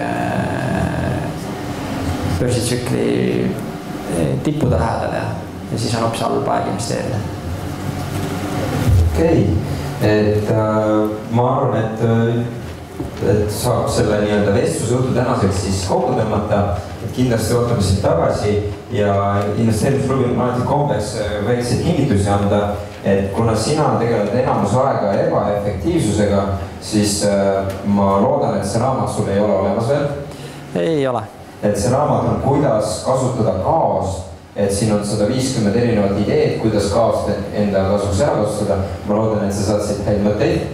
börsitsükli tippude lähedal ja, ja siis on hoopis halb aeg investeerida. Okei, okay. et äh, ma arvan, et, et saab selle nii-öelda vestlusjutu tänaseks siis kokku tõmmata, et kindlasti ootame sind tagasi ja investeerimisklubil on alati kombeks väikseid kingitusi anda, et kuna sina tegeled enamus aega ebaefektiivsusega, siis äh, ma loodan, et see raamat sul ei ole olemas veel. Ei ole. Et see raamat on, kuidas kasutada kaost, et siin on sada viiskümmend erinevat ideed, kuidas kaost enda kasuks ära kasutada. Ma loodan, et sa saad siit häid mõtteid.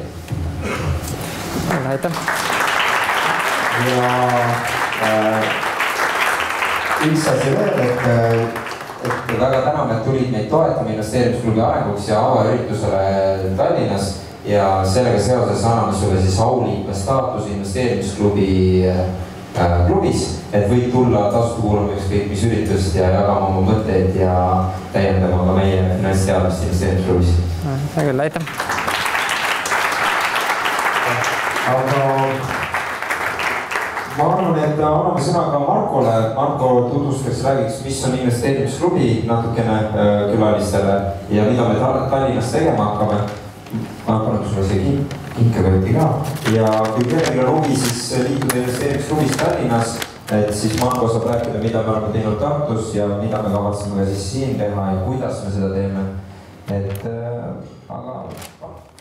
Aitäh. Ja äh, üks asi veel, et, et väga täname, et tulid meid toetama investeerimisklubi arenguks ja avaüritusele Tallinnas ja sellega seoses anname sulle siis auliikme staatus investeerimisklubi klubis, et võid tulla tasuta kuulama ükskõik mis üritust ja jagama oma mõtteid ja täiendama ka meie finantsteadmist investeerimisklubis. Hea küll, aitäh. Aga ma arvan, et anname sõna ka Markole. Marko tutvustaks, räägiks, mis on investeerimisklubi natukene külalistele ja mida me Tallinnas tegema hakkame. Ma hakkan sulle see kinkekoti ka. Ja kui kellelgi on huvi, siis liituda investeerimisklubis Tallinnas, et siis Marko saab rääkida, mida me oleme teinud Tartus ja mida me kavatseme ka siis siin teha ja kuidas me seda teeme. Et, aga...